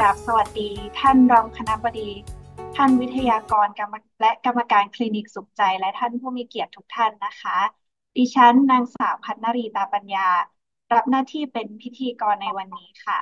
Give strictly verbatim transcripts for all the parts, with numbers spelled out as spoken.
ราบสวัสดีท่านรองคณบดีท่านวิทยากรกรรมและกรรมการคลินิกสุขใจและท่านผู้มีเกียรติทุกท่านนะคะดิฉันนางสาวพัฒนรีตาปัญญารับหน้าที่เป็นพิธีกรในวันนี้ค่ะ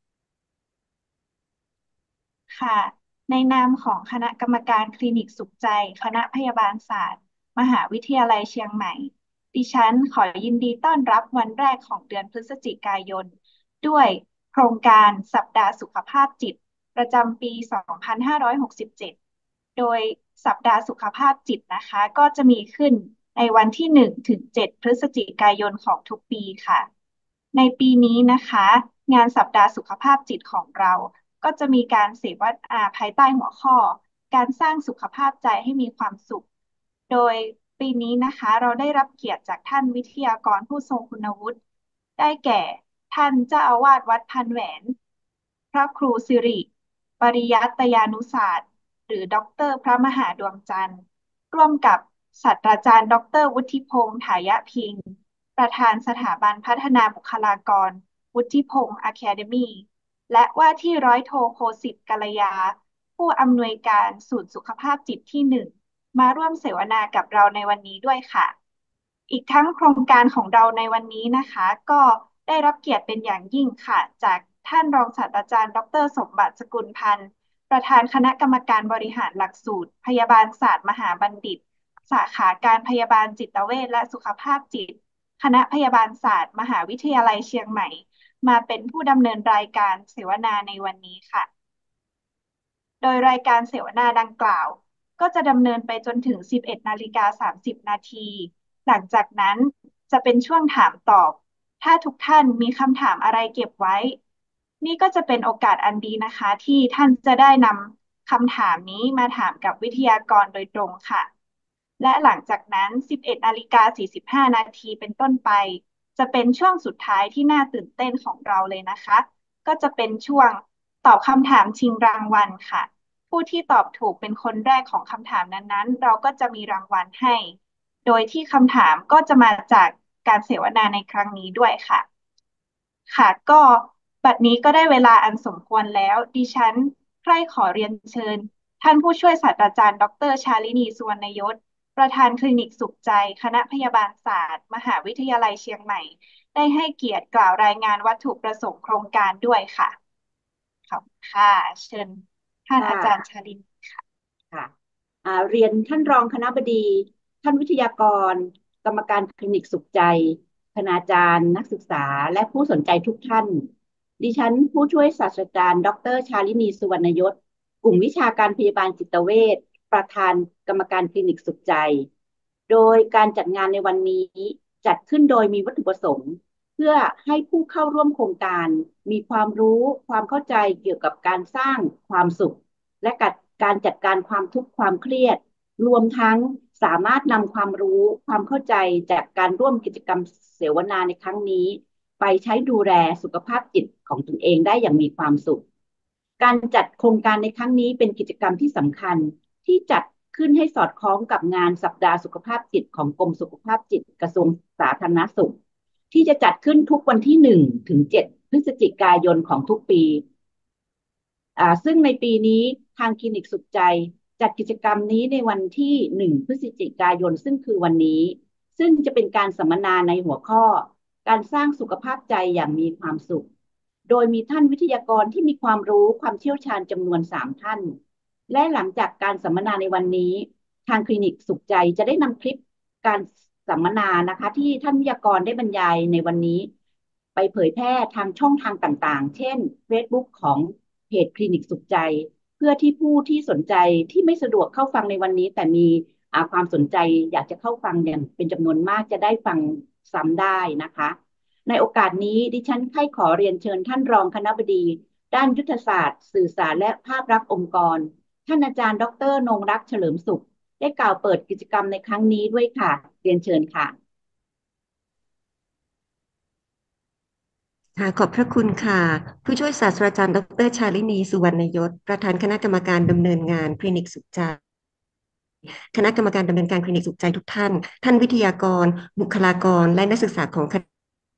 ค่ะในนามของคณะกรรมการคลินิกสุขใจคณะพยาบาลศาสตร์มหาวิทยาลัยเชียงใหม่ดิฉันขอยินดีต้อนรับวันแรกของเดือนพฤศจิกายนด้วยโครงการสัปดาห์สุขภาพจิต ประจำปี สองพันห้าร้อยหกสิบเจ็ด โดยสัปดาห์สุขภาพจิตนะคะก็จะมีขึ้นในวันที่ หนึ่ง ถึง เจ็ด พฤศจิกายนของทุกปีค่ะ ในปีนี้นะคะงานสัปดาห์สุขภาพจิตของเราก็จะมีการเสวนาภายใต้หัวข้อการสร้างสุขภาพใจให้มีความสุข โดยปีนี้นะคะเราได้รับเกียรติจากท่านวิทยากรผู้ทรงคุณวุฒิได้แก่ท่านเจ้าอาวาสวัดพันแหวนพระครูสิริปริยัตยานุศาสตร์หรือด็อกเตอร์พระมหาดวงจันทร์ร่วมกับศาสตราจารย์ด็อกเตอร์วุฒิพงษ์ถายะพิงค์ประธานสถาบันพัฒนาบุคลากรวุฒิพงษ์อะคาเดมีและว่าที่ร้อยโทโคสิทธิ์กัลยาผู้อำนวยการศูนย์สุขภาพจิตที่หนึ่ง มาร่วมเสวนากับเราในวันนี้ด้วยค่ะ อีกทั้งโครงการของเราในวันนี้นะคะก็ได้รับเกียรติเป็นอย่างยิ่งค่ะจากท่านรองศาสตราจารย์ดรสมบัติสกุลพันธ์ประธานคณะกรรมการบริหารหลักสูตรพยาบาลศาสตร์มหาบัณฑิตสาขาการพยาบาลจิตเวชและสุขภาพจิตคณะพยาบาลศาสตร์มหาวิทยาลัยเชียงใหม่มาเป็นผู้ดำเนินรายการเสวนาในวันนี้ค่ะ โดยรายการเสวนาดังกล่าวก็จะดำเนินไปจนถึง สิบเอ็ดนาฬิกาสามสิบนาที หลังจากนั้นจะเป็นช่วงถามตอบ ถ้าทุกท่านมีคำถามอะไรเก็บไว้ นี่ก็จะเป็นโอกาสอันดีนะคะที่ท่านจะได้นำคำถามนี้มาถามกับวิทยากรโดยตรงค่ะ และหลังจากนั้น สิบเอ็ดนาฬิกาสี่สิบห้านาทีเป็นต้นไป จะเป็นช่วงสุดท้ายที่น่าตื่นเต้นของเราเลยนะคะ ก็จะเป็นช่วงตอบคำถามชิงรางวัลค่ะ ผู้ที่ตอบถูกเป็นคนแรกของคำถามนั้นๆ เราก็จะมีรางวัลให้ โดยที่คำถามก็จะมาจากการเสวนาในครั้งนี้ด้วยค่ะ ค่ะก็บัดนี้ก็ได้เวลาอันสมควรแล้วดิฉันใคร่ขอเรียนเชิญท่านผู้ช่วยศาสตราจารย์ดรชาลินีสุวรรณยศประธานคลินิกสุขใจคณะพยาบาลศาสตร์มหาวิทยาลัยเชียงใหม่ได้ให้เกียรติกล่าวรายงานวัตถุประสงค์โครงการด้วยค่ะขอบคุณค่ะเชิญท่านค่อาจารย์ชาะลินีค่ะค่ะอ่าเรียนท่านรองคณบดีท่านวิทยากรกรรมการคลินิกสุขใจคณาจารย์นักศึกษาและผู้สนใจทุกท่านดิฉันผู้ช่วยศาสตราจารย์ดรชาลินีสุวรรณยศกลุ่มวิชาการพยาบาลจิตเวชประธานกรรมการคลินิกสุขใจโดยการจัดงานในวันนี้จัดขึ้นโดยมีวัตถุประสงค์เพื่อให้ผู้เข้าร่วมโครงการมีความรู้ความเข้าใจเกี่ยวกับการสร้างความสุข และการจัดการความทุกข์ความเครียดรวมทั้งสามารถนำความรู้ความเข้าใจจากการร่วมกิจกรรมเสวนาในครั้งนี้ไปใช้ดูแลสุขภาพจิตของตนเองได้อย่างมีความสุขการจัดโครงการในครั้งนี้เป็นกิจกรรมที่สำคัญที่จัดขึ้นให้สอดคล้องกับงานสัปดาห์สุขภาพจิตของกรมสุขภาพจิตกระทรวงสาธารณสุขที่จะจัดขึ้นทุกวันที่หนึ่งถึงเจ็ดพฤศจิกายนของทุกปีอ่าซึ่งในปีนี้ทางคลินิกสุขใจจัดกิจกรรมนี้ในวันที่หนึ่งพฤศจิกายนซึ่งคือวันนี้ซึ่งจะเป็นการสัมมนาในหัวข้อการสร้างสุขภาพใจอย่างมีความสุขโดยมีท่านวิทยากรที่มีความรู้ความเชี่ยวชาญจำนวนสามท่านและหลังจากการสัมมนาในวันนี้ทางคลินิกสุขใจจะได้นำคลิปการสัมมนานะคะที่ท่านวิทยากรได้บรรยายในวันนี้ไปเผยแพร่ทางช่องทางต่างๆเช่น เฟซบุ๊ก ของเพจคลินิกสุขใจเพื่อที่ผู้ที่สนใจที่ไม่สะดวกเข้าฟังในวันนี้แต่มีความสนใจอยากจะเข้าฟังอย่างเป็นจำนวนมากจะได้ฟังซ้ำได้นะคะในโอกาสนี้ดิฉันใคร่ขอเรียนเชิญท่านรองคณบดีด้านยุทธศาสตร์สื่อสารและภาพลักษณ์องค์กรท่านอาจารย์ดรนงรักษ์เฉลิมสุขได้กล่าวเปิดกิจกรรมในครั้งนี้ด้วยค่ะเรียนเชิญค่ะค่ะขอบพระคุณค่ะผู้ช่วยศาสตราจารย์ดรชาลินีสุวรรณยศประธานคณะกรรมการดำเนินงานคลินิกสุขใจคณะกรรมการดำเนินการคลินิกสุขใจทุกท่านท่านวิทยากรบุคลากรและนักศึกษาของคณะ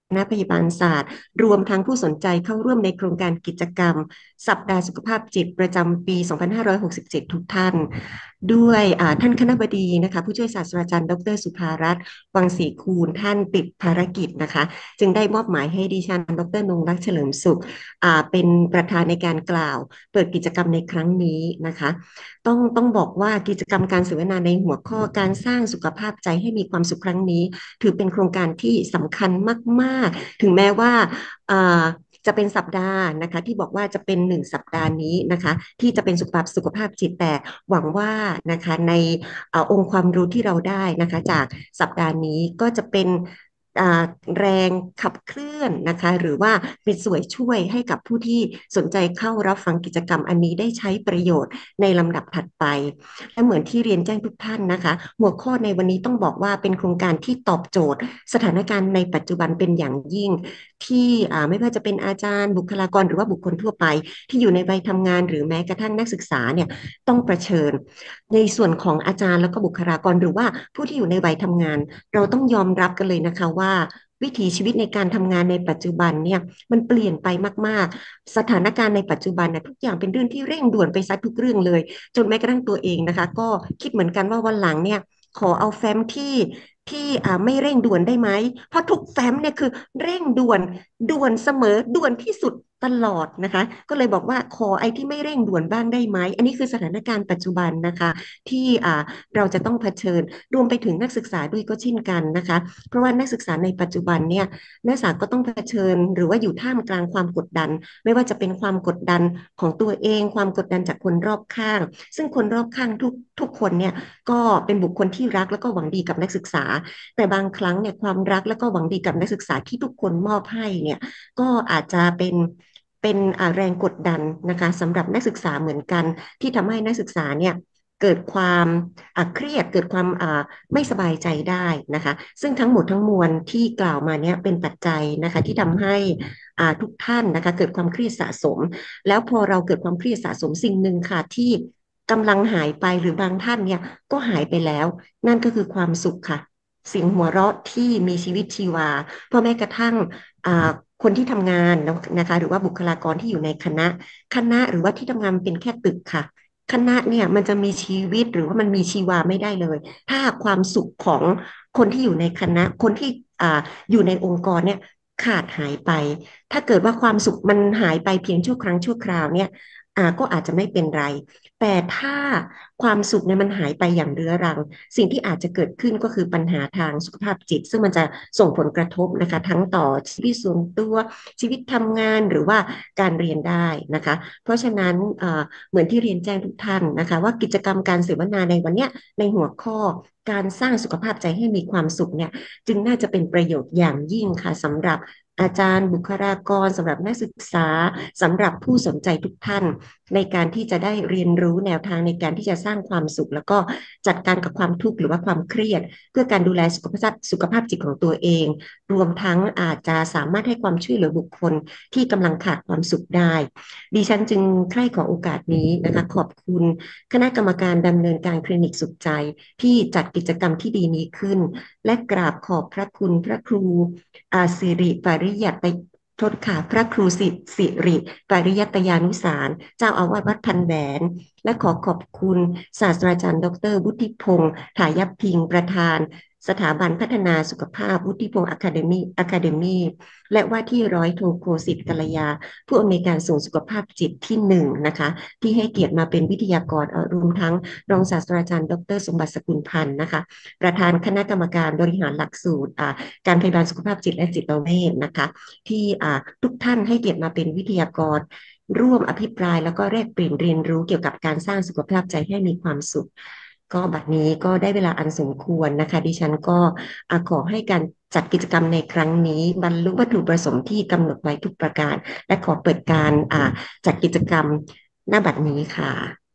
คณะพยาบาลศาสตร์รวมทั้งผู้สนใจเข้าร่วมในโครงการกิจกรรมสัปดาห์สุขภาพจิตประจำปี สองพันห้าร้อยหกสิบเจ็ด ทุกท่านด้วยท่านคณบดีนะคะผู้ช่วยศาสตราจารย์ดรสุภารัตน์วังศรีคูณท่านติดภารกิจนะคะจึงได้มอบหมายให้ดิฉันดรนงรักษ์เฉลิมสุขเป็นประธานในการกล่าวเปิดกิจกรรมในครั้งนี้นะคะต้องต้องบอกว่ากิจกรรมการเสวนาในหัวข้อการสร้างสุขภาพใจให้มีความสุขครั้งนี้ถือเป็นโครงการที่สำคัญมากๆถึงแม้ว่าจะเป็นสัปดาห์นะคะที่บอกว่าจะเป็นหนึ่งสัปดาห์นี้นะคะที่จะเป็นสุขภาพสุขภาพจิตแต่หวังว่านะคะในอองค์ความรู้ที่เราได้นะคะจากสัปดาห์นี้ก็จะเป็นแรงขับเคลื่อนนะคะหรือว่าเป็นส่วนช่วยให้กับผู้ที่สนใจเข้ารับฟังกิจกรรมอันนี้ได้ใช้ประโยชน์ในลำดับถัดไปและเหมือนที่เรียนแจ้งทุกท่านนะคะหัวข้อในวันนี้ต้องบอกว่าเป็นโครงการที่ตอบโจทย์สถานการณ์ในปัจจุบันเป็นอย่างยิ่งที่ไม่ว่าจะเป็นอาจารย์บุคลากรหรือว่าบุคคลทั่วไปที่อยู่ในวัยทำงานหรือแม้กระทั่งนักศึกษาเนี่ยต้องเผชิญในส่วนของอาจารย์แล้วก็บุคลากรหรือว่าผู้ที่อยู่ในวัยทำงานเราต้องยอมรับกันเลยนะคะว่าวิถีชีวิตในการทำงานในปัจจุบันเนี่ยมันเปลี่ยนไปมากๆสถานการณ์ในปัจจุบันนะทุกอย่างเป็นเรื่องที่เร่งด่วนไปซะทุกเรื่องเลยจนแม้กระทั่งตัวเองนะคะก็คิดเหมือนกันว่าวันหลังเนี่ยขอเอาแฟ้มที่ที่อ่าไม่เร่งด่วนได้ไหมเพราะทุกแฟ้มเนี่ยคือเร่งด่วนด่วนเสมอด่วนที่สุดตลอดนะคะก็เลยบอกว่าขอไอ้ที่ไม่เร่งด่วนบ้างได้ไหมอันนี้คือสถานการณ์ปัจจุบันนะคะที่อ่าเราจะต้องเผชิญรวมไปถึงนักศึกษาด้วยก็เช่นกันนะคะเพราะว่านักศึกษาในปัจจุบันเนี่ยนักศึกษาก็ต้องเผชิญหรือว่าอยู่ท่ามกลางความกดดันไม่ว่าจะเป็นความกดดันของตัวเองความกดดันจากคนรอบข้างซึ่งคนรอบข้างทุกทุกคนเนี่ยก็เป็นบุคคลที่รักแล้วก็หวังดีกับนักศึกษาแต่บางครั้งเนี่ยความรักแล้วก็หวังดีกับนักศึกษาที่ทุกคนมอบให้เนี่ยก็อาจจะเป็นเป็นแรงกดดันนะคะสำหรับนักศึกษาเหมือนกันที่ทำให้นักศึกษาเนี่ยเกิดความเครียดเกิดความไม่สบายใจได้นะคะซึ่งทั้งหมดทั้งมวลที่กล่าวมาเนี่ยเป็นปัจจัยนะคะที่ทำให้ทุกท่านนะคะเกิดความเครียดสะสมแล้วพอเราเกิดความเครียดสะสมสิ่งหนึ่งค่ะที่กำลังหายไปหรือบางท่านเนี่ยก็หายไปแล้วนั่นก็คือความสุขค่ะเสียงหัวเราะที่มีชีวิตชีวาเพราะแม้กระทั่งคนที่ทำงานนะคะหรือว่าบุคลากรที่อยู่ในคณะคณะหรือว่าที่ทำงานเป็นแค่ตึกค่ะคณะเนี่ยมันจะมีชีวิตหรือว่ามันมีชีวาไม่ได้เลยถ้าความสุขของคนที่อยู่ในคณะคนที่อ่าอยู่ในองค์กรเนี่ยขาดหายไปถ้าเกิดว่าความสุขมันหายไปเพียงชั่วครั้งชั่วคราวเนี่ยอ่าก็อาจจะไม่เป็นไรแต่ถ้าความสุขเนี่ยมันหายไปอย่างเรื้อรังสิ่งที่อาจจะเกิดขึ้นก็คือปัญหาทางสุขภาพจิตซึ่งมันจะส่งผลกระทบนะคะทั้งต่อชีวิตส่วนตัวชีวิตทำงานหรือว่าการเรียนได้นะคะเพราะฉะนั้นเหมือนที่เรียนแจ้งทุกท่านนะคะว่ากิจกรรมการเสวนาในวันนี้ในหัวข้อการสร้างสุขภาพใจให้มีความสุขเนี่ยจึงน่าจะเป็นประโยชน์อย่างยิ่งค่ะสำหรับอาจารย์บุคลากรสำหรับนักศึกษาสำหรับผู้สนใจทุกท่านในการที่จะได้เรียนรู้แนวทางในการที่จะสร้างความสุขแล้วก็จัดการกับความทุกข์หรือว่าความเครียดเพื่อการดูแลสุขภาพสุขภาพจิตของตัวเองรวมทั้งอาจจะสามารถให้ความช่วยเหลือบุคคลที่กำลังขาดความสุขได้ดิฉันจึงใคร่ขอโอกาสนี้นะคะขอบคุณคณะกรรมการดำเนินการคลินิกสุขใจที่จัดกิจกรรมที่ดีนี้ขึ้นและกราบขอบพระคุณพระครูอาสิริปริยัติโทษค่ะพระครูสิสิริปริยัตยานุสารเจ้าอาวาสวัดพันแหวนและขอขอบคุณศาสตราจารย์ดรวุฒิพงษ์ถายัพพิงค์ประธานสถาบันพัฒนาสุขภาพวุฒิพงษ์อะคาเดมี่อะคาเดมี่และว่าที่ร้อยโทโคสิทธิ์กัลยาผู้อำนวยการศูนย์สุขภาพจิตที่หนึ่งนะคะที่ให้เกียรติมาเป็นวิทยากรรวมทั้งรองศาสตราจารย์ดรสมบัติสกุลพันธ์นะคะประธานคณะกรรมการบริหารหลักสูตรการพยาบาลสุขภาพจิตและจิตเวชนะคะที่ทุกท่านให้เกียรติมาเป็นวิทยากรร่วมอภิปรายแล้วก็แลกเปลี่ยนเรียนรู้เกี่ยวกับการสร้างสุขภาพใจให้มีความสุขก็บัดนี้ก็ได้เวลาอันสมควรนะคะดิฉันก็ขอให้การจัดกิจกรรมในครั้งนี้บรรลุวัตถุประสงค์ที่กำหนดไว้ทุกประการและขอเปิดการจัดกิจกรรมหน้าบัดนี้ค่ะ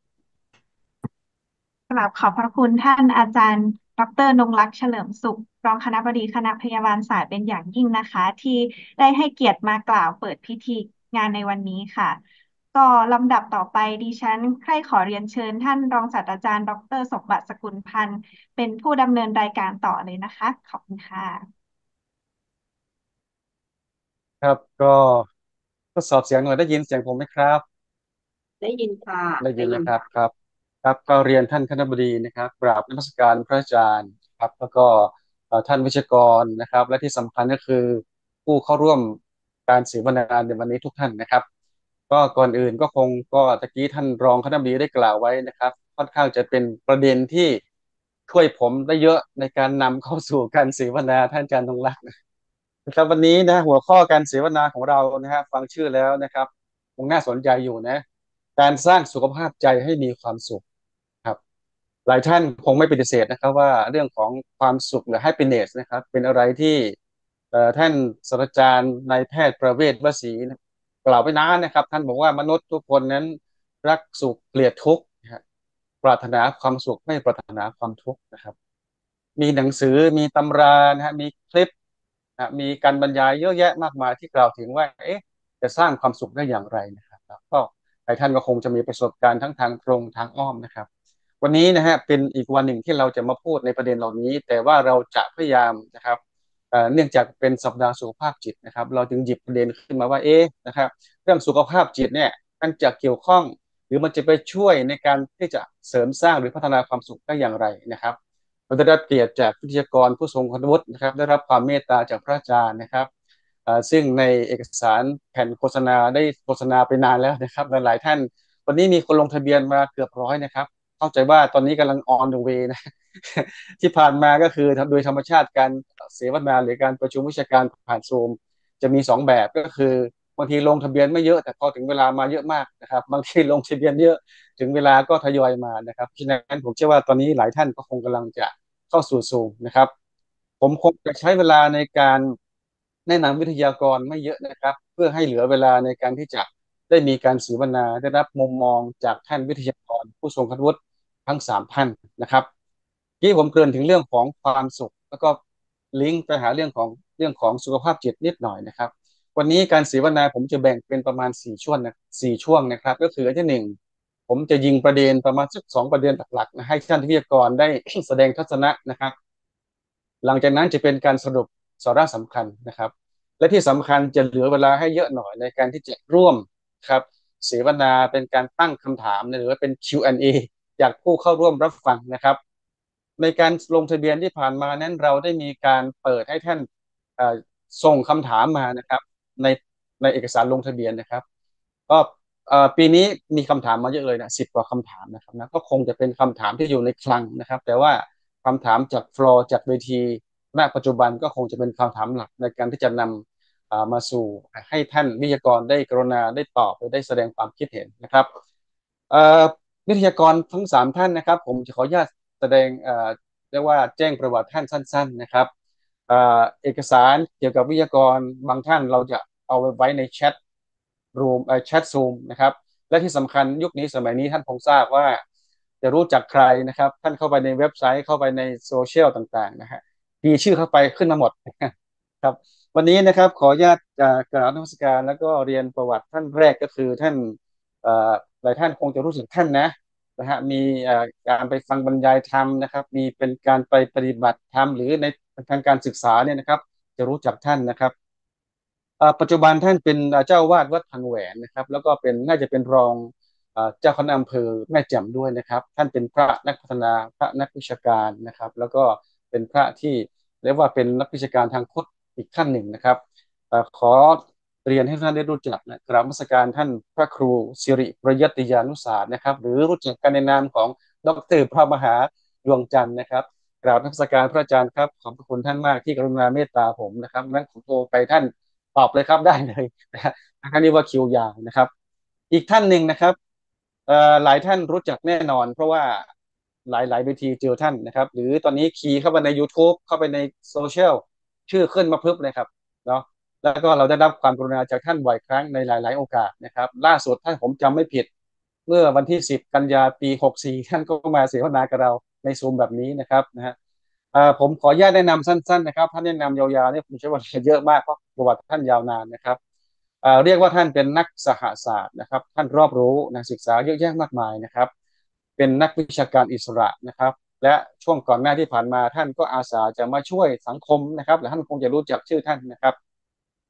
กราบขอบพระคุณท่านอาจารย์ดรนงรักษ์เฉลิมสุขรองคณบดีคณะพยาบาลศาสตร์เป็นอย่างยิ่งนะคะที่ได้ให้เกียรติมากล่าวเปิดพิธีงานในวันนี้ค่ะก็ลำดับต่อไปดิฉันใคร่ขอเรียนเชิญท่านรองศาสตราจารย์ดรสมบัติสกุลพันธ์เป็นผู้ดำเนินรายการต่อเลยนะคะขอบคุณค่ะครับก็ทดสอบเสียงหน่อยได้ยินเสียงผมไหมครับได้ยินค่ะได้ยินนะได้ยินค่ะครับครับครับก็เรียนท่านคณบดีนะครับกราบนมัสการพระอาจารย์ครับแล้วก็เอ่อท่านวิชากรนะครับและที่สำคัญก็คือผู้เข้าร่วมการเสวนาในวันนี้ทุกท่านนะครับก็ก่อนอื่นก็คงก็ตะกี้ท่านรองคณบดีได้กล่าวไว้นะครับค่อนข้างจะเป็นประเด็นที่ช่วยผมได้เยอะในการนำเข้าสู่การเสวนาท่านอาจารย์ธงรัก นะครับวันนี้นะหัวข้อการเสวนาของเรานะฮะฟังชื่อแล้วนะครับคงน่าสนใจอยู่นะการสร้างสุขภาพใจให้มีความสุขครับหลายท่านคงไม่ปฏิเสธนะครับว่าเรื่องของความสุขหรือ happiness นะครับเป็นอะไรที่เอ่อท่านศาสตราจารย์นายแพทย์ประเวศวสีนะกล่าวไว้นานนะครับท่านบอกว่ามนุษย์ทุกคนนั้นรักสุขเกลียดทุกข์นะฮะปรารถนาความสุขไม่ปรารถนาความทุกข์นะครับ มีหนังสือมีตำรานะฮะมีคลิปนะมีการบรรยายเยอะแยะมากมายที่กล่าวถึงว่าเอ๊ะจะสร้างความสุขได้อย่างไรนะครับแล้วก็หลายท่านก็คงจะมีประสบการณ์ทั้งทางตรงทางอ้อมนะครับวันนี้นะฮะเป็นอีกวันหนึ่งที่เราจะมาพูดในประเด็นเหล่านี้แต่ว่าเราจะพยายามนะครับเอ่อเนื่องจากเป็นสัปดาห์สุขภาพจิตนะครับเราจึงหยิบประเด็นขึ้นมาว่าเอ๊ะนะครับเรื่องสุขภาพจิตเนี่ยมันจะเกี่ยวข้องหรือมันจะไปช่วยในการที่จะเสริมสร้างหรือพัฒนาความสุขได้อย่างไรนะครับ เราได้รับเกียรติจากวิทยากรผู้ทรงคุณวุฒินะครับได้รับความเมตตาจากพระอาจารย์นะครับอ่าซึ่งในเอกสารแผ่นโฆษณาได้โฆษณาไปนานแล้วนะครับหลายๆท่านวันนี้มีคนลงทะเบียนมาเกือบร้อยนะครับเข้าใจว่าตอนนี้กำลัง on the way นะที่ผ่านมาก็คือโดยธรรมชาติการเสวนาหรือการประชุมวิชาการผ่านซูมจะมีสองแบบก็คือบางทีลงทะเบียนไม่เยอะแต่พอถึงเวลามาเยอะมากนะครับบางทีลงทะเบียนเยอะถึงเวลาก็ทยอยมานะครับฉะนั้นผมเชื่อว่าตอนนี้หลายท่านก็คงกำลังจะ เข้าสู่ซูมนะครับผมคงจะใช้เวลาในการแนะนำวิทยากรไม่เยอะนะครับเพื่อให้เหลือเวลาในการที่จะได้มีการเสวนาได้รับมุมมองจากท่านวิทยากรผู้ทรงคุณวุฒิทั้งสามท่านนะครับที่ผมเกริ่นถึงเรื่องของความสุขแล้วก็ลิงก์ไปหาเรื่องของเรื่องของสุขภาพจิตนิดหน่อยนะครับวันนี้การเสวนาผมจะแบ่งเป็นประมาณสี่ช่วงนะสี่ช่วงนะครับก็คืออันที่หนึ่ง ผมจะยิงประเด็นประมาณสักสองประเด็นหลักๆนะให้ท่านวิทยากรได้แสดงทัศนะนะครับหลังจากนั้นจะเป็นการสรุปสาระสำคัญนะครับและที่สำคัญจะเหลือเวลาให้เยอะหน่อยในการที่จะร่วมครับเสวนาเป็นการตั้งคำถามหรือว่าเป็น คิว แอนด์ เอ จากผู้เข้าร่วมรับฟังนะครับในการลงทะเบียนที่ผ่านมานั้นเราได้มีการเปิดให้ท่านเอ่อส่งคำถามมานะครับในในเอกสารลงทะเบียนนะครับก็เอ่อปีนี้มีคำถามมาเยอะเลยนะสิบกว่าคำถามนะครับนะก็คงจะเป็นคำถามที่อยู่ในคลังนะครับแต่ว่าคำถามจากฟลอร์จากเวทีณปัจจุบันก็คงจะเป็นคำถามหลักในการที่จะนำอ่ามาสู่ให้ท่านวิทยากรได้กรุณาได้ตอบได้แสดงความคิดเห็นนะครับเอ่อวิทยากรทั้งสามท่านนะครับผมจะขออนุญาตแสดงเอ่อเรียกว่าแจ้งประวัติท่านสั้นๆนะครับเอ่อเอกสารเกี่ยวกับวิทยากรบางท่านเราจะเอาไว้ในแชท รูมเอ่อแชทซูมนะครับและที่สำคัญยุคนี้สมัยนี้ท่านคงทราบว่าจะรู้จักใครนะครับท่านเข้าไปในเว็บไซต์เข้าไปในโซเชียลต่างๆนะฮะมีชื่อเข้าไปขึ้นมาหมดครับวันนี้นะครับขออนุญาตอ่ากราบนมัสการแล้วก็เรียนประวัติท่านแรกก็คือท่านเอ่อหลายท่านคงจะรู้สึกท่านนะนะฮะมีเอ่อการไปฟังบรรยายธรรมนะครับมีเป็นการไปปฏิบัติธรรมหรือในทางการศึกษาเนี่ยนะครับจะรู้จักท่านนะครับ เอ่อปัจจุบันท่านเป็นเจ้าวาดวัดพังแหวนนะครับแล้วก็เป็นน่าจะเป็นรองเอ่อเจ้าคณะอำเภอแม่แจ่มด้วยนะครับท่านเป็นพระนักพัฒนาพระนักวิชาการนะครับแล้วก็เป็นพระที่เรียกว่าเป็นนักวิชาการทางพุทธอีกขั้นหนึ่งนะครับเอ่อขอเรียนให้ท่านได้รู้จักนะกราบนมัสการท่านพระครูสิริประยัติยานุสาสนะครับหรือรู้จักกันในนามของดรพระมหาดวงจันทร์นะครับกราบนมัสการพระอาจารย์ครับขอบพระคุณท่านมากที่กรุณาเมตตาผมนะครับนั้นผมโทรไปท่าน ตอบเลยครับได้เลยนะฮะท่านนี้ว่าคิวยาวนะครับอีกท่านหนึ่งนะครับเอ่อหลายท่านรู้จักแน่นอนเพราะว่าหลายหลายเวทีเจอท่านนะครับหรือตอนนี้คีย์เข้าไปใน YouTube เข้าไปในโซเชียลชื่อขึ้นมาพึบเลยครับเนาะแล้วก็เราได้รับความกรุณาจากท่านบ่อยครั้งในหลายๆโอกาสนะครับล่าสุดถ้าผมจำไม่ผิดเมื่อวันที่สิบกันยาปีหกสี่ท่านก็มาเสวนากับเราในซูมแบบนี้นะครับนะฮะ อ่าผมขออนุญาตแนะนำสั้นๆนะครับท่านแนะนำยาวๆเนี่ยผมใช้เวลาเยอะมากเพราะประวัติท่านยาวนานนะครับอ่าเรียกว่าท่านเป็นนักสหศาสตร์นะครับท่านรอบรู้นักศึกษาเยอะแยะมากมายนะครับเป็นนักวิชาการอิสระนะครับและช่วงก่อนหน้าที่ผ่านมาท่านก็อาสาจะมาช่วยสังคมนะครับและท่านคงจะรู้จักชื่อท่านนะครับ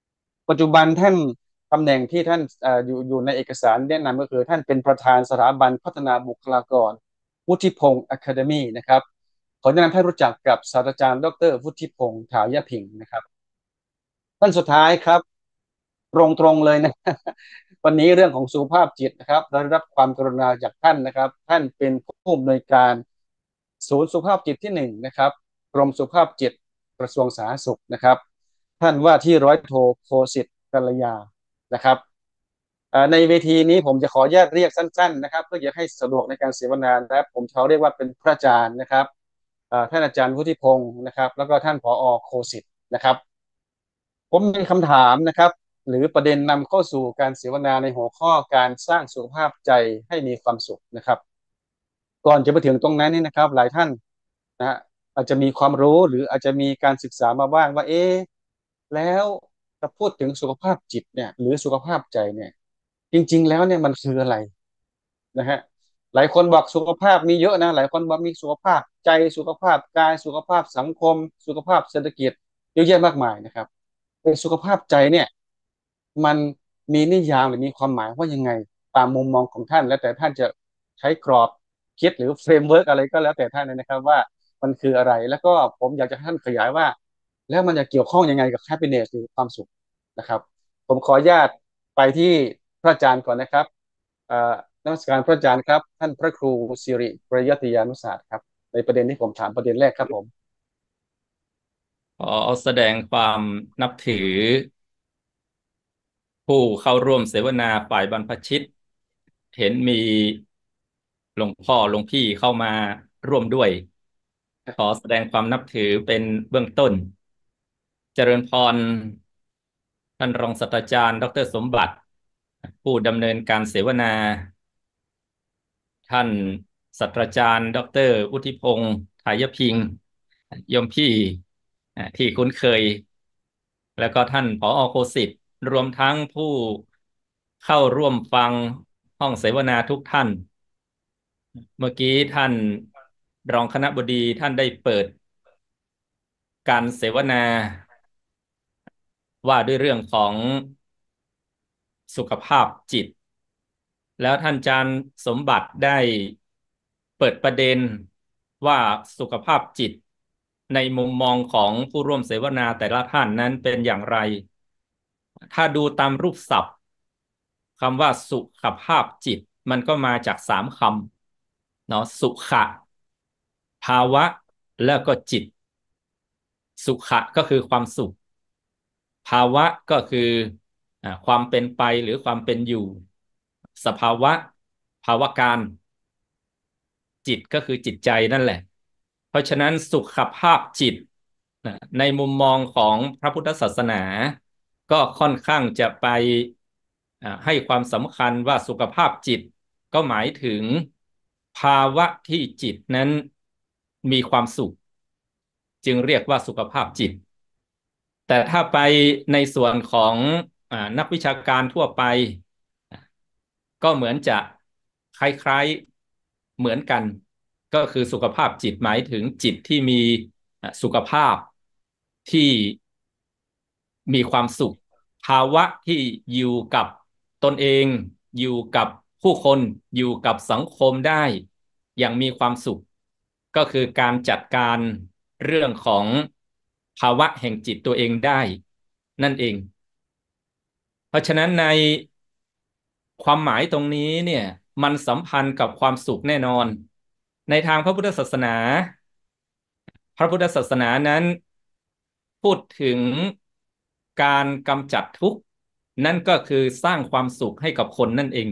ปัจจุบันท่านตำแหน่งที่ท่านเอ่ออยู่อยู่ในเอกสารแนะนำก็คือท่านเป็นประธานสถาบันพัฒนาบุคลากรวุฒิพงศ์อะคาเดมีนะครับขอแนะนำให้รู้จักกับศาสตราจารย์ดรวุฒิพงศ์ถายพิงค์นะครับท่านสุดท้ายครับตรงๆเลยนะวันนี้เรื่องของสุขภาพจิตนะครับเราได้รับความกรุณาจากท่านนะครับท่านเป็นผู้อำนวยการศูนย์สุขภาพจิตที่หนึ่งนะครับกรมสุขภาพจิตกระทรวงสาธารณสุขนะครับท่านว่าที่ร้อยโทโคสิทธิ์กัลยานะครับเอ่อในเวทีนี้ผมจะขอแยกเรียกสั้นๆนะครับเพื่อจะให้สะดวกในการเสวนานะครับผมเขาเรียกว่าเป็นพระอาจารย์นะครับเอ่อท่านอาจารย์วุฒิพงศ์นะครับแล้วก็ท่านผอโคสิทธิ์นะครับผมมีคำถามนะครับหรือประเด็นนำเข้าสู่การเสวนาในหัวข้อการสร้างสุขภาพใจให้มีความสุขนะครับก่อนจะไปถึงตรงนั้นนี่นะครับหลายท่านนะฮะอาจจะมีความรู้หรืออาจจะมีการศึกษามาบ้างว่าเอ๊ะแล้วถ้าพูดถึงสุขภาพจิตเนี่ยหรือสุขภาพใจเนี่ยจริงๆแล้วเนี่ยมันคืออะไรนะฮะหลายคนบอกสุขภาพมีเยอะนะหลายคนบอกมีสุขภาพใจสุขภาพกายสุขภาพสังคมสุขภาพเศรษฐกิจเยอะแยะมากมายนะครับเป็นสุขภาพใจเนี่ยมันมีนิยามหรือมีความหมายว่ายังไงตามมุมมองของท่านแล้วแต่ท่านจะใช้กรอบคิดหรือเฟรมเวิร์กอะไรก็แล้วแต่ท่านเลยนะครับว่ามันคืออะไรแล้วก็ผมอยากจะให้ท่านขยายว่าแล้วมันจะเกี่ยวข้องยังไงกับ happiness หรือความสุขนะครับผมขออนุญาตไปที่พระอาจารย์ก่อนนะครับเอ่อนมัสการพระอาจารย์ครับท่านพระครูสิริประยัติยานุศาสตร์ครับในประเด็นที่ผมถามประเด็นแรกครับผมขอแสดงความนับถือผู้เข้าร่วมเสวนาฝ่ายบรรพชิตเห็นมีหลวงพ่อหลวงพี่เข้ามาร่วมด้วยขอแสดงความนับถือเป็นเบื้องต้นเจริญพรท่านรองศาสตราจารย์ดรสมบัติผู้ดำเนินการเสวนาท่านศาสตราจารย์ดรวุฒิพงศ์ถายพิงค์โยมพี่ที่คุ้นเคยแล้วก็ท่านผอโคสิทธิ์รวมทั้งผู้เข้าร่วมฟังห้องเสวนาทุกท่านเมื่อกี้ท่านรองคณบดีท่านได้เปิดการเสวนาว่าด้วยเรื่องของสุขภาพจิตแล้วท่านอาจารย์สมบัติได้เปิดประเด็นว่าสุขภาพจิตในมุมมองของผู้ร่วมเสวนาแต่ละท่านนั้นเป็นอย่างไรถ้าดูตามรูปศัพท์คำว่าสุขภาพจิตมันก็มาจากสามคำเนาะสุขะภาวะแล้วก็จิตสุขะก็คือความสุขภาวะก็คืออ่าความเป็นไปหรือความเป็นอยู่สภาวะภาวะการจิตก็คือจิตใจนั่นแหละเพราะฉะนั้นสุขภาพจิตนะในมุมมองของพระพุทธศาสนาก็ค่อนข้างจะไปอ่าให้ความสำคัญว่าสุขภาพจิตก็หมายถึงภาวะที่จิตนั้นมีความสุขจึงเรียกว่าสุขภาพจิตแต่ถ้าไปในส่วนของอ่านักวิชาการทั่วไปก็เหมือนจะคล้ายๆเหมือนกันก็คือสุขภาพจิตหมายถึงจิตที่มีอ่าสุขภาพที่มีความสุขภาวะที่อยู่กับตนเองอยู่กับผู้คนอยู่กับสังคมได้อย่างมีความสุขก็คือการจัดการเรื่องของภาวะแห่งจิตตัวเองได้นั่นเองเพราะฉะนั้นในความหมายตรงนี้เนี่ยมันสัมพันธ์กับความสุขแน่นอนในทางพระพุทธศาสนาพระพุทธศาสนานั้นพูดถึงการกำจัดทุกข์นั่นก็คือสร้างความสุขให้กับคนนั่นเอง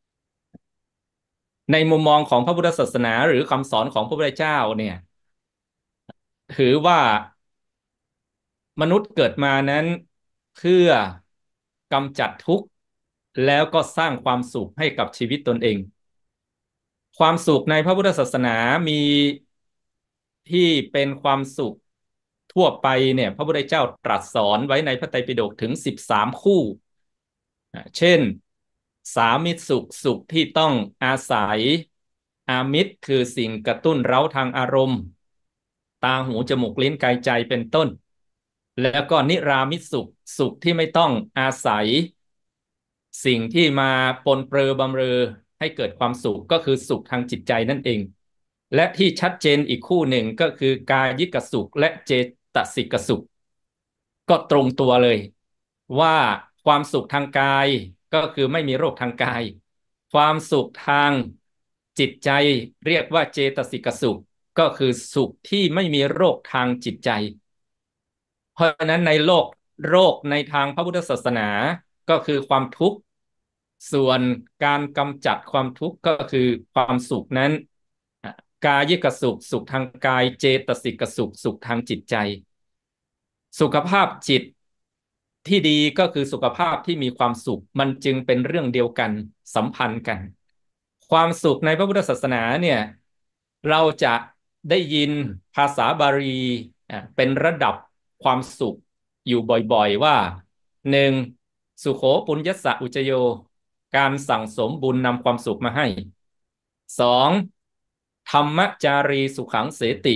ในมุมมองของพระพุทธศาสนาหรือคำสอนของพระพุทธเจ้าเนี่ยถือว่ามนุษย์เกิดมานั้นเพื่อกำจัดทุกข์แล้วก็สร้างความสุขให้กับชีวิตตนเองความสุขในพระพุทธศาสนามีที่เป็นความสุขทั่วไปเนี่ยพระพุทธเจ้าตรัสสอนไว้ในพระไตรปิฎกถึงสิบสามคู่เช่นสามิตรสุขสุขที่ต้องอาศัยอามิตรคือสิ่งกระตุ้นเร้าทางอารมณ์ตาหูจมูกลิ้นกายใจเป็นต้นแล้วก็นิรามิตสุขสุขที่ไม่ต้องอาศัยสิ่งที่มาปนเปื้อบำเรอให้เกิดความสุขก็คือสุขทางจิตใจนั่นเองและที่ชัดเจนอีกคู่หนึ่งก็คือกายิกสุขและเจตสิกสุขก็ตรงตัวเลยว่าความสุขทางกายก็คือไม่มีโรคทางกายความสุขทางจิตใจเรียกว่าเจตสิกสุขก็คือสุขที่ไม่มีโรคทางจิตใจเพราะฉะนั้นในโลกโรคในทางพระพุทธศาสนาก็คือความทุกข์ส่วนการกำจัดความทุกข์ก็คือความสุขนั้นกายิกสุขสุขทางกายเจตสิกสุขสุขทางจิตใจสุขภาพจิตที่ดีก็คือสุขภาพที่มีความสุขมันจึงเป็นเรื่องเดียวกันสัมพันธ์กันความสุขในพระพุทธศาสนาเนี่ยเราจะได้ยินภาษาบาลีเป็นระดับความสุขอยู่บ่อยๆว่าหนึ่งสุโขปุญญสะอุจโยการสั่งสมบุญนำความสุขมาให้สองธรรมจารีสุขังเสติ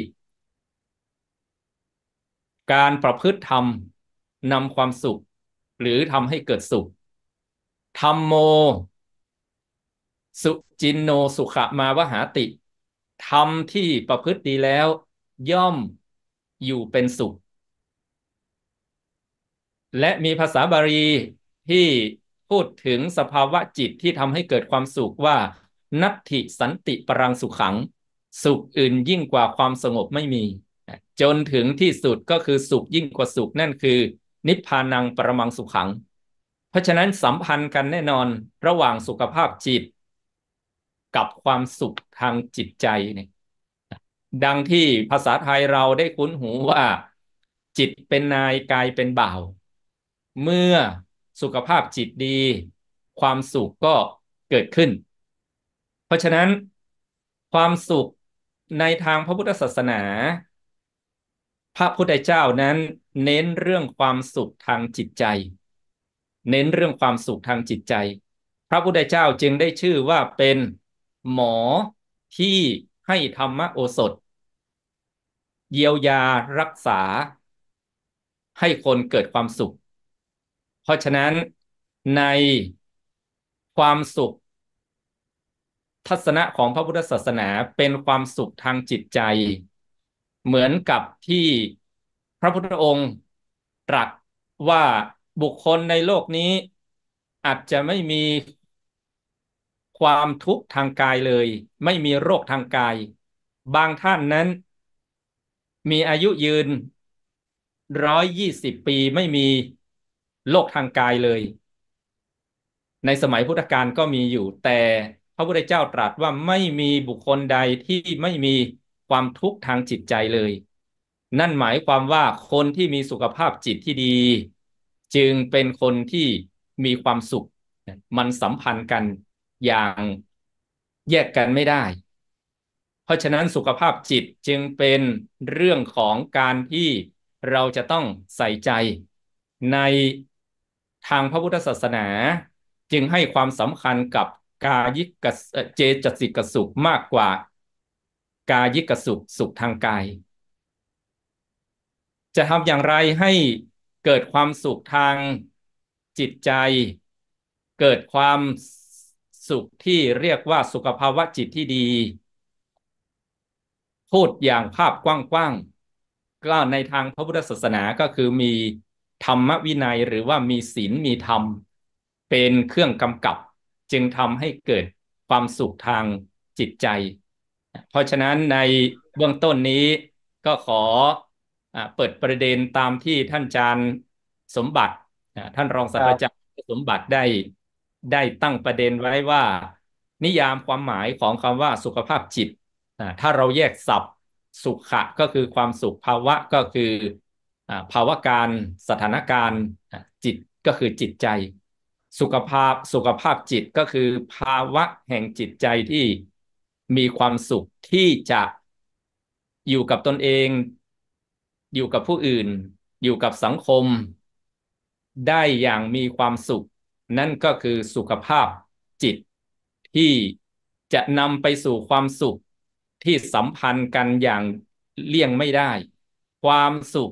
การประพฤติธรรมนำความสุขหรือทำให้เกิดสุขธัมโมสุจินโนสุขมาวหาติธรรมที่ประพฤติดีแล้วย่อมอยู่เป็นสุขและมีภาษาบาลีที่พูดถึงสภาวะจิตที่ทำให้เกิดความสุขว่านัตถิสันติปรังสุขังสุขอื่นยิ่งกว่าความสงบไม่มีจนถึงที่สุดก็คือสุขยิ่งกว่าสุขนั่นคือนิพพานังปรมังสุขังเพราะฉะนั้นสัมพันธ์กันแน่นอนระหว่างสุขภาพจิตกับความสุขทางจิตใจเนี่ยดังที่ภาษาไทยเราได้คุ้นหูว่าจิตเป็นนายกายเป็นบ่าวเมื่อสุขภาพจิตดีความสุขก็เกิดขึ้นเพราะฉะนั้นความสุขในทางพระพุทธศาสนาพระพุทธเจ้านั้นเน้นเรื่องความสุขทางจิตใจเน้นเรื่องความสุขทางจิตใจพระพุทธเจ้าจึงได้ชื่อว่าเป็นหมอที่ให้ธรรมโอสถเยียวยารักษาให้คนเกิดความสุขเพราะฉะนั้นในความสุขทัศนะของพระพุทธศาสนาเป็นความสุขทางจิตใจเหมือนกับที่พระพุทธองค์ตรัสว่าบุคคลในโลกนี้อาจจะไม่มีความทุกข์ทางกายเลยไม่มีโรคทางกายบางท่านนั้นมีอายุยืนร้อยยี่สิบปีไม่มีโรคทางกายเลยในสมัยพุทธกาลก็มีอยู่แต่พระพุทธเจ้าตรัสว่าไม่มีบุคคลใดที่ไม่มีความทุกข์ทางจิตใจเลยนั่นหมายความว่าคนที่มีสุขภาพจิตที่ดีจึงเป็นคนที่มีความสุขมันสัมพันธ์กันอย่างแยกกันไม่ได้เพราะฉะนั้นสุขภาพจิตจึงเป็นเรื่องของการที่เราจะต้องใส่ใจในทางพระพุทธศาสนาจึงให้ความสำคัญกับกายิกเจตสิกสุขมากกว่ากายิกสุขสุขทางกายจะทำอย่างไรให้เกิดความสุขทางจิตใจเกิดความสุขที่เรียกว่าสุขภาวะจิตที่ดีพูดอย่างภาพกว้างๆก็ในทางพระพุทธศาสนาก็คือมีธรรมวินัยหรือว่ามีศีลมีธรรมเป็นเครื่องกำกับจึงทำให้เกิดความสุขทางจิตใจเพราะฉะนั้นในเบื้องต้นนี้ก็ขอเปิดประเด็นตามที่ท่านอาจารย์สมบัติท่านรองศาสตราจารย์สมบัติได้ได้ตั้งประเด็นไว้ว่านิยามความหมายของคำว่าสุขภาพจิตถ้าเราแยกศัพท์สุขะก็คือความสุขภาวะก็คือภาวะการสถานการณ์จิตก็คือจิตใจสุขภาพสุขภาพจิตก็คือภาวะแห่งจิตใจที่มีความสุขที่จะอยู่กับตนเองอยู่กับผู้อื่นอยู่กับสังคมได้อย่างมีความสุขนั่นก็คือสุขภาพจิตที่จะนำไปสู่ความสุขที่สัมพันธ์กันอย่างเลี่ยงไม่ได้ความสุข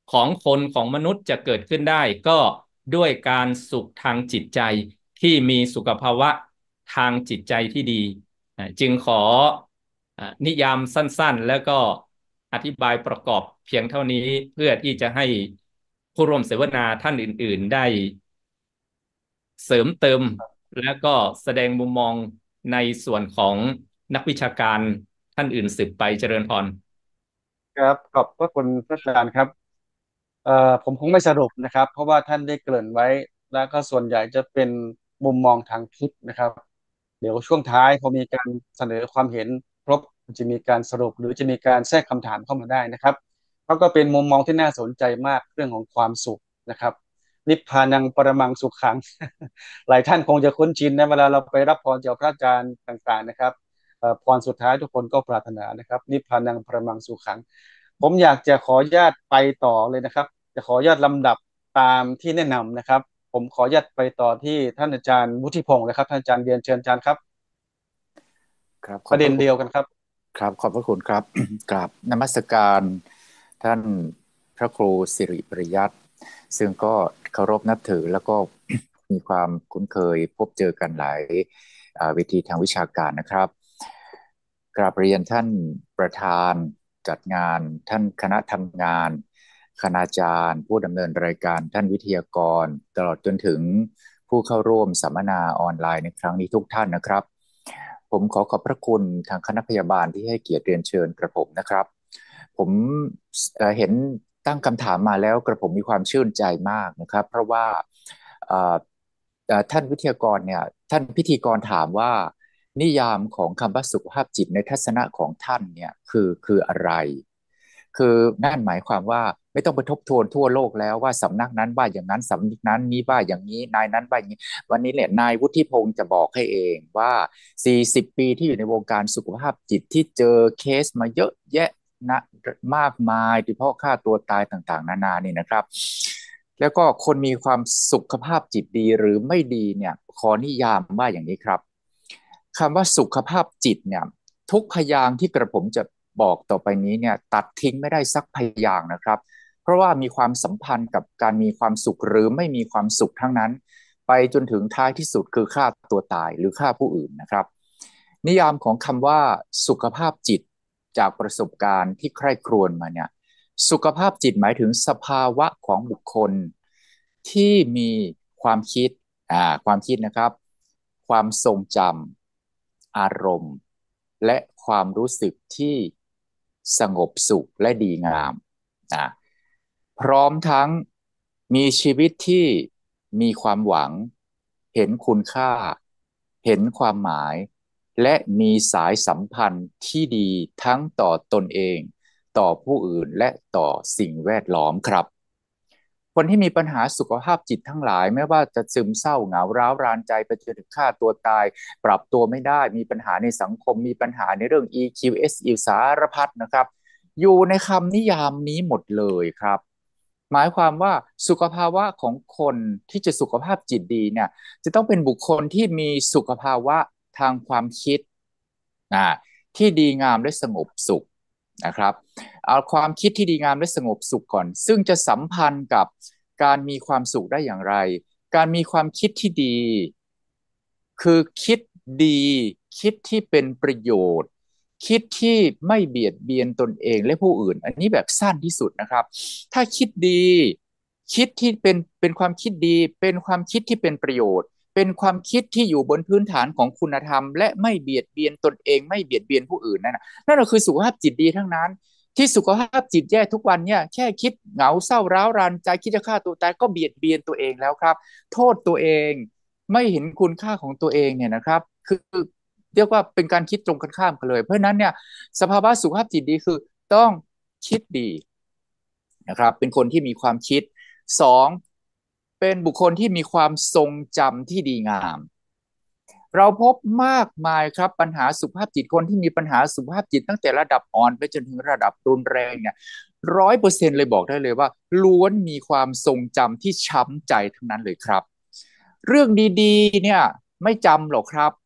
ของคนของมนุษย์จะเกิดขึ้นได้ก็ด้วยการสุขทางจิตใจที่มีสุขภาวะทางจิตใจที่ดีจึงขอนิยามสั้นๆแล้วก็อธิบายประกอบเพียงเท่านี้เพื่อที่จะให้ผู้ร่วมเสวนาท่านอื่นๆได้เสริมเติมแล้วก็แสดงมุมมองในส่วนของนักวิชาการท่านอื่นสืบไปเจริญพรครับขอบพระคุณพระอาจารย์ครับเอ่อผมคงไม่สรุปนะครับเพราะว่าท่านได้เกริ่นไว้แล้วก็ส่วนใหญ่จะเป็นมุมมองทางคิดนะครับเดี๋ยวช่วงท้ายพอมีการเสนอความเห็นครบจะมีการสรุปหรือจะมีการแทรกคำถามเข้ามาได้นะครับเขาก็เป็นมุมมองที่น่าสนใจมากเรื่องของความสุขนะครับนิพพานังปรมังสุขขังหลายท่านคงจะคุ้นชินนะเวลาเราไปรับพรจากพระอาจารย์ต่างๆนะครับเอ่อพรสุดท้ายทุกคนก็ปรารถนานะครับนิพพานังปรมังสุขขัง ผมอยากจะขออนุญาตไปต่อเลยนะครับจะขออนุญาตลำดับตามที่แนะนำนะครับผมขออนุญาตไปต่อที่ท่านอาจารย์วุฒิพงศ์นะครับท่านอาจารย์เรียนเชิญอาจารย์ครับครับขประเด็นอบพระคุณเดียวกันครับครับขอบพระคุณครับ กราบนมัสการท่านพระครูสิริปริยัติซึ่งก็เคารพนับถือแล้วก็ มีความคุ้นเคยพบเจอกันหลายเวทีทางวิชาการนะครับกราบเรียนท่านประธานจัดงานท่านคณะทำงานคณาจารย์ผู้ดำเนินรายการท่านวิทยากรตลอดจนถึงผู้เข้าร่วมสัมมนาออนไลน์ในครั้งนี้ทุกท่านนะครับผมขอขอบพระคุณทางคณะพยาบาลที่ให้เกียรติเรียนเชิญกระผมนะครับผมเอ่อเห็นตั้งคำถามมาแล้วกระผมมีความชื่นใจมากนะครับเพราะว่าเอ่อเอ่อท่านวิทยากรเนี่ยท่านพิธีกรถามว่านิยามของคำว่าสุขภาพจิตในทัศนะของท่านเนี่ยคือคืออะไรคือนั่นหมายความว่าไม่ต้องไปทบทวนทั่วโลกแล้วว่าสำนักนั้นว่าอย่างนั้นสำนักนั้นนี้ว่าอย่างนี้นายนั้นว่าอย่างนี้วันนี้เนี่ยนายวุฒิพงศ์จะบอกให้เองว่าสี่สิบปีที่อยู่ในวงการสุขภาพจิตที่เจอเคสมาเยอะแยะนะมากมายโดยเฉพาะฆ่าตัวตายต่างๆนานานี่นะครับแล้วก็คนมีความสุขภาพจิตดีหรือไม่ดีเนี่ยขอนิยามว่าอย่างนี้ครับคำว่าสุขภาพจิตเนี่ยทุกพยางค์ที่กระผมจะบอกต่อไปนี้เนี่ยตัดทิ้งไม่ได้สักพยางค์นะครับเพราะว่ามีความสัมพันธ์กับการมีความสุขหรือไม่มีความสุขทั้งนั้นไปจนถึงท้ายที่สุดคือฆ่าตัวตายหรือฆ่าผู้อื่นนะครับนิยามของคำว่าสุขภาพจิตจากประสบการณ์ที่ใคร่ครวญมาเนี่ยสุขภาพจิตหมายถึงสภาวะของบุคคลที่มีความคิดอ่าความคิดนะครับความทรงจำอารมณ์และความรู้สึกที่สงบสุขและดีงามนะพร้อมทั้งมีชีวิตที่มีความหวังเห็นคุณค่าเห็นความหมายและมีสายสัมพันธ์ที่ดีทั้งต่อตนเองต่อผู้อื่นและต่อสิ่งแวดล้อมครับคนที่มีปัญหาสุขภาพจิตทั้งหลายไม่ว่าจะซึมเศร้าเหงาร้าวรานใจไปจนถึงฆ่าตัวตายปรับตัวไม่ได้มีปัญหาในสังคมมีปัญหาในเรื่อง อี คิว เอส อี สารพัดนะครับอยู่ในคำนิยามนี้หมดเลยครับหมายความว่าสุขภาวะของคนที่จะสุขภาพจิตดีเนี่ยจะต้องเป็นบุคคลที่มีสุขภาวะทางความคิดนะที่ดีงามและสงบสุขนะครับเอาความคิดที่ดีงามและสงบสุขก่อนซึ่งจะสัมพันธ์กับการมีความสุขได้อย่างไรการมีความคิดที่ดีคือคิดดีคิดที่เป็นประโยชน์คิดที่ไม่เบียดเบียนตนเองและผู้อื่นอันนี้แบบสั้นที่สุดนะครับถ้าคิดดีคิดที่เป็นเป็นความคิดดีเป็นความคิดที่เป็นประโยชน์เป็นความคิดที่อยู่บนพื้นฐานของคุณธรรมและไม่เบียดเบียนตนเองไม่เบียดเบียนผู้อื่นนั่นนะนั่นก็คือสุขภาพจิตดีทั้งนั้นที่สุขภาพจิตแย่ทุกวันเนี่ยแค่คิดเหงาเศร้าร้าวรานใจคิดจะฆ่าตัวตายก็เบียดเบียนตัวเองแล้วครับโทษตัวเองไม่เห็นคุณค่าของตัวเองเนี่ยนะครับคือเรียกว่าเป็นการคิดตรงกันข้ามกันเลยเพราะนั้นเนี่ยสภาวะสุขภาพจิตดีคือต้องคิดดีนะครับเป็นคนที่มีความคิดสองเป็นบุคคลที่มีความทรงจำที่ดีงามเราพบมากมายครับปัญหาสุขภาพจิตคนที่มีปัญหาสุขภาพจิตตั้งแต่ระดับอ่อนไปจนถึงระดับรุนแรงเนี่ยร้อยเปอร์เซ็นต์เลยบอกได้เลยว่าล้วนมีความทรงจำที่ช้ำใจทั้งนั้นเลยครับเรื่องดีๆเนี่ยไม่จำหรอกครับ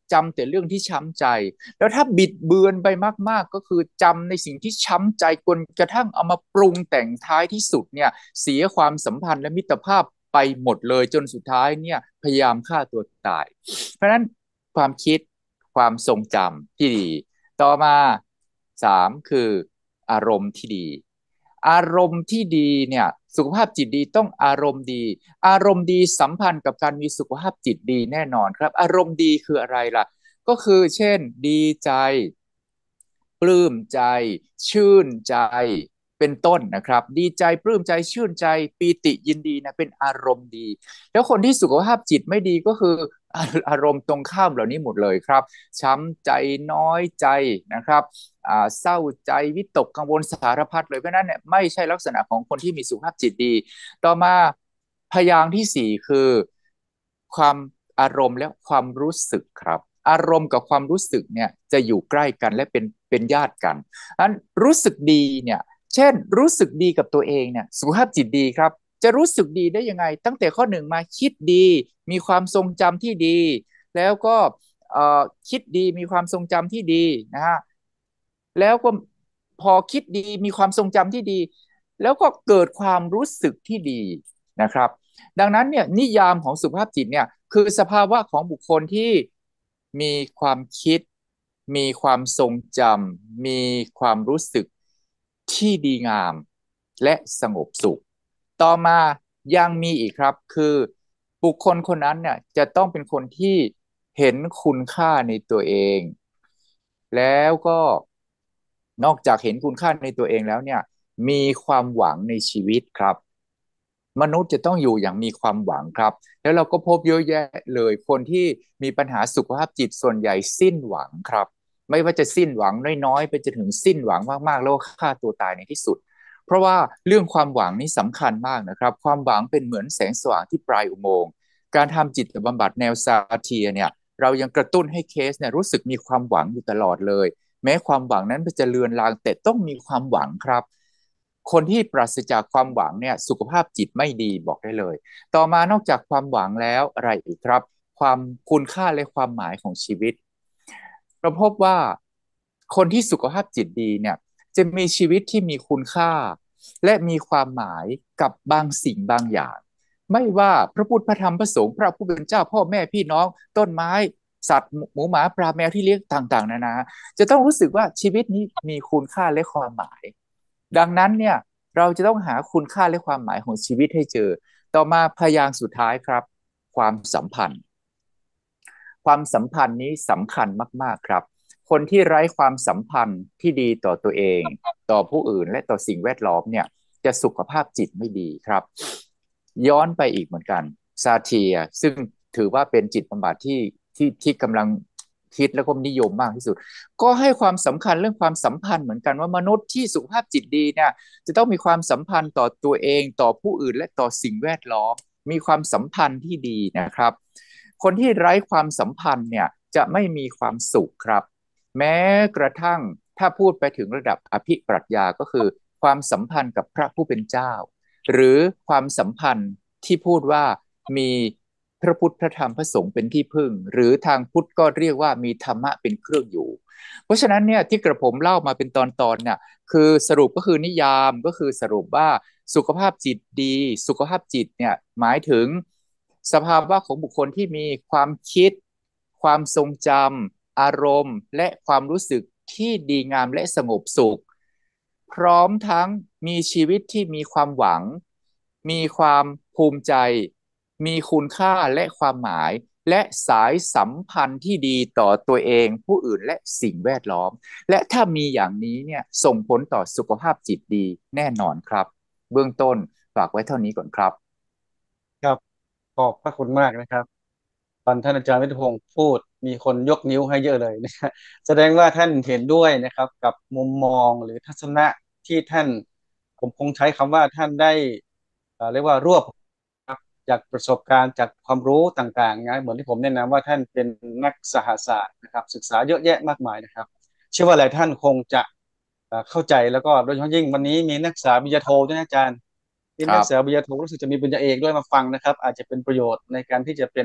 จำแต่เรื่องที่ช้ำใจแล้วถ้าบิดเบือนไปมากๆก็คือจำในสิ่งที่ช้ำใจจนกระทั่งเอามาปรุงแต่งท้ายที่สุดเนี่ยเสียความสัมพันธ์และมิตรภาพไปหมดเลยจนสุดท้ายเนี่ยพยายามฆ่าตัวตายเพราะฉะนั้นความคิดความทรงจำที่ดีต่อมาสามคืออารมณ์ที่ดีอารมณ์ที่ดีเนี่ยสุขภาพจิตดีต้องอารมณ์ดีอารมณ์ดีสัมพันธ์กับการมีสุขภาพจิตดีแน่นอนครับอารมณ์ดีคืออะไรล่ะก็คือเช่นดีใจปลื้มใจชื่นใจเป็นต้นนะครับดีใจปลื้มใจชื่นใจปีติยินดีนะเป็นอารมณ์ดีแล้วคนที่สุขภาพจิตไม่ดีก็คืออารมณ์ตรงข้ามเหล่านี้หมดเลยครับช้ำใจน้อยใจนะครับเศร้าใจวิตกกังวลสารพัดเลยเพราะนั้นเนี่ยไม่ใช่ลักษณะของคนที่มีสุขภาพจิตดีต่อมาพยางค์ที่สี่คือความอารมณ์และความรู้สึกครับอารมณ์กับความรู้สึกเนี่ยจะอยู่ใกล้กันและเป็นเป็นญาติกันอันรู้สึกดีเนี่ยเช่นรู้สึกดีกับตัวเองเนี่ยสุขภาพจิตดีครับจะรู้สึกดีได้ยังไงตั้งแต่ข้อหนึ่งมาคิดดีมีความทรงจำที่ดีแล้วก็คิดดีมีความทรงจำที่ดีนะฮะแล้วก็พอคิดดีมีความทรงจำที่ดีแล้วก็เกิดความรู้สึกที่ดีนะครับดังนั้นเนี่ยนิยามของสุขภาพจิตเนี่ยคือสภาวะของบุคคลที่มีความคิดมีความทรงจำมีความรู้สึกที่ดีงามและสงบสุขต่อมายังมีอีกครับคือบุคคลคนนั้นเนี่ยจะต้องเป็นคนที่เห็นคุณค่าในตัวเองแล้วก็นอกจากเห็นคุณค่าในตัวเองแล้วเนี่ยมีความหวังในชีวิตครับมนุษย์จะต้องอยู่อย่างมีความหวังครับแล้วเราก็พบเยอะแยะเลยคนที่มีปัญหาสุขภาพจิตส่วนใหญ่สิ้นหวังครับไม่ว่าจะสิ้นหวังน้อยๆไปจนถึงสิ้นหวังมากๆแล้วฆ่าตัวตายในที่สุดเพราะว่าเรื่องความหวังนี่สำคัญมากนะครับความหวังเป็นเหมือนแสงสว่างที่ปลายอุโมงค์การทำจิตบำบัดแนวซาเทียเนี่ยเรายังกระตุ้นให้เคสเนี่ยรู้สึกมีความหวังอยู่ตลอดเลยแม้ความหวังนั้นจะเลือนลางแต่ต้องมีความหวังครับคนที่ปราศจากความหวังเนี่ยสุขภาพจิตไม่ดีบอกได้เลยต่อมานอกจากความหวังแล้วอะไรอีกครับความคุณค่าและความหมายของชีวิตเราพบว่าคนที่สุขภาพจิตดีเนี่ยจะมีชีวิตที่มีคุณค่าและมีความหมายกับบางสิ่งบางอย่างไม่ว่าพระพุทธพระธรรมพระสงฆ์พระผู้เป็นเจ้าพ่อแม่พี่น้องต้นไม้สัตว์หมูหมาปลาแมวที่เลี้ยงต่างๆนานาจะต้องรู้สึกว่าชีวิตนี้มีคุณค่าและความหมายดังนั้นเนี่ยเราจะต้องหาคุณค่าและความหมายของชีวิตให้เจอต่อมาพยางค์สุดท้ายครับความสัมพันธ์ความสัมพันธ์นี้สำคัญมากๆครับคนที่ไร้ความสัมพันธ์ที่ดีต่อตัวเองต่อผู้อื่นและต่อสิ่งแวดล้อมเนี่ยจะสุขภาพจิตไม่ดีครับย้อนไปอีกเหมือนกันซาเทียซึ่งถือว่าเป็นจิตบำบัดที่ที่ที่กำลังคิดแล้วก็นิยมมากที่สุดก็ให้ความสำคัญเรื่องความสัมพันธ์เหมือนกันว่ามนุษย์ที่สุขภาพจิตดีเนี่ยจะต้องมีความสัมพันธ์ต่อตัวเองต่อผู้อื่นและต่อสิ่งแวดล้อมมีความสัมพันธ์ที่ดีนะครับคนที่ไร้ความสัมพันธ์เนี่ยจะไม่มีความสุขครับแม้กระทั่งถ้าพูดไปถึงระดับอภิปรัชญาก็คือความสัมพันธ์กับพระผู้เป็นเจ้าหรือความสัมพันธ์ที่พูดว่ามีพระพุทธพระธรรมพระสงฆ์เป็นที่พึ่งหรือทางพุทธก็เรียกว่ามีธรรมะเป็นเครื่องอยู่เพราะฉะนั้นเนี่ยที่กระผมเล่ามาเป็นตอนๆเนี่ยคือสรุปก็คือนิยามก็คือสรุปว่าสุขภาพจิตดีสุขภาพจิตเนี่ยหมายถึงสภาวะของบุคคลที่มีความคิดความทรงจำอารมณ์และความรู้สึกที่ดีงามและสงบสุขพร้อมทั้งมีชีวิตที่มีความหวังมีความภูมิใจมีคุณค่าและความหมายและสายสัมพันธ์ที่ดีต่อตัวเองผู้อื่นและสิ่งแวดล้อมและถ้ามีอย่างนี้เนี่ยส่งผลต่อสุขภาพจิตดีแน่นอนครับเบื้องต้นฝากไว้เท่านี้ก่อนครับครับขอบพระคุณมากนะครับตอนท่านอาจารย์วิทยพงศ์พูดมีคนยกนิ้วให้เยอะเลยนะฮะแสดงว่าท่านเห็นด้วยนะครับกับมุมมองหรือทัศนะที่ท่านผมคงใช้คำว่าท่านได้เอ่อเรียกว่ารวบจากประสบการณ์จากความรู้ต่างๆนะเหมือนที่ผมแนะนำว่าท่านเป็นนักสหศาสตร์นะครับศึกษาเยอะแยะมากมายนะครับเชื่อว่าหลายท่านคงจะเอ่อเข้าใจแล้วก็โดยเฉพาะยิ่งวันนี้มีนักศึกษาปริญญาโทด้วยนะอาจารย์ที่นักศึกษาปริญญาโทรู้สึกจะมีปริญญาเอกด้วยมาฟังนะครับอาจจะเป็นประโยชน์ในการที่จะเป็น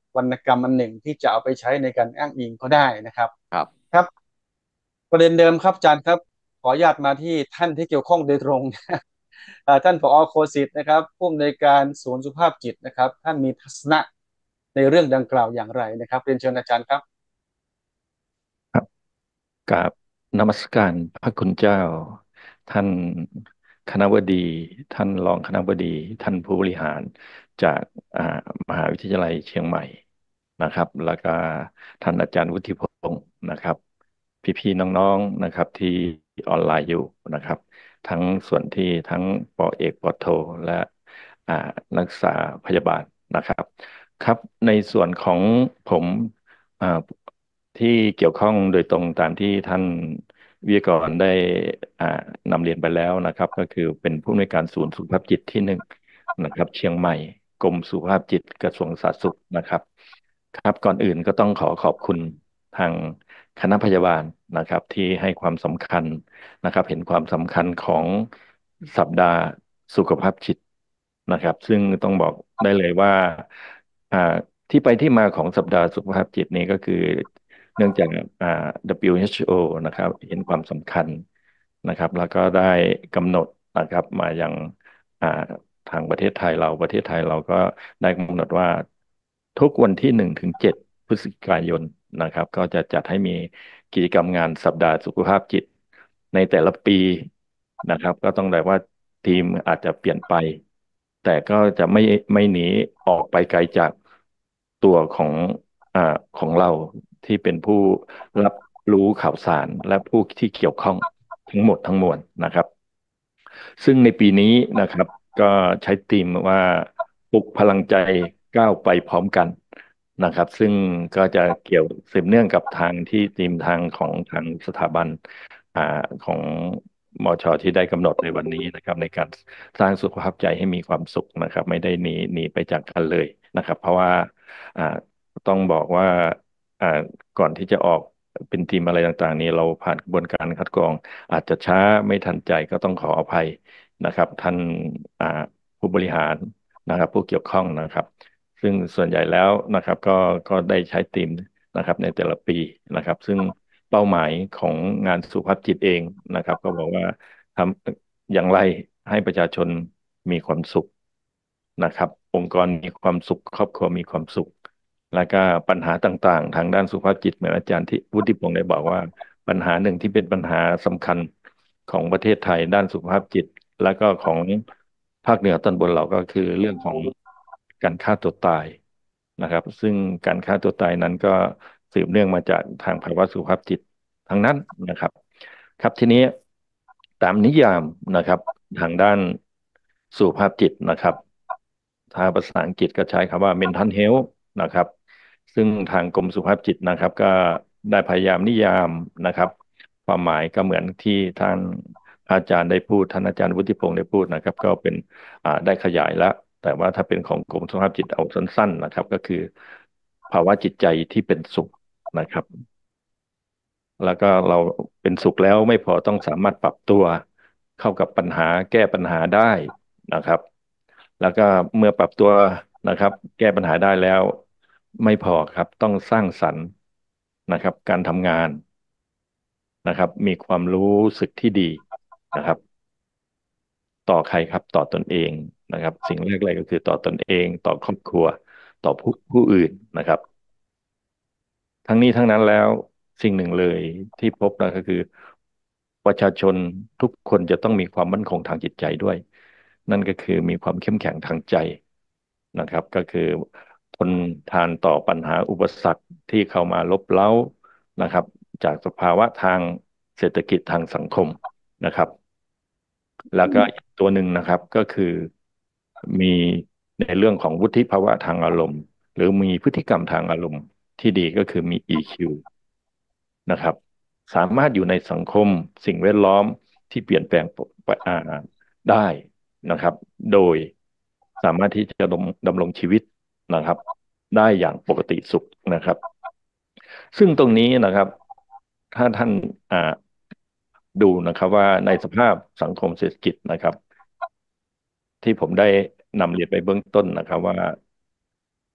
วรรณกรรมอันหนึ่งที่จะเอาไปใช้ในการอ้างอิงก็ได้นะครับครับครับประเด็นเดิมครับอาจารย์ครับขออนุญาตมาที่ท่านที่เกี่ยวข้องโดยตรงอ่าท่านผอโคสิตนะครับผู้อำนวยการศูนย์สุขภาพจิตนะครับท่านมีทัศนะในเรื่องดังกล่าวอย่างไรนะครับเรียนเชิญอาจารย์ครับครับกราบนมัสการพระคุณเจ้าท่านคณบดีท่านรองคณบดีท่านผู้บริหารจากอ่ามหาวิทยาลัยเชียงใหม่นะครับแล้วก็ท่านอาจารย์วุฒิพงศ์นะครับพี่ๆน้องๆนะครับที่ออนไลน์อยู่นะครับทั้งส่วนที่ทั้งปอเอกปอโทและอ่านักศึกษาพยาบาลนะครับครับในส่วนของผมอ่า ที่เกี่ยวข้องโดยตรงตามที่ท่านวิทยากรได้อ่านำเรียนไปแล้วนะครับก็คือเป็นผู้อำนวยการศูนย์สุขภาพจิตที่หนึ่งนะครับเชียงใหม่กรมสุขภาพจิตกระทรวงสาธารณสุขนะครับครับก่อนอื่นก็ต้องขอขอบคุณทางคณะพยาบาลนะครับที่ให้ความสำคัญนะครับเห็นความสำคัญของสัปดาห์สุขภาพจิตนะครับซึ่งต้องบอกได้เลยว่าอ่าที่ไปที่มาของสัปดาห์สุขภาพจิตนี้ก็คือ เนื่องจากอ่า ดับเบิลยู เอช โอ นะครับเห็นความสำคัญนะครับแล้วก็ได้กำหนดนะครับมายังอ่าทางประเทศไทยเราประเทศไทยเราก็ได้กำหนดว่าทุกวันที่หนึ่งถึงเจ็ดพฤศจิกายนนะครับก็จะจัดให้มีกิจกรรมงานสัปดาห์สุขภาพจิตในแต่ละปีนะครับก็ต้องได้ว่าทีมอาจจะเปลี่ยนไปแต่ก็จะไม่ไม่หนีออกไปไกลจากตัวของอ่าของเรา ที่เป็นผู้รับรู้ข่าวสารและผู้ที่เกี่ยวข้องทั้งหมดทั้งมวลนะครับซึ่งในปีนี้นะครับก็ใช้ธีมว่าปลุกพลังใจก้าวไปพร้อมกันนะครับซึ่งก็จะเกี่ยวสืบเนื่องกับทางที่ธีมทางของทางสถาบันอ่าของมชที่ได้กำหนดในวันนี้นะครับในการสร้างสุขภาพใจให้มีความสุขนะครับไม่ได้หนีหนีไปจากกันเลยนะครับเพราะว่าอ่าต้องบอกว่า อ่าก่อนที่จะออกเป็นทีมอะไรต่างๆนี้เราผ่านกระบวนการคัดกรองอาจจะช้าไม่ทันใจก็ต้องขออภัยนะครับท่านอ่าผู้บริหารนะครับผู้เกี่ยวข้องนะครับซึ่งส่วนใหญ่แล้วนะครับก็ก็ได้ใช้ทีมนะครับในแต่ละปีนะครับซึ่งเป้าหมายของงานสุขภาพจิตเองนะครับก็บอกว่าทำอย่างไรให้ประชาชนมีความสุขนะครับองค์กรมีความสุขครอบครัวมีความสุข แล้วก็ปัญหาต่างๆทางด้านสุขภาพจิตเหมือนอาจารย์ที่วุฒิพงศ์ได้บอกว่าปัญหาหนึ่งที่เป็นปัญหาสำคัญของประเทศไทยด้านสุขภาพจิตแล้วก็ของภาคเหนือตอนบนเราก็คือเรื่องของการฆ่าตัวตายนะครับซึ่งการฆ่าตัวตายนั้นก็สืบเนื่องมาจากทางภาวะสุขภาพจิตทั้งนั้นนะครับครับทีนี้ตามนิยามนะครับทางด้านสุขภาพจิตนะครับ ถ้าภาษาอังกฤษก็ใช้คำว่า mental health นะครับซึ่งทางกรมสุขภาพจิตนะครับก็ได้พยายามนิยามนะครับความหมายก็เหมือนที่ท่านอาจารย์ได้พูดท่านอาจารย์วุฒิพงศ์ได้พูดนะครับก็เป็นอ่าได้ขยายแล้วแต่ว่าถ้าเป็นของกรมสุขภาพจิตเอาสั้นๆนะครับก็คือภาวะจิตใจที่เป็นสุขนะครับ แล้วก็เราเป็นสุขแล้วไม่พอต้องสามารถปรับตัวเข้ากับปัญหาแก้ปัญหาได้นะครับแล้วก็เมื่อปรับตัวนะครับแก้ปัญหาได้แล้วไม่พอครับต้องสร้างสรรค์นะครับการทำงานนะครับมีความรู้สึกที่ดีนะครับต่อใครครับต่อตนเองนะครับสิ่งแรกเลยก็คือต่อตนเองต่อครอบครัวต่อผู้ผู้อื่นนะครับ ทั้งนี้ทั้งนั้นแล้วสิ่งหนึ่งเลยที่พบนะก็คือประชาชนทุกคนจะต้องมีความมั่นคงทางจิตใจด้วยนั่นก็คือมีความเข้มแข็งทางใจนะครับก็คือทนทานต่อปัญหาอุปสรรคที่เข้ามาลบเล้านะครับจากสภาวะทางเศรษฐกิจทางสังคมนะครับแล้วก็อีกตัวหนึ่งนะครับก็คือมีในเรื่องของวุฒิภาวะทางอารมณ์หรือมีพฤติกรรมทางอารมณ์ที่ดีก็คือมี อี คิว นะครับสามารถอยู่ในสังคมสิ่งแวดล้อมที่เปลี่ยนแปลงอ่าได้นะครับโดยสามารถที่จะดำดำรงชีวิตนะครับได้อย่างปกติสุขนะครับซึ่งตรงนี้นะครับถ้าท่านอ่าดูนะครับว่าในสภาพสังคมเศรษฐกิจนะครับที่ผมได้นำเรียนไปเบื้องต้นนะครับว่า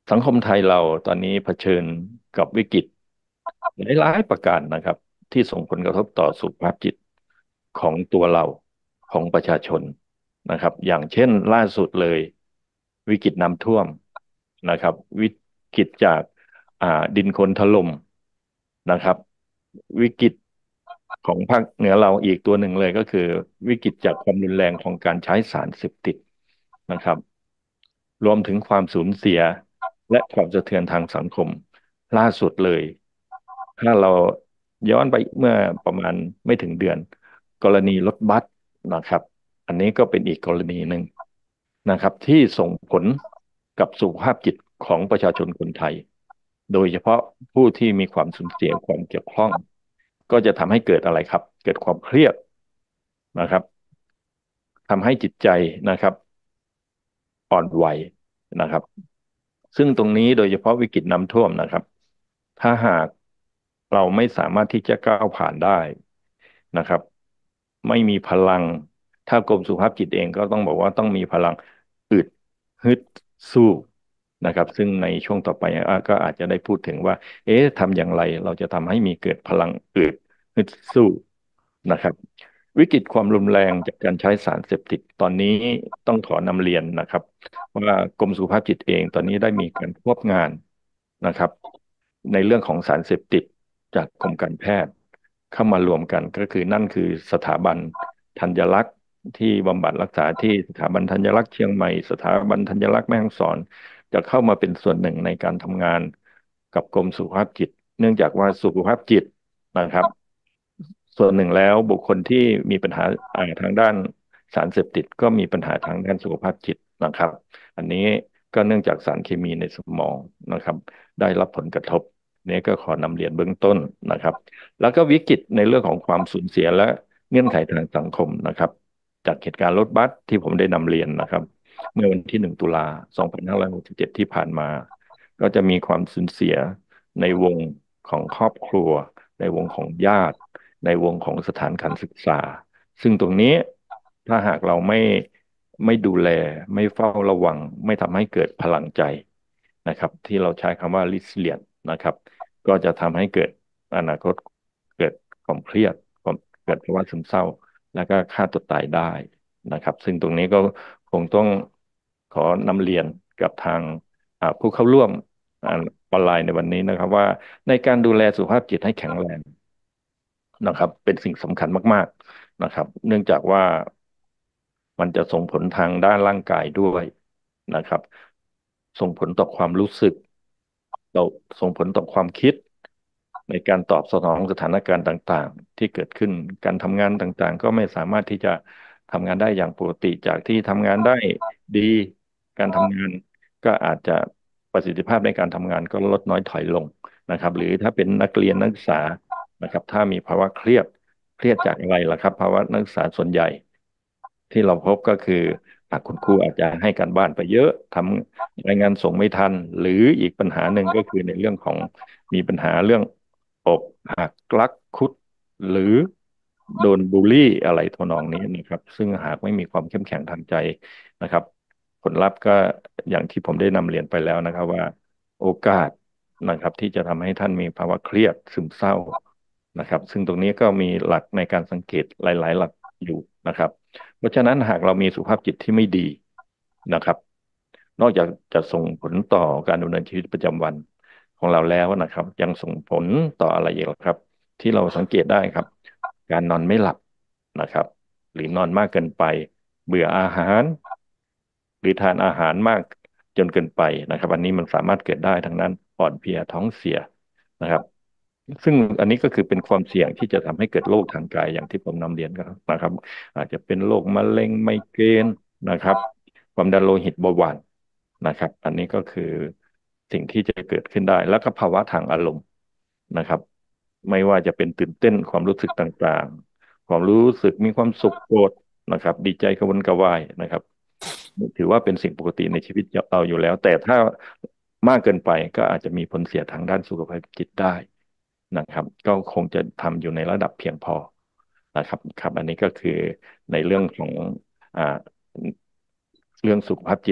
สังคมไทยเราตอนนี้เผชิญกับวิกฤตหลายๆประการนะครับที่ส่งผลกระทบต่อสุขภาพจิตของตัวเราของประชาชนนะครับอย่างเช่นล่าสุดเลยวิกฤตน้ำท่วมนะครับวิกฤตจากอ่าดินโคลนถล่มนะครับวิกฤตของภาคเหนือเราอีกตัวหนึ่งเลยก็คือวิกฤตจากความรุนแรงของการใช้สารเสพติดนะครับรวมถึงความสูญเสียและความสะเทือนทางสังคมล่าสุดเลยถ้าเราย้อนไปเมื่อประมาณไม่ถึงเดือนกรณีรถบัสนะครับอันนี้ก็เป็นอีกกรณีหนึ่งนะครับที่ส่งผลกับสุขภาพจิตของประชาชนคนไทยโดยเฉพาะผู้ที่มีความสูญเสียความเกี่ยวข้องก็จะทำให้เกิดอะไรครับเกิดความเครียดนะครับทำให้จิตใจนะครับอ่อนไหวนะครับซึ่งตรงนี้โดยเฉพาะวิกฤตน้ำท่วมนะครับถ้าหากเราไม่สามารถที่จะก้าวผ่านได้นะครับไม่มีพลังถ้ากรมสุขภาพจิตเองก็ต้องบอกว่าต้องมีพลังอึดฮึดสู้นะครับซึ่งในช่วงต่อไปอ่ะก็อาจจะได้พูดถึงว่าเอ๊ะทำอย่างไรเราจะทำให้มีเกิดพลังอึดฮึดสู้นะครับวิกฤตความรุนแรงจากการใช้สารเสพติดตอนนี้ต้องขอนำเรียนนะครับว่ากรมสุขภาพจิตเองตอนนี้ได้มีการควบงานนะครับในเรื่องของสารเสพติดจากกรมการแพทย์เข้ามารวมกันก็คือนั่นคือสถาบันธัญรักษ์ที่บำบัดรักษาที่สถาบันธัญรักษ์เชียงใหม่สถาบันธัญรักษ์แม่ฮ่องสอนจะเข้ามาเป็นส่วนหนึ่งในการทำงานกับกรมสุขภาพจิตเนื่องจากว่าสุขภาพจิตนะครับส่วนหนึ่งแล้วบุคคลที่มีปัญหาอ่าทางด้านสารเสพติดก็มีปัญหาทางด้านสุขภาพจิตนะครับอันนี้ก็เนื่องจากสารเคมีในสมองนะครับได้รับผลกระทบนี้ก็ขอนำเรียนเบื้องต้นนะครับแล้วก็วิกฤตในเรื่องของความสูญเสียและเงื่อนไขทางสังคมนะครับจากเหตุการณ์รถบัสที่ผมได้นำเรียนนะครับเมื่อวันที่หนึ่งตุลาสองพันห้าร้อยหกสิบเจ็ดที่ผ่านมาก็จะมีความสูญเสียในวงของครอบครัวในวงของญาติในวงของสถานการศึกษาซึ่งตรงนี้ถ้าหากเราไม่ไม่ดูแลไม่เฝ้าระวังไม่ทำให้เกิดพลังใจนะครับที่เราใช้คำว่า resilient นะครับก็จะทำให้เกิดอนาคตเกิดความเครียดความเกิดภาวะซึมเศร้าแล้วก็ฆ่าตัวตายได้นะครับซึ่งตรงนี้ก็คงต้องขอนำเรียนกับทางอ่าผู้เข้าร่วมอ่าออนไลน์ในวันนี้นะครับว่าในการดูแลสุขภาพจิตให้แข็งแรงนะครับเป็นสิ่งสำคัญมากๆนะครับเนื่องจากว่ามันจะส่งผลทางด้านร่างกายด้วยนะครับส่งผลต่อความรู้สึกเราส่งผลต่อความคิดในการตอบสนองสถานการณ์ต่างๆที่เกิดขึ้นการทำงานต่างๆก็ไม่สามารถที่จะทำงานได้อย่างปกติจากที่ทำงานได้ดีการทำงานก็อาจจะประสิทธิภาพในการทำงานก็ลดน้อยถอยลงนะครับหรือถ้าเป็นนักเรียนนักศึกษานะครับถ้ามีภาวะเครียดเครียดจากอะไรล่ะครับภาวะนักศึกษาส่วนใหญ่ที่เราพบก็คืออ่ะคุณครูอาจจะให้การบ้านไปเยอะทำรายงานส่งไม่ทันหรืออีกปัญหาหนึ่งก็คือในเรื่องของมีปัญหาเรื่องอกหักรักคุดหรือโดนบูลลี่อะไรทำนองนี้นะครับซึ่งหากไม่มีความเข้มแข็งทางใจนะครับผลลัพธ์ก็อย่างที่ผมได้นำเรียนไปแล้วนะครับว่าโอกาสนะครับที่จะทำให้ท่านมีภาวะเครียดซึมเศร้านะครับซึ่งตรงนี้ก็มีหลักในการสังเกตหลายๆหลักอยู่นะครับเพราะฉะนั้นหากเรามีสุขภาพจิตที่ไม่ดีนะครับนอกจากจะส่งผลต่อการดำเนินชีวิตประจำวันของเราแล้วนะครับยังส่งผลต่ออะไรอีกครับที่เราสังเกตได้ครับการนอนไม่หลับนะครับหรือนอนมากเกินไปเบื่ออาหารหรือทานอาหารมากจนเกินไปนะครับอันนี้มันสามารถเกิดได้ทั้งนั้นอ่อนเพลียท้องเสียนะครับซึ่งอันนี้ก็คือเป็นความเสี่ยงที่จะทำให้เกิดโรคทางกายอย่างที่ผมนำเรียนกันนะครับอาจจะเป็นโรคมะเร็งไมเกรนนะครับความดันโลหิตเบาหวานนะครับอันนี้ก็คือสิ่งที่จะเกิดขึ้นได้แล้วก็ภาวะทางอารมณ์นะครับไม่ว่าจะเป็นตื่นเต้นความรู้สึกต่างๆความรู้สึกมีความสุขโกรธนะครับดีใจกระวนกระวายนะครับถือว่าเป็นสิ่งปกติในชีวิตเราอยู่แล้วแต่ถ้ามากเกินไปก็อาจจะมีผลเสียทางด้านสุขภาพจิตได้นะครับก็คงจะทำอยู่ในระดับเพียงพอนะครับครับอันนี้ก็คือในเรื่องของอ่าเรื่องสุขภาพจิต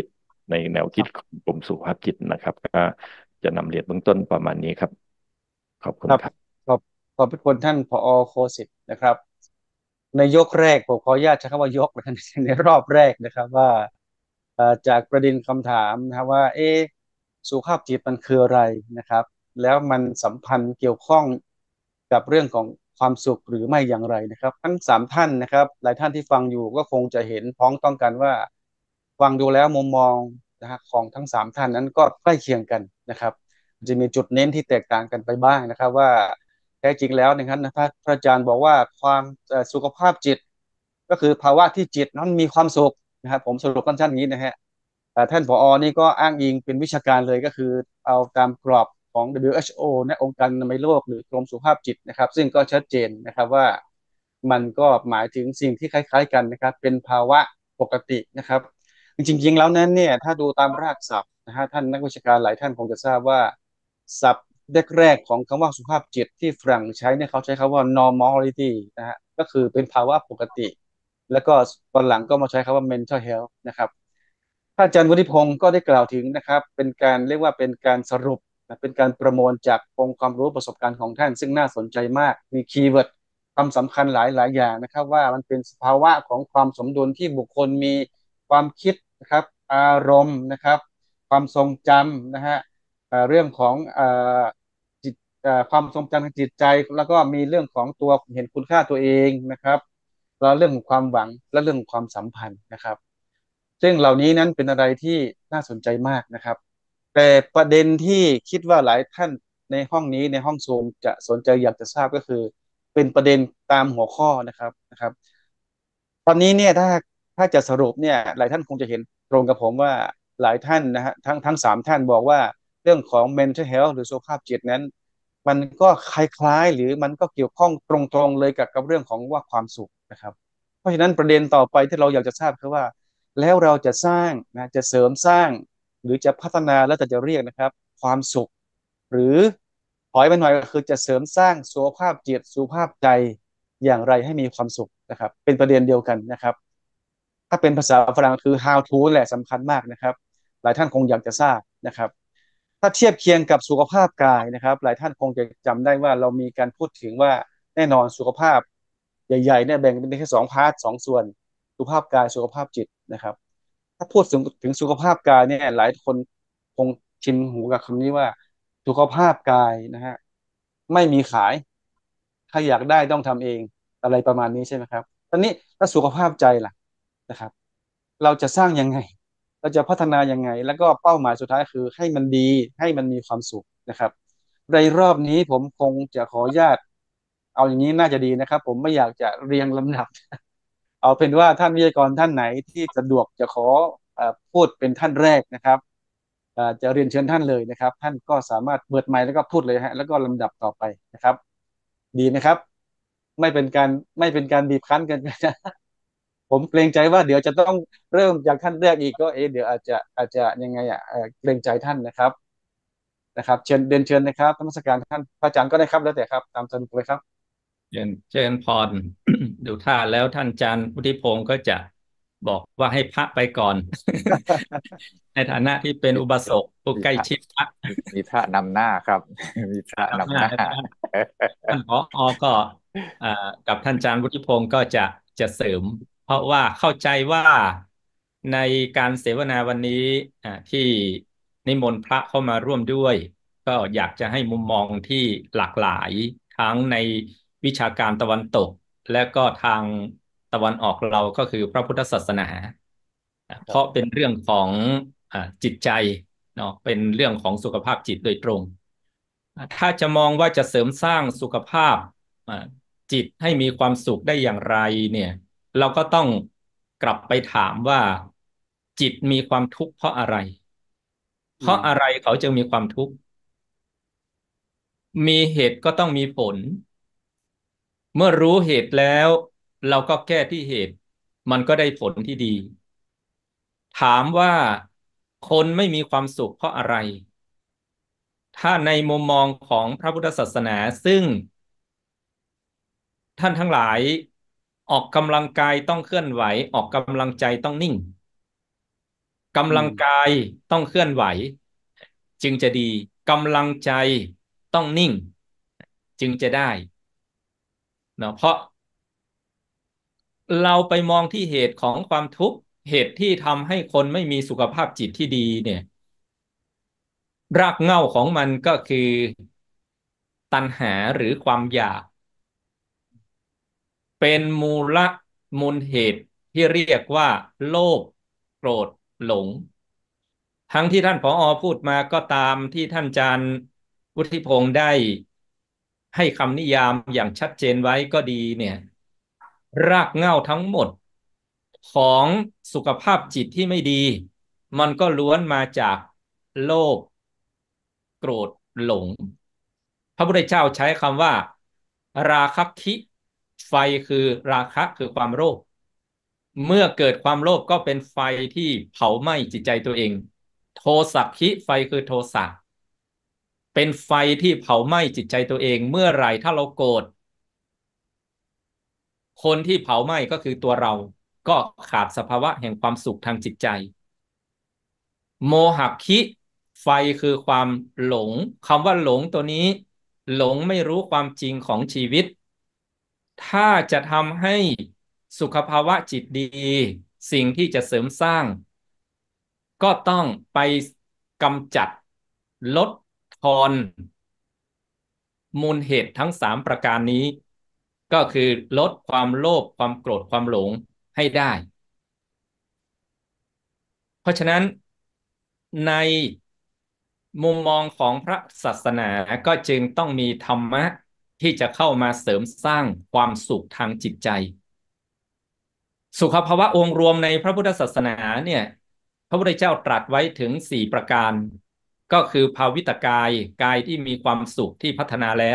ในแนวคิดครับของกรมสุขภาพจิตนะครับก็จะนำเรียนเบื้องต้นประมาณนี้ครับขอบคุครับณครับขอบขอบพระคุณท่านผอโคสิตนะครับในยกแรกผมขออนุญาตใช้คำว่ายกนะครับในรอบแรกนะครับว่าเอ่อจากประเด็นคำถามนะครับว่าเอะสุขภาพจิตมันคืออะไรนะครับแล้วมันสัมพันธ์เกี่ยวข้องกับเรื่องของความสุขหรือไม่อย่างไรนะครับทั้งสามท่านนะครับหลายท่านที่ฟังอยู่ก็คงจะเห็นพ้องต้องกันว่าฟังดูแล้วมุมมองนะฮะของทั้งสามท่านนั้นก็ใกล้เคียงกันนะครับจะมีจุดเน้นที่แตกต่างกันไปบ้างนะครับว่า แท้จริงแล้วนะครับนะพระพระอาจารย์บอกว่าความเอ่อสุขภาพจิตก็คือภาวะที่จิตนั้นมีความสุขนะครับผมสรุปสั้นๆอย่างนี้นะฮะเอ่อท่านผอนี่ก็อ้างอิงเป็นวิชาการเลยก็คือเอาตามกรอบของ ดับเบิลยู เอช โอ นะองค์การอนามัยโลกหรือกรมสุขภาพจิตนะครับซึ่งก็ชัดเจนนะครับว่ามันก็หมายถึงสิ่งที่คล้ายๆกันนะครับเป็นภาวะปกตินะครับจริงๆแล้วนั้นเนี่ยถ้าดูตามรากศัพท์นะฮะท่านนักวิชาการหลายท่านคงจะทราบว่าศัพท์ แรกๆของคำว่าสุขภาพจิตที่ฝรั่งใช้เนี่ยเขาใช้คำว่า normality นะฮะก็คือเป็นภาวะปกติแล้วก็ตอนหลังก็มาใช้คำว่า mental health นะครับท่านอาจารย์วุฒิพงศ์ก็ได้กล่าวถึงนะครับเป็นการเรียกว่าเป็นการสรุปนะเป็นการประมวลจากองค์ความรู้ประสบการณ์ของท่านซึ่งน่าสนใจมากมีคีย์เวิร์ดคำสำคัญหลายหลายอย่างนะครับว่ามันเป็นสภาวะของความสมดุลที่บุคคลมีความคิดนะครับอารมณ์นะครับความทรงจำนะฮะ เอ่อเรื่องของเอ่อจิตเอ่อความทรงจำทางจิตใจแล้วก็มีเรื่องของตัวเห็นคุณค่าตัวเองนะครับแล้วเรื่องของความหวังและเรื่องของความสัมพันธ์นะครับซึ่งเหล่านี้นั้นเป็นอะไรที่น่าสนใจมากนะครับแต่ประเด็นที่คิดว่าหลายท่านในห้องนี้ในห้องซูมจะสนใจอยากจะทราบก็คือเป็นประเด็นตามหัวข้อนะครับนะครับ ตอนนี้เนี่ยถ้าถ้าจะสรุปเนี่ยหลายท่านคงจะเห็นตรงกับผมว่าหลายท่านนะฮะทั้งทั้งสามท่านบอกว่าเรื่องของ mental health หรือสุขภาพจิตนั้นมันก็คล้ายๆหรือมันก็เกี่ยวข้องตรงๆเลยกับกับเรื่องของว่าความสุขนะครับเพราะฉะนั้นประเด็นต่อไปที่เราอยากจะทราบคือว่าแล้วเราจะสร้างนะจะเสริมสร้างหรือจะพัฒนาแล้วแต่จะเรียกนะครับความสุขหรือถอยไปหน่อยก็คือจะเสริมสร้างสุขภาพจิตสุขภาพใจ อย่างไรให้มีความสุขนะครับเป็นประเด็นเดียวกันนะครับถ้าเป็นภาษาฝรั่งคือ how to แหละสำคัญมากนะครับหลายท่านคงอยากจะทราบนะครับถ้าเทียบเคียงกับสุขภาพกายนะครับหลายท่านคงจะจำได้ว่าเรามีการพูดถึงว่าแน่นอนสุขภาพใหญ่ๆเนี่ยแบ่งเป็นแค่สองพาร์ทสองส่วนสุขภาพกายสุขภาพจิตนะครับถ้าพูดถึงถึงสุขภาพกายเนี่ยหลายคนคงชินหูกับคำนี้ว่าสุขภาพกายนะฮะไม่มีขายถ้าอยากได้ต้องทำเอง อะไรประมาณนี้ใช่ไหมครับตอนนี้ถ้าสุขภาพใจล่ะนะครับเราจะสร้างยังไงเราจะพัฒนายังไงแล้วก็เป้าหมายสุดท้ายคือให้มันดีให้มันมีความสุขนะครับในรอบนี้ผมคงจะขออนุญาตเอาอย่างนี้น่าจะดีนะครับผมไม่อยากจะเรียงลำดับเอาเป็นว่าท่านวิทยากรท่านไหนที่สะดวกจะขอเอ่อพูดเป็นท่านแรกนะครับเอ่อจะเรียนเชิญท่านเลยนะครับท่านก็สามารถเปิดไมค์แล้วก็พูดเลยฮะแล้วก็ลำดับต่อไปนะครับดีไหมครับ ไม่เป็นการไม่เป็นการบีบคั้นกันนะผมเกรงใจว่าเดี๋ยวจะต้องเริ่มจากท่านแรกอีกก็เอะเดี๋ยวอาจจะอาจจะยังไงอ่ะเอ่อเกรงใจท่านนะครับนะครับเชิญเดินเชิญนะครับธรรมสการท่านพระอาจารย์ก็ได้ครับแล้วแต่ครับตามสะดวกเลยครับเจริญเจริญพร ดูท่าแล้วท่านอาจารย์พุทธิพงศ์ก็จะบอกว่าให้พระไปก่อน ในฐานะที่เป็นอุบาสกผู้มีพระใกล้ชิดพระมีมีพระนำหน้าครับมีพระนำหนำหน้าน้าท่านท่านผอก็อ่ากับท่านอาจารย์วุฒิพงศ์ก็จะจะเสริม เพราะว่าเข้าใจว่าในการเสวนาวันนี้อ่าที่นิมนต์พระเข้ามาร่วมด้วย ก็อยากจะให้มุมมองที่หลากหลายทั้งในวิชาการตะวันตก และก็ทางตะวันออกเราก็คือพระพุทธศาสนาอ่ะเพราะเป็นเรื่องของอ่าจิตใจเนาะเป็นเรื่องของสุขภาพจิตโดยตรง ถ้าจะมองว่าจะเสริมสร้างสุขภาพอ่าจิตให้มีความสุขได้อย่างไรเนี่ยเราก็ต้องกลับไปถามว่าจิตมีความทุกข์เพราะอะไรเพอืมราะอะไรเขาจึงมีความทุกข์มีเหตุก็ต้องมีผลเมื่อรู้เหตุแล้วเราก็แก้ที่เหตุมันก็ได้ผลที่ดีถามว่าคนไม่มีความสุขเพราะอะไรถ้าในมุมมองของพระพุทธศาสนาซึ่ง ท่านทั้งหลายออกกำลังกายต้องเคลื่อนไหวออกกำลังใจต้องนิ่งกำลังอืมกายต้องเคลื่อนไหวจึงจะดีกำลังใจต้องนิ่งจึงจะได้เนาะเพราะเราไปมองที่เหตุของความทุกข์เหตุที่ทำให้คนไม่มีสุขภาพจิตที่ดีเนี่ยรากเหง้าของมันก็คือตัณหาหรือความอยากเป็นมูลมูลเหตุที่เรียกว่าโลภโกรธหลงทั้งที่ท่านผอพูดมาก็ตามที่ท่านอาจารย์วุฒิพงศ์ได้ให้คำนิยามอย่างชัดเจนไว้ก็ดีเนี่ยรากเหง้าทั้งหมดของสุขภาพจิตที่ไม่ดีมันก็ล้วนมาจากโลภโกรธหลงพระพุทธเจ้าใช้คำว่าราคะคิไฟคือราคะคือความโลภเมื่อเกิดความโลภก็เป็นไฟที่เผาไหม้จิตใจตัวเองโทสะคิไฟคือโทสะเป็นไฟที่เผาไหม้จิตใจตัวเองเมื่อไหร่ถ้าเราโกรธคนที่เผาไหม้ก็คือตัวเราก็ขาดสภาวะแห่งความสุขทางจิตใจโมหะคิไฟคือความหลงคำว่าหลงตัวนี้หลงไม่รู้ความจริงของชีวิตถ้าจะทำให้สุขภาวะจิตดีสิ่งที่จะเสริมสร้างก็ต้องไปกำจัดลดทอนมูลเหตุทั้งสามประการนี้ก็คือลดความโลภความโกรธความหลงให้ได้เพราะฉะนั้นในมุมมองของพระศาสนาก็จึงต้องมีธรรมะที่จะเข้ามาเสริมสร้างความสุขทางจิตใจสุขภาวะองค์รวมในพระพุทธศาสนาเนี่ยพระพุทธเจ้าตรัสไว้ถึงสี่ประการก็คือภาวิตกายกายที่มีความสุขที่พัฒนาแล้ว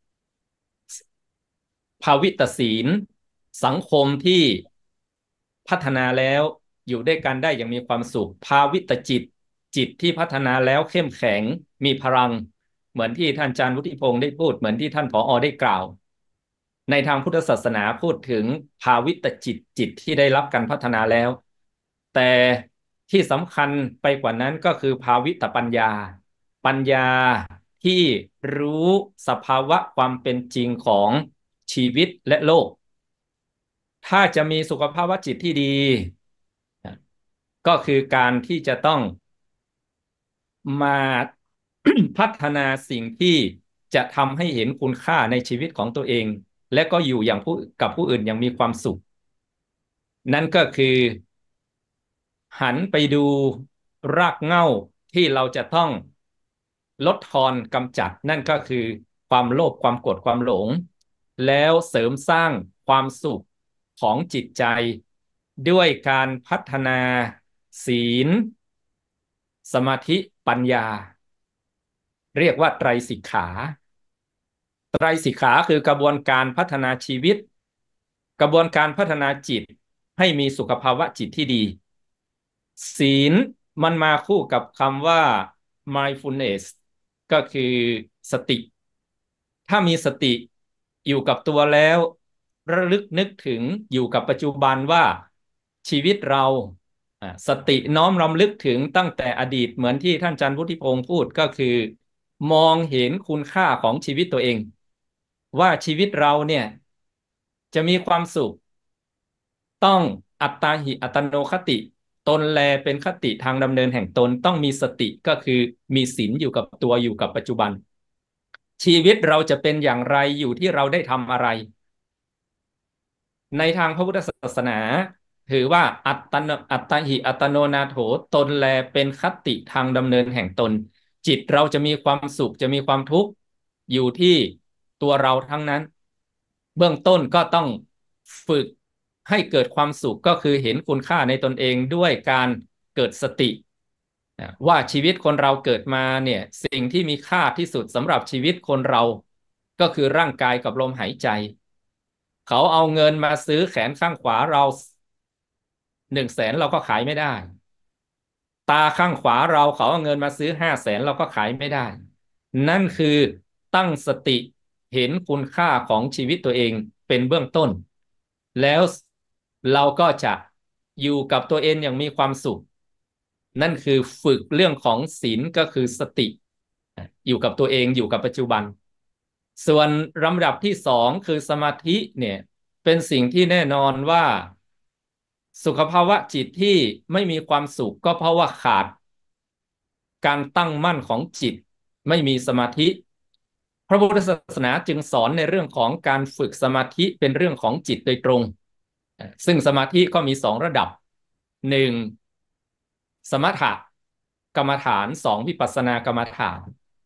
ภาวิตศีลสังคมที่พัฒนาแล้วอยู่ด้วยกันได้อย่างมีความสุขภาวิตจิตจิตที่พัฒนาแล้วเข้มแข็งมีพลังเหมือนที่ท่านอาจารย์วุฒิพงศ์ได้พูดเหมือนที่ท่านผอได้กล่าวในทางพุทธศาสนาพูดถึงภาวิตจิตจิตที่ได้รับการพัฒนาแล้วแต่ที่สำคัญไปกว่านั้นก็คือภาวิตปัญญาปัญญาที่รู้สภาวะความเป็นจริงของชีวิตและโลกถ้าจะมีสุขภาวะจิตที่ดีก็คือการที่จะต้องมา พัฒนาสิ่งที่จะทำให้เห็นคุณค่าในชีวิตของตัวเองและก็อยู่อย่างผู้กับผู้อื่นอย่างมีความสุขนั่นก็คือหันไปดูรากเหง้าที่เราจะต้องลดทอนกำจัดนั่นก็คือความโลภความโกรธความหลงแล้วเสริมสร้างความสุขของจิตใจด้วยการพัฒนาศีลสมาธิปัญญาเรียกว่าไตรสิกขาไตรสิกขาคือกระบวนการพัฒนาชีวิตกระบวนการพัฒนาจิตให้มีสุขภาวะจิตที่ดีศีลมันมาคู่กับคำว่า mindfulness ก็คือสติถ้ามีสติอยู่กับตัวแล้วระลึกนึกถึงอยู่กับปัจจุบันว่าชีวิตเราสติน้อมรำลึกถึงตั้งแต่อดีตเหมือนที่ท่านอาจารย์วุฒิพงศ์พูดก็คือมองเห็นคุณค่าของชีวิตตัวเองว่าชีวิตเราเนี่ยจะมีความสุขต้องอัตตาหิอัตโนคติตนแลเป็นคติทางดำเนินแห่งตนต้องมีสติก็คือมีศีลอยู่กับตัวอยู่กับปัจจุบันชีวิตเราจะเป็นอย่างไรอยู่ที่เราได้ทำอะไรในทางพระพุทธศาสนาถือว่าอัตตนอัตตหิอัตโนนาโถตนแลเป็นคติทางดำเนินแห่งตนจิตเราจะมีความสุขจะมีความทุกข์อยู่ที่ตัวเราทั้งนั้นเบื้องต้นก็ต้องฝึกให้เกิดความสุขก็คือเห็นคุณค่าในตนเองด้วยการเกิดสติว่าชีวิตคนเราเกิดมาเนี่ยสิ่งที่มีค่าที่สุดสำหรับชีวิตคนเราก็คือร่างกายกับลมหายใจเขาเอาเงินมาซื้อแขนข้างขวาเราหนึ่งแสนเราก็ขายไม่ได้ตาข้างขวาเราเขาเอาเงินมาซื้อห้าแสนเราก็ขายไม่ได้นั่นคือตั้งสติเห็นคุณค่าของชีวิตตัวเองเป็นเบื้องต้นแล้วเราก็จะอยู่กับตัวเองอย่างมีความสุขนั่นคือฝึกเรื่องของศีลก็คือสติอยู่กับตัวเองอยู่กับปัจจุบันส่วนลำดับที่สองคือสมาธิเนี่ยเป็นสิ่งที่แน่นอนว่าสุขภาวะจิตที่ไม่มีความสุขก็เพราะว่าขาดการตั้งมั่นของจิตไม่มีสมาธิพระพุทธศาสนาจึงสอนในเรื่องของการฝึกสมาธิเป็นเรื่องของจิตโดยตรงซึ่งสมาธิก็มีสองระดับหนึ่งสมถะกรรมฐานสองวิปัสสนากรรมฐาน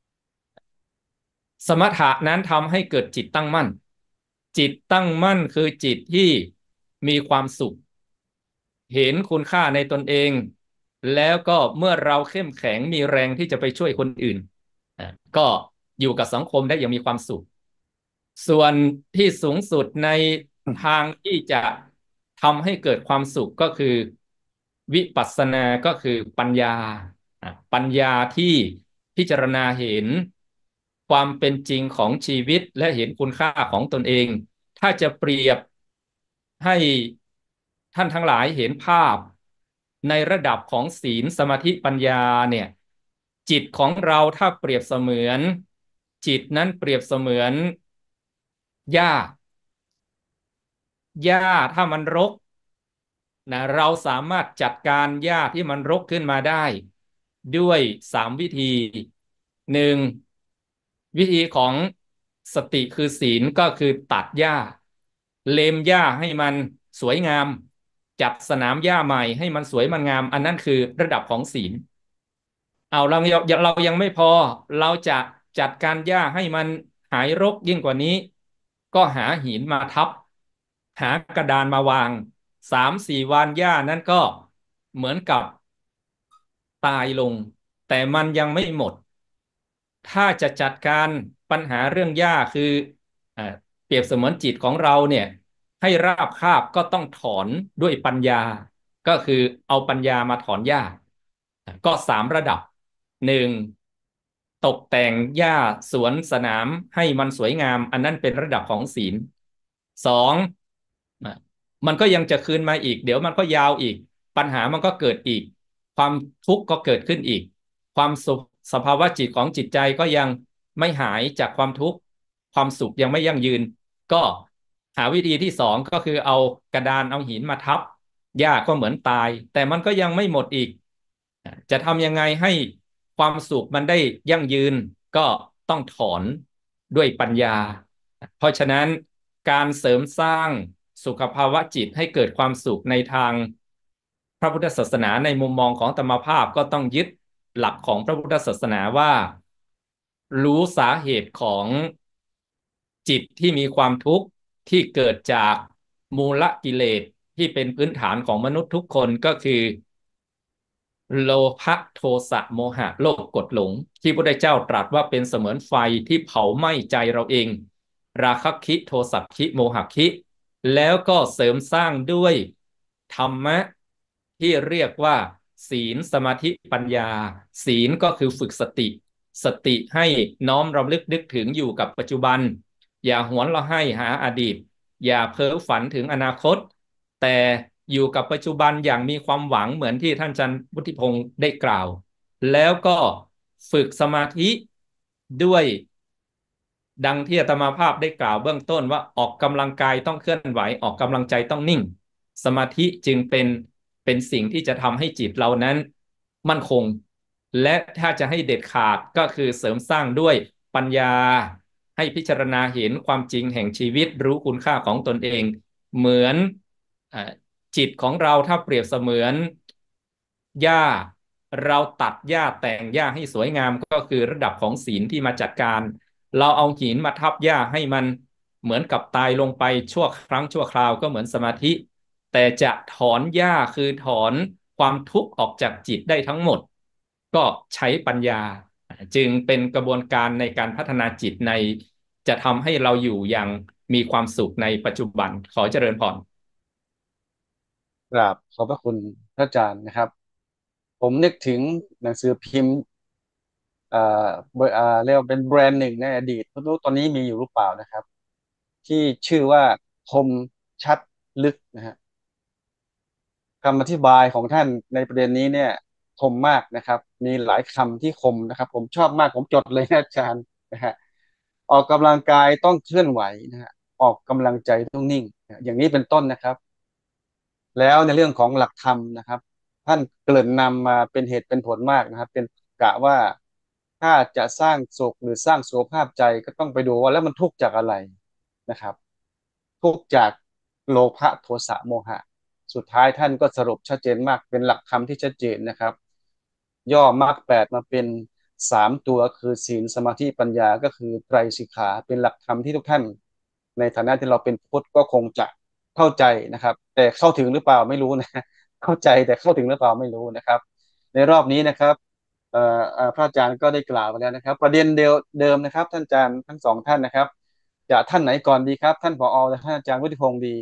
สมถะนั้นทำให้เกิดจิตตั้งมั่นจิตตั้งมั่นคือจิตที่มีความสุขเห็นคุณค่าในตนเองแล้วก็เมื่อเราเข้มแข็งมีแรงที่จะไปช่วยคนอื่นก็อยู่กับสังคมได้อย่างมีความสุขส่วนที่สูงสุดในทางที่จะทำให้เกิดความสุขก็คือวิปัสสนาก็คือปัญญาปัญญาที่พิจารณาเห็นความเป็นจริงของชีวิตและเห็นคุณค่าของตนเองถ้าจะเปรียบให้ท่านทั้งหลายเห็นภาพในระดับของศีลสมาธิปัญญาเนี่ยจิตของเราถ้าเปรียบเสมือนจิตนั้นเปรียบเสมือนหญ้าหญ้าถ้ามันรกนะเราสามารถจัดการหญ้าที่มันรกขึ้นมาได้ด้วยสามวิธีหนึ่งวิธีของสติคือศีลก็คือตัดหญ้าเลมหญ้าให้มันสวยงามจัดสนามหญ้าใหม่ให้มันสวยมันงามอันนั้นคือระดับของศีลเอาเราเรายังไม่พอเราจะจัดการหญ้าให้มันหายรกยิ่งกว่านี้ก็หาหินมาทับหากระดานมาวางสามสี่วันหญ้านั้นก็เหมือนกับตายลงแต่มันยังไม่หมดถ้าจะจัดการปัญหาเรื่องหญ้าคืออ่าเปรียบเสมือนจิตของเราเนี่ยให้ราบคาบก็ต้องถอนด้วยปัญญาก็คือเอาปัญญามาถอนหญ้าก็สามระดับหนึ่งตกแต่งหญ้าสวนสนามให้มันสวยงามอันนั้นเป็นระดับของศีลสองมันก็ยังจะคืนมาอีกเดี๋ยวมันก็ยาวอีกปัญหามันก็เกิดอีกความทุกข์ก็เกิดขึ้นอีกความสุขสภาวะจิตของจิตใจก็ยังไม่หายจากความทุกข์ความสุขยังไม่ยั่งยืนก็หาวิธีที่สองก็คือเอากระดานเอาหินมาทับหญ้าก็เหมือนตายแต่มันก็ยังไม่หมดอีกจะทำยังไงให้ความสุขมันได้ยั่งยืนก็ต้องถอนด้วยปัญญาเพราะฉะนั้นการเสริมสร้างสุขภาวะจิตให้เกิดความสุขในทางพระพุทธศาสนาในมุมมองของธรรมภาพก็ต้องยึดหลักของพระพุทธศาสนาว่ารู้สาเหตุของจิตที่มีความทุกข์ที่เกิดจากมูลกิเลสที่เป็นพื้นฐานของมนุษย์ทุกคนก็คือโลภะโทสะโมหะโลภกดหลงที่พระพุทธเจ้าตรัสว่าเป็นเสมือนไฟที่เผาไหม้ใจเราเองราคะคิโทสะคิโมหะคิแล้วก็เสริมสร้างด้วยธรรมะที่เรียกว่าศีลสมาธิปัญญาศีลก็คือฝึกสติสติให้น้อมรำลึกนึกถึงอยู่กับปัจจุบันอย่าหวนละให้หาอดีตอย่าเพ้อฝันถึงอนาคตแต่อยู่กับปัจจุบันอย่างมีความหวังเหมือนที่ท่านอาจารย์วุฒิพงศ์ได้กล่าวแล้วก็ฝึกสมาธิด้วยดังที่อาตมาภาพได้กล่าวเบื้องต้นว่าออกกำลังกายต้องเคลื่อนไหวออกกำลังใจต้องนิ่งสมาธิจึงเป็นเป็นสิ่งที่จะทำให้จิตเรานั้นมั่นคงและถ้าจะให้เด็ดขาดก็คือเสริมสร้างด้วยปัญญาให้พิจารณาเห็นความจริงแห่งชีวิตรู้คุณค่าของตนเองเหมือนจิตของเราถ้าเปรียบเสมือนหญ้าเราตัดหญ้าแต่งหญ้าให้สวยงามก็คือระดับของศีลที่มาจัดการเราเอาหินมาทับหญ้าให้มันเหมือนกับตายลงไปชั่วครั้งชั่วคราวก็เหมือนสมาธิแต่จะถอนหญ้าคือถอนความทุกข์ออกจากจิตได้ทั้งหมดก็ใช้ปัญญาจึงเป็นกระบวนการในการพัฒนาจิตในจะทำให้เราอยู่อย่างมีความสุขในปัจจุบันขอเจริญพรกราบขอบพระคุณพระอาจารย์นะครับผมนึกถึงหนังสือพิมพ์เอ่อเบอร์อ่าเรียกว่าเป็นแบรนด์หนึ่งในอดีตไม่รู้ตอนนี้มีอยู่หรือเปล่านะครับที่ชื่อว่าคมชัดลึกนะฮะคำอธิบายของท่านในประเด็นนี้เนี่ยคมมากนะครับมีหลายคำที่คมนะครับผมชอบมากผมจดเลยนะอาจารย์นะฮะออกกำลังกายต้องเคลื่อนไหวนะฮะออกกำลังใจต้องนิ่งนะอย่างนี้เป็นต้นนะครับแล้วในเรื่องของหลักธรรมนะครับท่านเกริ่นนำมาเป็นเหตุเป็นผลมากนะครับเป็นกะว่าถ้าจะสร้างสุขหรือสร้างสุขภาพใจก็ต้องไปดูว่าแล้วมันทุกข์จากอะไรนะครับ ทุกข์จากโลภะโทสะโมหะสุดท้ายท่านก็สรุปชัดเจนมากเป็นหลักธรรมที่ชัดเจนนะครับย่อมรรคแปดมาเป็นสามตัวคือศีลสมาธิปัญญาก็คือไตรสิกขาเป็นหลักธรรมที่ทุกท่านในฐานะที่เราเป็นพุทธก็คงจะเข้าใจนะครับแต่เข้าถึงหรือเปล่าไม่รู้นะเข้าใจแต่เข้าถึงหรือเปล่าไม่รู้นะครับในรอบนี้นะครับเอ่อเอ่อพระอาจารย์ก็ได้กล่าวไปแล้วนะครับประเด็นเดิมเดิมนะครับท่านอาจารย์ทั้งสองท่านนะครับ จะท่านไหนก่อนดีครับท่านผอหรือท่านอาจารย์วุฒิพงศ์ดี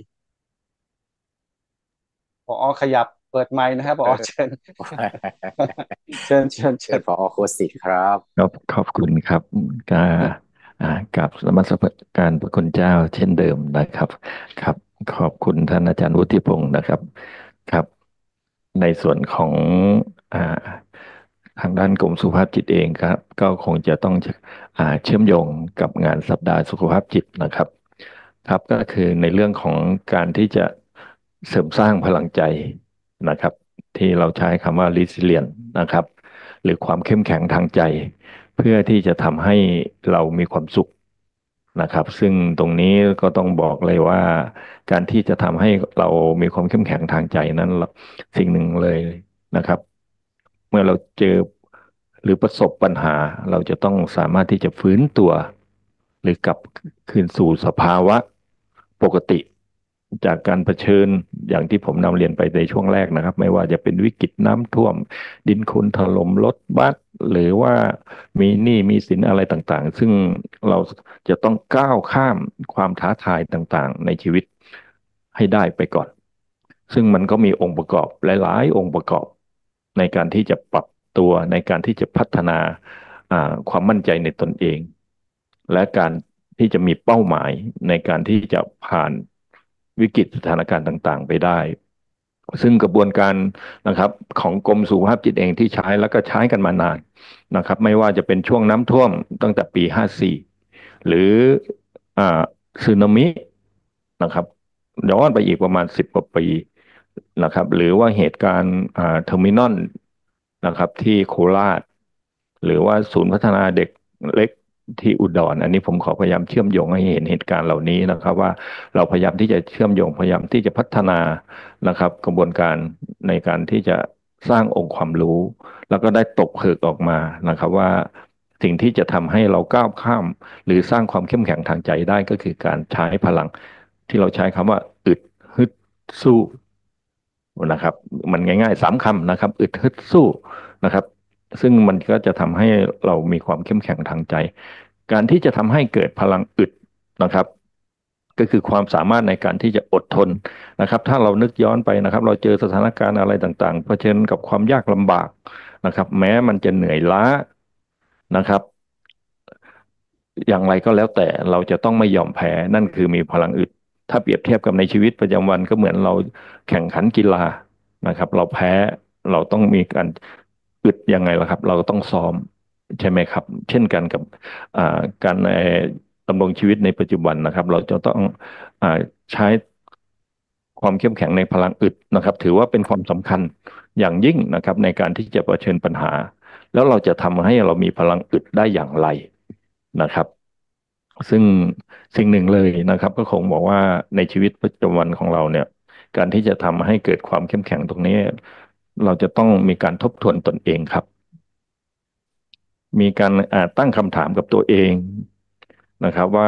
ผอขยับเปิดไมค์นะครับผอเชิญเชิญเชิญเชิญเชิญผอโคสิตครับครับขอบคุณครับก็อ่ากับนมัสการพระคุณเจ้าเช่นเดิมนะครับครับขอบคุณท่านอาจารย์วุฒิพงศ์นะครับครับในส่วนของอ่าทางด้านกรมสุขภาพจิตเองครับก็คงจะต้องอ่าเชื่อมโยงกับงานสัปดาห์สุขภาพจิตนะครับครับก็คือในเรื่องของการที่จะเสริมสร้างพลังใจนะครับที่เราใช้คำว่า resilient นะครับหรือความเข้มแข็งทางใจ เพื่อที่จะทำให้เรามีความสุขนะครับซึ่งตรงนี้ก็ต้องบอกเลยว่าการที่จะทำให้เรามีความเข้มแข็งทางใจนั้นสิ่งหนึ่งเลยนะครับเมื่อเราเจอหรือประสบปัญหาเราจะต้องสามารถที่จะฟื้นตัวหรือกลับคืนสู่สภาวะปกติจากการเผชิญอย่างที่ผมนำเรียนไปในช่วงแรกนะครับไม่ว่าจะเป็นวิกฤตน้ำท่วมดินโคลนถล่มรถบัสหรือว่ามีหนี้มีสินอะไรต่างๆซึ่งเราจะต้องก้าวข้ามความท้าทายต่างๆในชีวิตให้ได้ไปก่อนซึ่งมันก็มีองค์ประกอบหลายๆองค์ประกอบในการที่จะปรับตัวในการที่จะพัฒนาอ่าความมั่นใจในตนเองและการที่จะมีเป้าหมายในการที่จะผ่านวิกฤตสถานการณ์ต่างๆไปได้ซึ่งกระบวนการนะครับของกรมสุขภาพจิตเองที่ใช้แล้วก็ใช้กันมานานนะครับไม่ว่าจะเป็นช่วงน้ำท่วมตั้งแต่ปีห้าสี่หรืออ่าสึนามินะครับย้อนไปอีกประมาณสิบกว่าปีนะครับหรือว่าเหตุการณ์อ่าเทอร์มินอลนะครับที่โคราชหรือว่าศูนย์พัฒนาเด็กเล็กที่อุดรอันนี้ผมขอพยายามเชื่อมโยงให้เห็นเหตุการณ์เหล่านี้นะครับว่าเราพยายามที่จะเชื่อมโยงพยายามที่จะพัฒนานะครับกระบวนการในการที่จะสร้างองค์ความรู้แล้วก็ได้ตกผลึกออกมานะครับว่าสิ่งที่จะทำให้เราก้าวข้ามหรือสร้างความเข้มแข็งทางใจได้ก็คือการใช้พลังที่เราใช้คำว่าอึดฮึดสู้นะครับมันง่ายๆสามคำนะครับอึดฮึดสู้นะครับซึ่งมันก็จะทำให้เรามีความเข้มแข็งทางใจการที่จะทำให้เกิดพลังอึดนะครับก็คือความสามารถในการที่จะอดทนนะครับถ้าเรานึกย้อนไปนะครับเราเจอสถานการณ์อะไรต่างๆเผชิญกับความยากลำบากนะครับแม้มันจะเหนื่อยล้านะครับอย่างไรก็แล้วแต่เราจะต้องไม่ยอมแพ้นั่นคือมีพลังอึดถ้าเปรียบเทียบกับในชีวิตประจำวันก็เหมือนเราแข่งขันกีฬานะครับเราแพ้เราต้องมีการอึดยังไงล่ะครับเราต้องซ้อมใช่ไหมครับเช่นกันกับอ่าการเอ่อดำรงชีวิตในปัจจุบันนะครับเราจะต้องอ่าใช้ความเข้มแข็งในพลังอึดนะครับถือว่าเป็นความสำคัญอย่างยิ่งนะครับในการที่จะเผชิญปัญหาแล้วเราจะทำให้เรามีพลังอึดได้อย่างไรนะครับซึ่งสิ่งหนึ่งเลยนะครับก็คงบอกว่าในชีวิตประจำวันของเราเนี่ยการที่จะทำให้เกิดความเข้มแข็งตรงนี้เราจะต้องมีการทบทวนตนเองครับมีการอ่าตั้งคำถามกับตัวเองนะครับว่า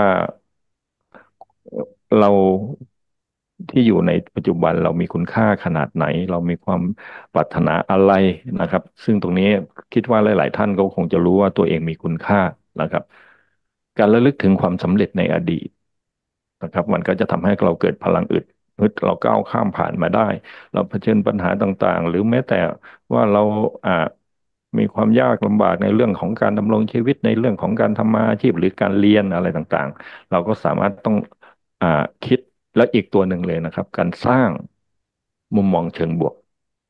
เราที่อยู่ในปัจจุบันเรามีคุณค่าขนาดไหนเรามีความปรารถนาอะไรนะครับซึ่งตรงนี้คิดว่าหลายๆท่านก็คงจะรู้ว่าตัวเองมีคุณค่านะครับการระลึกถึงความสำเร็จในอดีตนะครับมันก็จะทำให้เราเกิดพลังอึดฮึดเราก้าวข้ามผ่านมาได้เราเผชิญปัญหาต่างๆหรือแม้แต่ว่าเราอ่ามีความยากลำบากในเรื่องของการดำรงชีวิตในเรื่องของการทำมาอาชีพหรือการเรียนอะไรต่างๆเราก็สามารถต้องอ่าคิดและอีกตัวหนึ่งเลยนะครับการสร้างมุมมองเชิงบวก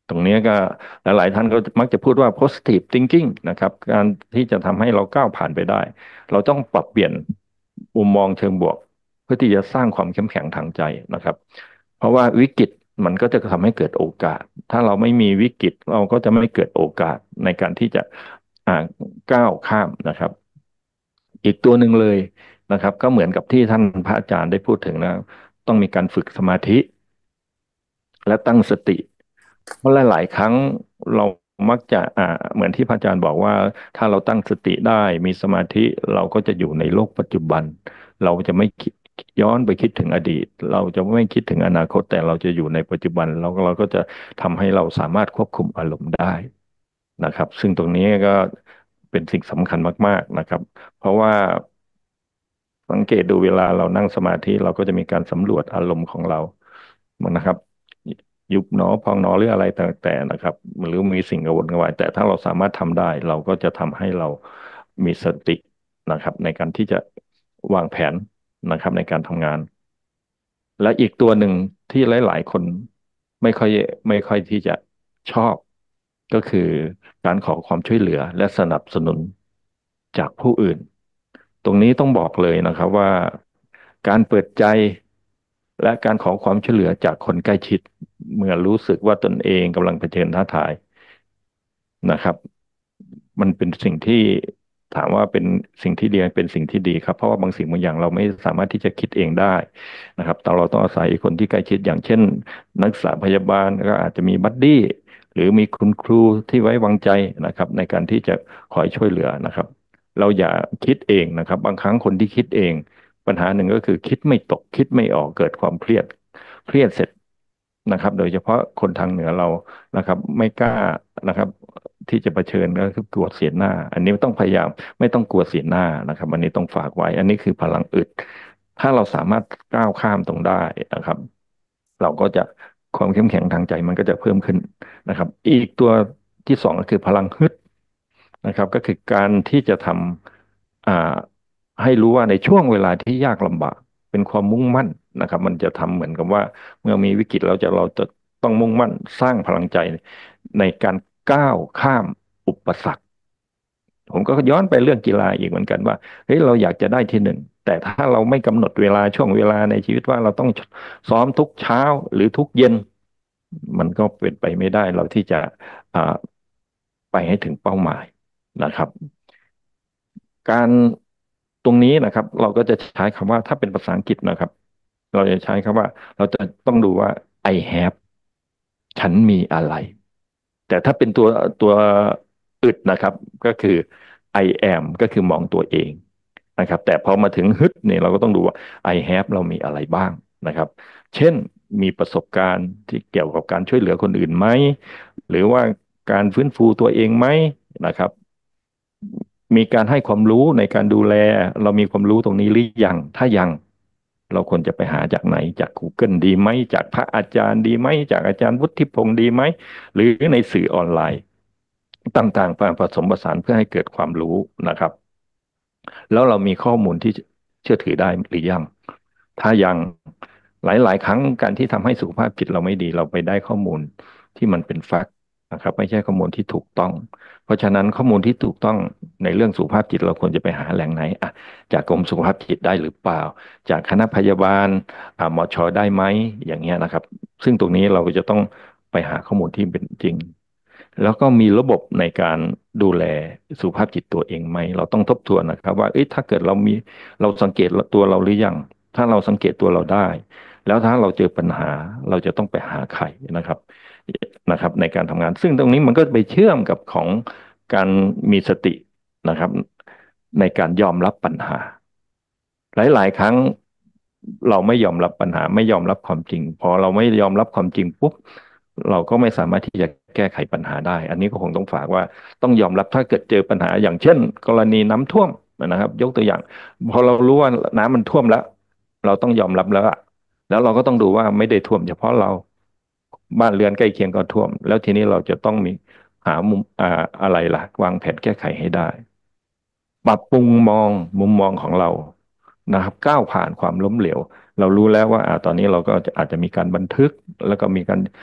ตรงนี้ก็หลายๆท่านก็มักจะพูดว่า positive thinking นะครับการที่จะทำให้เราก้าวผ่านไปได้เราต้องปรับเปลี่ยนมุมมองเชิงบวกเพื่อที่จะสร้างความเข้มแข็งทางใจนะครับเพราะว่าวิกฤตมันก็จะทำให้เกิดโอกาสถ้าเราไม่มีวิกฤตเราก็จะไม่เกิดโอกาสในการที่จะอ่าก้าวข้ามนะครับอีกตัวหนึ่งเลยนะครับก็เหมือนกับที่ท่านพระอาจารย์ได้พูดถึงนะต้องมีการฝึกสมาธิและตั้งสติ เพราะหลายๆครั้งเรามักจะอ่าเหมือนที่พระอาจารย์บอกว่าถ้าเราตั้งสติได้มีสมาธิเราก็จะอยู่ในโลกปัจจุบันเราจะไม่คิดย้อนไปคิดถึงอดีตเราจะไม่คิดถึงอนาคตแต่เราจะอยู่ในปัจจุบันแล้วเราก็จะทำให้เราสามารถควบคุมอารมณ์ได้นะครับซึ่งตรงนี้ก็เป็นสิ่งสำคัญมากๆนะครับเพราะว่าสังเกตดูเวลาเรานั่งสมาธิเราก็จะมีการสำรวจอารมณ์ของเรานะครับ ยุบหนอพองหนอหรืออะไรแต่นะครับหรือมีสิ่งกังวลกังวายแต่ถ้าเราสามารถทำได้เราก็จะทำให้เรามีสตินะครับในการที่จะวางแผนนะครับในการทำงานและอีกตัวหนึ่งที่หลายๆคนไม่ค่อยไม่ค่อยที่จะชอบก็คือการขอความช่วยเหลือและสนับสนุนจากผู้อื่นตรงนี้ต้องบอกเลยนะครับว่าการเปิดใจและการขอความช่วยเหลือจากคนใกล้ชิดเมื่อรู้สึกว่าตนเองกำลังเผชิญท้าทายนะครับมันเป็นสิ่งที่ถามว่าเป็นสิ่งที่ดีเป็นสิ่งที่ดีครับเพราะว่าบางสิ่งบางอย่างเราไม่สามารถที่จะคิดเองได้นะครับแต่เราต้องอาศัยคนที่ใกล้ชิดอย่างเช่นนักศึกษาพยาบาลก็อาจจะมีบัดดี้หรือมีคุณครูที่ไว้วางใจนะครับในการที่จะคอยช่วยเหลือนะครับเราอย่าคิดเองนะครับบางครั้งคนที่คิดเองปัญหาหนึ่งก็คือคิดไม่ตกคิดไม่ออกเกิดความเครียดเครียดเสร็จนะครับโดยเฉพาะคนทางเหนือเรานะครับไม่กล้านะครับที่จะเผชิญก็คือกลัวเสียหน้าอันนี้ต้องพยายามไม่ต้องกลัวเสียหน้านะครับอันนี้ต้องฝากไว้อันนี้คือพลังอึดถ้าเราสามารถก้าวข้ามตรงได้นะครับเราก็จะความเข้มแข็งทางใจมันก็จะเพิ่มขึ้นนะครับอีกตัวที่สองก็คือพลังฮึดนะครับก็คือการที่จะทำอ่าให้รู้ว่าในช่วงเวลาที่ยากลำบากเป็นความมุ่งมั่นนะครับมันจะทำเหมือนกับว่าเมื่อมีวิกฤตเราจะเราจะต้องมุ่งมั่นสร้างพลังใจในการก้าวข้ามอุปสรรคผมก็ย้อนไปเรื่องกีฬาอีกเหมือนกันว่าเฮ้ยเราอยากจะได้ที่หนึ่งแต่ถ้าเราไม่กำหนดเวลาช่วงเวลาในชีวิตว่าเราต้องซ้อมทุกเช้าหรือทุกเย็นมันก็เป็นไปไม่ได้เราที่จะอ่าไปให้ถึงเป้าหมายนะครับการตรงนี้นะครับเราก็จะใช้คำว่าถ้าเป็นภาษาอังกฤษนะครับเราจะใช้คำว่าเราจะต้องดูว่า I have ฉันมีอะไรแต่ถ้าเป็นตัวตัวอึดนะครับก็คือ I am ก็คือมองตัวเองนะครับแต่พอมาถึงฮึดเนี่ยเราก็ต้องดูว่า I have เรามีอะไรบ้างนะครับเช่นมีประสบการณ์ที่เกี่ยวกับการช่วยเหลือคนอื่นไหมหรือว่าการฟื้นฟูตัวเองไหมนะครับมีการให้ความรู้ในการดูแลเรามีความรู้ตรงนี้หรือยังถ้ายังเราควรจะไปหาจากไหนจาก Google ดีไหมจากพระอาจารย์ดีไหมจากอาจารย์วุฒิพงศ์ดีไหมหรือในสื่อออนไลน์ต่างๆมาผสมผสานเพื่อให้เกิดความรู้นะครับแล้วเรามีข้อมูลที่เชื่อถือได้หรือยังถ้ายังหลายๆครั้งการที่ทำให้สุขภาพจิตเราไม่ดีเราไปได้ข้อมูลที่มันเป็นแฟกต์นะครับไม่ใช่ข้อมูลที่ถูกต้องเพราะฉะนั้นข้อมูลที่ถูกต้องในเรื่องสุขภาพจิตเราควรจะไปหาแหล่งไหนอ่ะจากกรมสุขภาพจิตได้หรือเปล่าจากคณะพยาบาลอ่าหมอชอได้ไหมอย่างเงี้ยนะครับซึ่งตรงนี้เราจะต้องไปหาข้อมูลที่เป็นจริงแล้วก็มีระบบในการดูแลสุขภาพจิตตัวเองไหมเราต้องทบทวนนะครับว่าเอ้ยถ้าเกิดเรามีเราสังเกตตัวเราหรือยังถ้าเราสังเกตตัวเราได้แล้วถ้าเราเจอปัญหาเราจะต้องไปหาใครนะครับนะครับในการทำงานซึ่งตรงนี้มันก็ไปเชื่อมกับของการมีสตินะครับในการยอมรับปัญหาหลายๆครั้งเราไม่ยอมรับปัญหาไม่ยอมรับความจริงพอเราไม่ยอมรับความจริงปุ๊บเราก็ไม่สามารถที่จะแก้ไขปัญหาได้อันนี้ก็คงต้องฝากว่าต้องยอมรับถ้าเกิดเจอปัญหาอย่างเช่นกรณีน้ำท่วมนะครับยกตัวอย่างพอเรารู้ว่าน้ำมันท่วมแล้วเราต้องยอมรับแล้วอะแล้วเราก็ต้องดูว่าไม่ได้ท่วมเฉพาะเราบ้านเรือนใกล้เคียงก็ท่วมแล้วทีนี้เราจะต้องมีหามุมอ่าอะไรล่ะวางแผนแก้ไขให้ได้ปรับปรุงมองมุมมองของเรานะครับก้าวผ่านความล้มเหลวเรารู้แล้วว่าอ่าตอนนี้เราก็จะอาจจะมีการบันทึกแล้วก็มีการ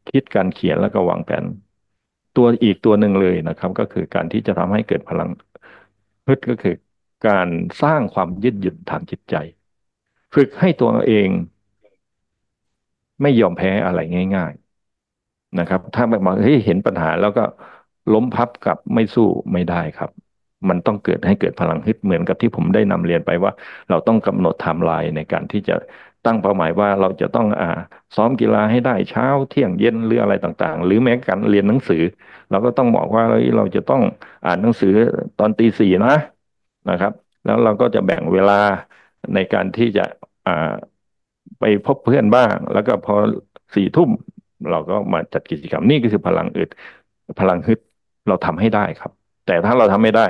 คิดการเขียนแล้วก็วางแผนตัวอีกตัวหนึ่งเลยนะครับก็คือการที่จะทำให้เกิดพลังฮึดก็คือการสร้างความยืดหยุ่นทางจิตใจฝึกให้ตัวเองไม่ยอมแพ้อะไรง่ายๆนะครับถ้าแบบว่าเฮ้ยเห็นปัญหาแล้วก็ล้มพับกับไม่สู้ไม่ได้ครับมันต้องเกิดให้เกิดพลังฮึดเหมือนกับที่ผมได้นำเรียนไปว่าเราต้องกำหนดไทม์ไลน์ในการที่จะตั้งเป้าหมายว่าเราจะต้องอ่าซ้อมกีฬาให้ได้เช้าเที่ยงเย็นหรืออะไรต่างๆหรือแม้การเรียนหนังสือเราก็ต้องบอกว่าเฮ้ยเราจะต้องอ่านหนังสือตอนตีสี่นะนะครับแล้วเราก็จะแบ่งเวลาในการที่จะอ่าไปพบเพื่อนบ้างแล้วก็พอสี่ทุ่มเราก็มาจัดกิจกรรมนี่ก็คือพลังอึดพลังฮึดเราทำให้ได้ครับแต่ถ้าเราทำไม่ได้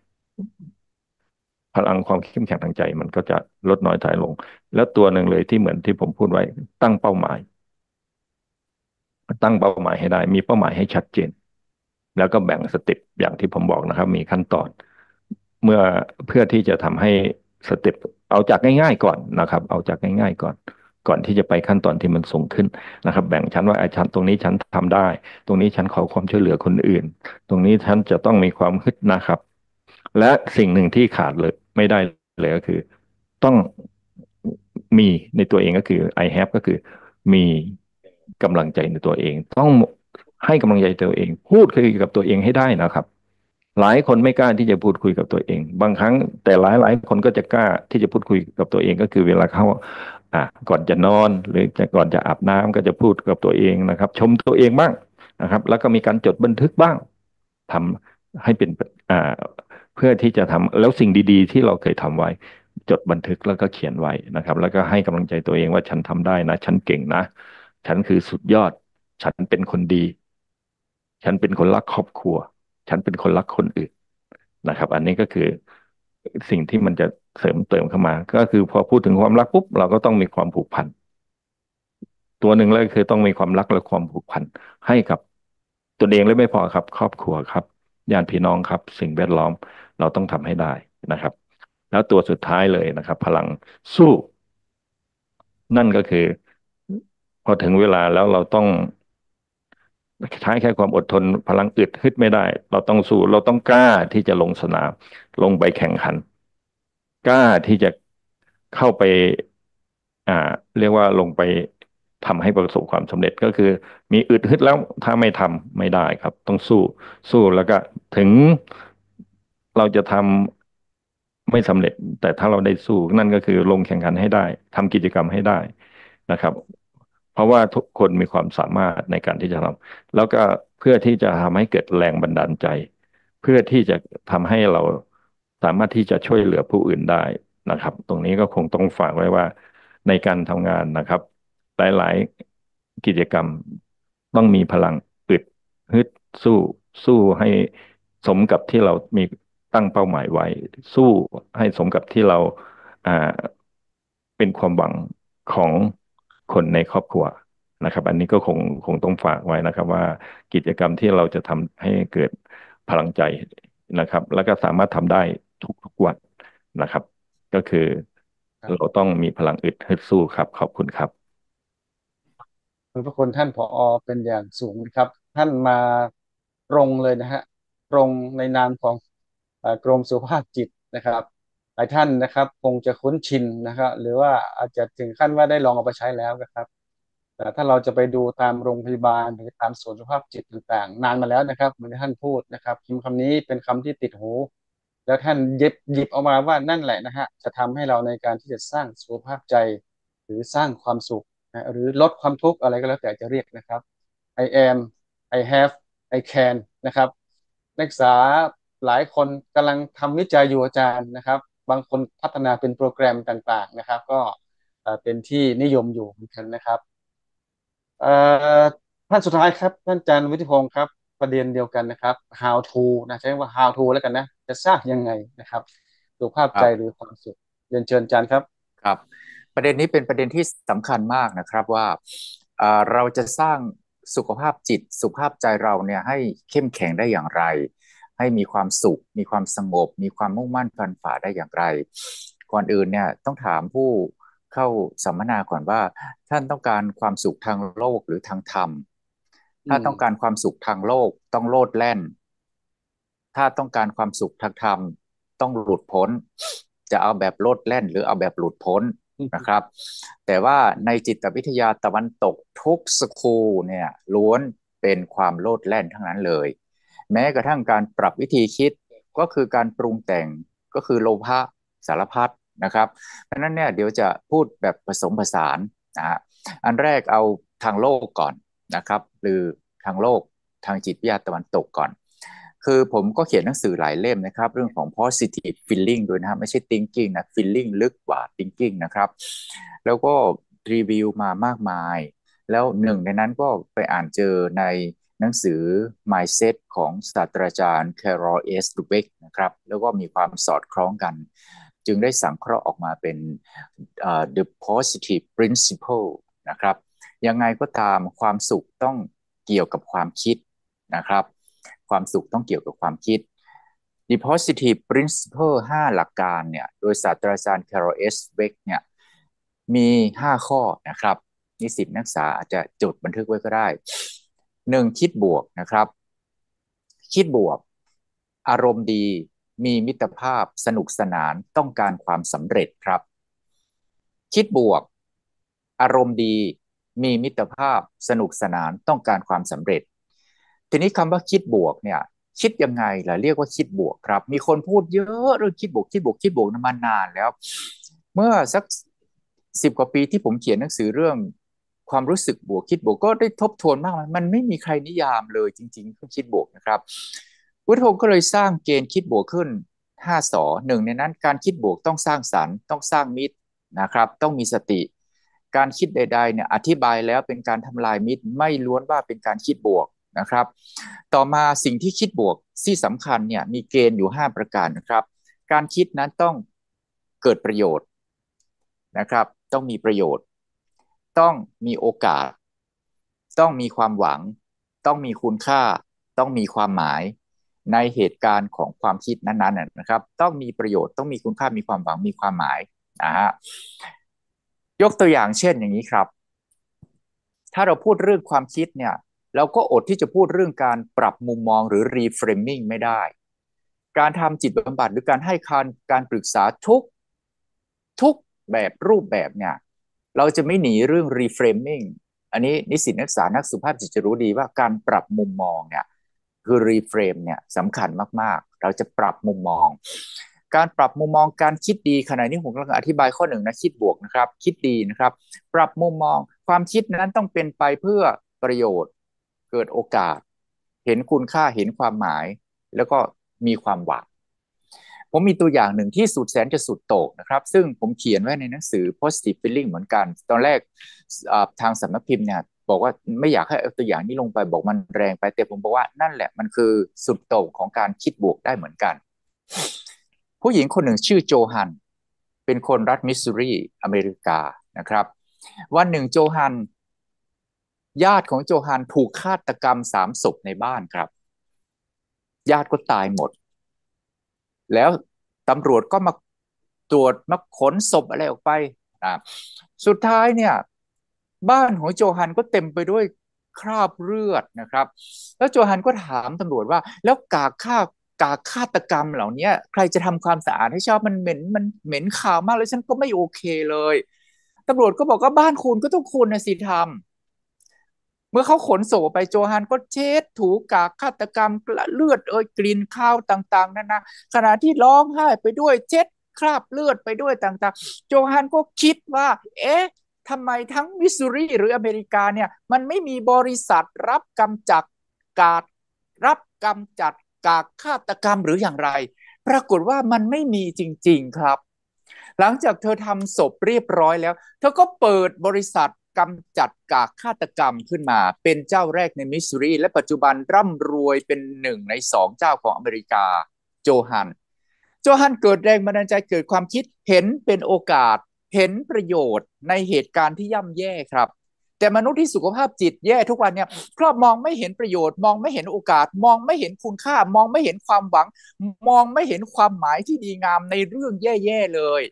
พลังความเข้มแข็งทางใจมันก็จะลดน้อยถอยลงแล้วตัวหนึ่งเลยที่เหมือนที่ผมพูดไว้ตั้งเป้าหมายตั้งเป้าหมายให้ได้มีเป้าหมายให้ชัดเจนแล้วก็แบ่งสเต็ปอย่างที่ผมบอกนะครับมีขั้นตอนเมื่อเพื่อที่จะทำให้สเต็ปเอาจากง่ายๆก่อนนะครับเอาจากง่ายๆก่อนก่อนที่จะไปขั้นตอนที่มันสูงขึ้นนะครับแบ่งชั้นว่าไอ้ชั้นตรงนี้ฉันทำได้ตรงนี้ฉันขอความช่วยเหลือคนอื่นตรงนี้ฉันจะต้องมีความฮึดนะครับและสิ่งหนึ่งที่ขาดเลยไม่ได้เลยก็คือต้องมีในตัวเองก็คือ I have ก็คือมีกำลังใจในตัวเองต้องให้กำลังใจตัวเองพูดคุยกับตัวเองให้ได้นะครับหลายคนไม่กล้าที่จะพูดคุยกับตัวเองบางครั้งแต่หลายหลายคนก็จะกล้าที่จะพูดคุยกับตัวเองก็คือเวลาเขาอ่ะก่อนจะนอนหรือจะก่อนจะอาบน้ำก็จะพูดกับตัวเองนะครับชมตัวเองบ้างนะครับแล้วก็มีการจดบันทึกบ้างทำให้เป็นอ่าเพื่อที่จะทำแล้วสิ่งดีๆที่เราเคยทำไว้จดบันทึกแล้วก็เขียนไว้นะครับแล้วก็ให้กำลังใจตัวเองว่าฉันทำได้นะฉันเก่งนะฉันคือสุดยอดฉันเป็นคนดีฉันเป็นคนรักครอบครัวฉันเป็นคนรักคนอื่นนะครับอันนี้ก็คือสิ่งที่มันจะเสริมเติมเข้ามาก็คือพอพูดถึงความรักปุ๊บเราก็ต้องมีความผูกพันตัวหนึ่งเลยคือต้องมีความรักและความผูกพันให้กับตนเองเลยไม่พอครับครอบครัวครับญาติพี่น้องครับสิ่งแวดล้อมเราต้องทำให้ได้นะครับแล้วตัวสุดท้ายเลยนะครับพลังสู้นั่นก็คือพอถึงเวลาแล้วเราต้องใช้แค่ความอดทนพลังอึดฮึดไม่ได้เราต้องสู้เราต้องกล้าที่จะลงสนามลงไปแข่งขันกล้าที่จะเข้าไปอ่าเรียกว่าลงไปทำให้ประสบความสำเร็จก็คือมีอึดฮึดแล้วถ้าไม่ทำไม่ได้ครับต้องสู้สู้แล้วก็ถึงเราจะทำไม่สำเร็จแต่ถ้าเราได้สู้นั่นก็คือลงแข่งขันให้ได้ทำกิจกรรมให้ได้นะครับเพราะว่าทุกคนมีความสามารถในการที่จะทำแล้วก็เพื่อที่จะทำให้เกิดแรงบันดาลใจเพื่อที่จะทำให้เราสามารถที่จะช่วยเหลือผู้อื่นได้นะครับตรงนี้ก็คงต้องฝากไว้ว่าในการทำงานนะครับหลายๆกิจกรรมต้องมีพลังอึดฮึดสู้สู้ให้สมกับที่เรามีตั้งเป้าหมายไว้สู้ให้สมกับที่เราอ่าเป็นความหวังของคนในครอบครัวนะครับอันนี้ก็คงคงต้องฝากไว้นะครับว่ากิจกรรมที่เราจะทำให้เกิดพลังใจนะครับแล้วก็สามารถทำได้ทุกๆวันนะครับก็คือครับเราต้องมีพลังอึดฮึดสู้ครับขอบคุณครับขอบพระคุณท่านผอเป็นอย่างสูงนะครับท่านมาตรงเลยนะฮะตรงในนามของเอ่อกรมสุขภาพจิตนะครับหลายท่านนะครับคงจะคุ้นชินนะครับหรือว่าอาจจะถึงขั้นว่าได้ลองเอาไปใช้แล้วนะครับ แต่ถ้าเราจะไปดูตามโรงพยาบาลหรือตามศูนย์สุขภาพจิตต่างๆนานมาแล้วนะครับเหมือนที่ท่านพูดนะครับคำคำนี้เป็นคำที่ติดหูแล้วท่านเย็บหยิบออกมาว่านั่นแหละนะฮะจะทำให้เราในการที่จะสร้างสุขภาพใจหรือสร้างความสุขนะหรือลดความทุกข์อะไรก็แล้วแต่จะเรียกนะครับ I am I have I can นะครับนักศึกษาหลายคนกำลังทำวิจัยอยู่อาจารย์นะครับบางคนพัฒนาเป็นโปรแกรมต่างๆนะครับก็เอ่อเป็นที่นิยมอยู่เหมือนกันนะครับ เอ่อท่านสุดท้ายครับท่านอาจารย์วุฒิพงศ์ครับประเด็นเดียวกันนะครับ how to นะใช้คำว่า how to แล้วกันนะจะสร้างยังไงนะครับสุขภาพใจหรือครับความสุขเรียนเชิญอาจารย์ครับครับประเด็นนี้เป็นประเด็นที่สำคัญมากนะครับว่าเอ่อเราจะสร้างสุขภาพจิตสุขภาพใจเราเนี่ยให้เข้มแข็งได้อย่างไรให้มีความสุขมีความสงบมีความมุ่งมั่นฟันฝ่าได้อย่างไรก่อนอื่นเนี่ยต้องถามผู้เข้าสัมมนาก่อนว่าท่านต้องการความสุขทางโลกหรือทางธรรมถ้าต้องการความสุขทางโลกต้องโลดแล่นถ้าต้องการความสุขทางธรรมต้องหลุดพ้นจะเอาแบบโลดแล่นหรือเอาแบบหลุดพ้นนะครับแต่ว่าในจิตวิทยาตะวันตกทุกสคูลเนี่ยล้วนเป็นความโลดแล่นทั้งนั้นเลยแม้กระทั่งการปรับวิธีคิดก็คือการปรุงแต่งก็คือโลภะสารพัดนะครับเพราะนั้นเนี่ยเดี๋ยวจะพูดแบบผสมผสานนะฮะอันแรกเอาทางโลกก่อนนะครับหรือทางโลกทางจิตวิทยาตะวันตกก่อนคือผมก็เขียนหนังสือหลายเล่มนะครับเรื่องของ positive feeling ด้วยนะครับไม่ใช่ thinking นะ feeling ลึกกว่า thinking นะครับแล้วก็รีวิวมามากมายแล้วหนึ่งในนั้นก็ไปอ่านเจอในหนังสือ mindset ของศาสตราจารย์ Carol S. Dweck นะครับแล้วก็มีความสอดคล้องกันจึงได้สังเคราะห์ออกมาเป็น uh, the positive principle นะครับยังไงก็ตามความสุขต้องเกี่ยวกับความคิดนะครับความสุขต้องเกี่ยวกับความคิด The Positive Principle ห้าหลักการเนี่ยโดยศาสตราจารย์ Carol S. Dweck เนี่ยมีห้าข้อนะครับนิสิตนักศึกษาอาจจะจดบันทึกไว้ก็ได้หนึ่งคิดบวกนะครับคิดบวกอารมณ์ดีมีมิตรภาพสนุกสนานต้องการความสำเร็จครับคิดบวกอารมณ์ดีมีมิตรภาพสนุกสนานต้องการความสำเร็จทีนี้คำว่าคิดบวกเนี่ยคิดยังไงล่ะเรียกว่าคิดบวกครับมีคนพูดเยอะเรื่องคิดบวกคิดบวกคิดบวกมานานแล้วเมื่อสักสิบกว่าปีที่ผมเขียนหนังสือเรื่องความรู้สึกบวกคิดบวกก็ได้ทบทวนมากมันไม่มีใครนิยามเลยจริงๆเรื่องคิดบวกนะครับพุทธองค์ก็เลยสร้างเกณฑ์คิดบวกขึ้นห้าสอหนึ่งในนั้นการคิดบวกต้องสร้างสรรค์ต้องสร้างมิตรนะครับต้องมีสติการคิดใดๆเนี่ยอธิบายแล้วเป็นการทำลายมิตรไม่ล้วนว่าเป็นการคิดบวกนะครับต่อมาสิ่งที่คิดบวกที่สำคัญเนี่ยมีเกณฑ์อยู่ห้าประการนะครับการคิดนั้นต้องเกิดประโยชน์นะครับต้องมีประโยชน์ต้องมีโอกาสต้องมีความหวังต้องมีคุณค่าต้องมีความหมายในเหตุการณ์ของความคิดนั้นๆนะครับต้องมีประโยชน์ต้องมีคุณค่ามีความหวังมีความหมายนะฮะยกตัวอย่างเช่นอย่างนี้ครับถ้าเราพูดเรื่องความคิดเนี่ยเราก็อดที่จะพูดเรื่องการปรับมุมมองหรือ reframing ไม่ได้การทำจิตบำบัดหรือการให้การการปรึกษาทุกทุกแบบรูปแบบเนี่ยเราจะไม่หนีเรื่อง reframing อันนี้นิสิตนักศึกษานักสุขภาพจิตจะรู้ดีว่าการปรับมุมมองเนี่ยคือ reframe เนี่ยสำคัญมากๆเราจะปรับมุมมองการปรับมุมมองการคิดดีขณะนี้ผมกำลังอธิบายข้อหนึ่งนะคิดบวกนะครับคิดดีนะครับปรับมุมมองความคิดนั้นต้องเป็นไปเพื่อประโยชน์เกิดโอกาสเห็นคุณค่าเห็นความหมายแล้วก็มีความหวังผมมีตัวอย่างหนึ่งที่สุดแสนจะสุดโต่งนะครับซึ่งผมเขียนไว้ในหนังสือ positive feeling เหมือนกันตอนแรกทางสำนักพิมพ์เนี่ยบอกว่าไม่อยากให้เอาตัวอย่างนี้ลงไปบอกมันแรงไปแต่ผมบอกว่านั่นแหละมันคือสุดโต่งของการคิดบวกได้เหมือนกันผู้หญิงคนหนึ่งชื่อโจฮันเป็นคนรัฐมิสซูรีอเมริกานะครับวันหนึ่งโจฮันญาติของโจฮันถูกฆาตกรรมสามศพในบ้านครับญาติก็ตายหมดแล้วตำรวจก็มาตรวจมาขนศพอะไรออกไปนะสุดท้ายเนี่ยบ้านของโจฮันก็เต็มไปด้วยคราบเลือดนะครับแล้วโจฮันก็ถามตำรวจว่าแล้วกากฆ่ากากฆาตกรรมเหล่านี้ใครจะทำความสะอาดให้ชอบมันเหม็นมันเหม็นข่าวมากเลยฉันก็ไม่โอเคเลยตำรวจก็บอกว่าบ้านคุณก็ต้องคุณนะสิทำเมื่อเขาขนศพไปโจฮันก็เช็ดถูกากฆาตกรรมเลือดเอ่ยกลิ่นข้าวต่างๆนั่นนะขณะที่ร้องไห้ไปด้วยเช็ดคราบเลือดไปด้วยต่างๆโจฮันก็คิดว่าเอ๊ะทำไมทั้งมิสซูรีหรืออเมริกาเนี่ยมันไม่มีบริษัทรับกำจัดกากรับกำจัดกากฆาตกรรมหรืออย่างไรปรากฏว่ามันไม่มีจริงๆครับหลังจากเธอทำศพเรียบร้อยแล้วเธอก็เปิดบริษัทกำจัดกากฆาตกรรมขึ้นมาเป็นเจ้าแรกในมิสซูรีและปัจจุบันร่ำรวยเป็นหนึ่งในสองเจ้าของอเมริกาโจฮันโจฮันเกิดแรงบันดาลใจเกิดความคิดเห็นเป็นโอกาสเห็นประโยชน์ในเหตุการณ์ที่ย่ำแย่ครับแต่มนุษย์ที่สุขภาพจิตแย่ทุกวันเนี่ยเพราะมองไม่เห็นประโยชน์มองไม่เห็นโอกาสมองไม่เห็นคุณค่ามองไม่เห็นความหวังมองไม่เห็นความหมายที่ดีงามในเรื่องแย่ๆเลย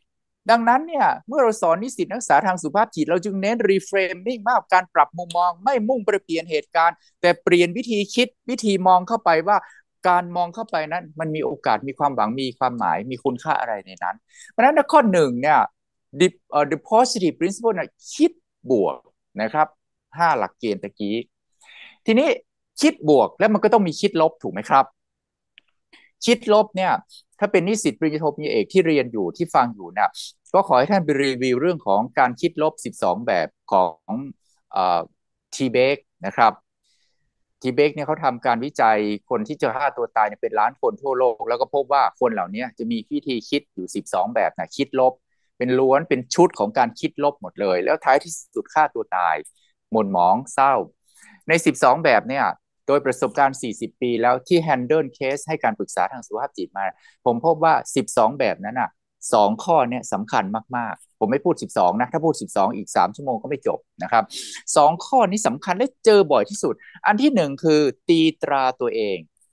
ดังนั้นเนี่ยเมื่อเราสอนนิสิตนักศึกษาทางสุขภาพจิตเราจึงเน้น reframing มากการปรับมุมมองไม่มุ่งไปเปลี่ยนเหตุการณ์แต่เปลี่ยนวิธีคิดวิธีมองเข้าไปว่าการมองเข้าไปนั้นมันมีโอกาสมีความหวังมีความหมายมีคุณค่าอะไรในนั้นเพราะฉะนั้นข้อหนึ่งเนี่ย the, uh, the positive principle นะคิดบวกนะครับห้าหลักเกณฑ์ตะกี้ทีนี้คิดบวกแล้วมันก็ต้องมีคิดลบถูกไหมครับคิดลบเนี่ยถ้าเป็นนิสิตปริญญาโทปริญญาเอกที่เรียนอยู่ที่ฟังอยู่เนี่ยก็ขอให้ท่านไปรีวิวเรื่องของการคิดลบสิบสองแบบของเอ่อทีเบกนะครับทีเบกเนี่ยเขาทำการวิจัยคนที่จะฆ่าตัวตายเนี่ยเป็นล้านคนทั่วโลกแล้วก็พบว่าคนเหล่านี้จะมีวิธีคิดอยู่สิบสองแบบนะคิดลบเป็นล้วนเป็นชุดของการคิดลบหมดเลยแล้วท้ายที่สุดฆ่าตัวตายหม่นหมองเศร้าในสิบสองแบบเนี่ยโดยประสบการณ์สี่สิบปีแล้วที่ handle case ให้การปรึกษาทางสุขภาพจิตมาผมพบว่าสิบสองแบบนั้นน่ะสองข้อเนี่ยสำคัญมากๆผมไม่พูดสิบสองนะถ้าพูดสิบสองอีกสามชั่วโมงก็ไม่จบนะครับสองข้อนี้สำคัญและเจอบ่อยที่สุดอันที่หนึ่งคือตีตราตัวเอง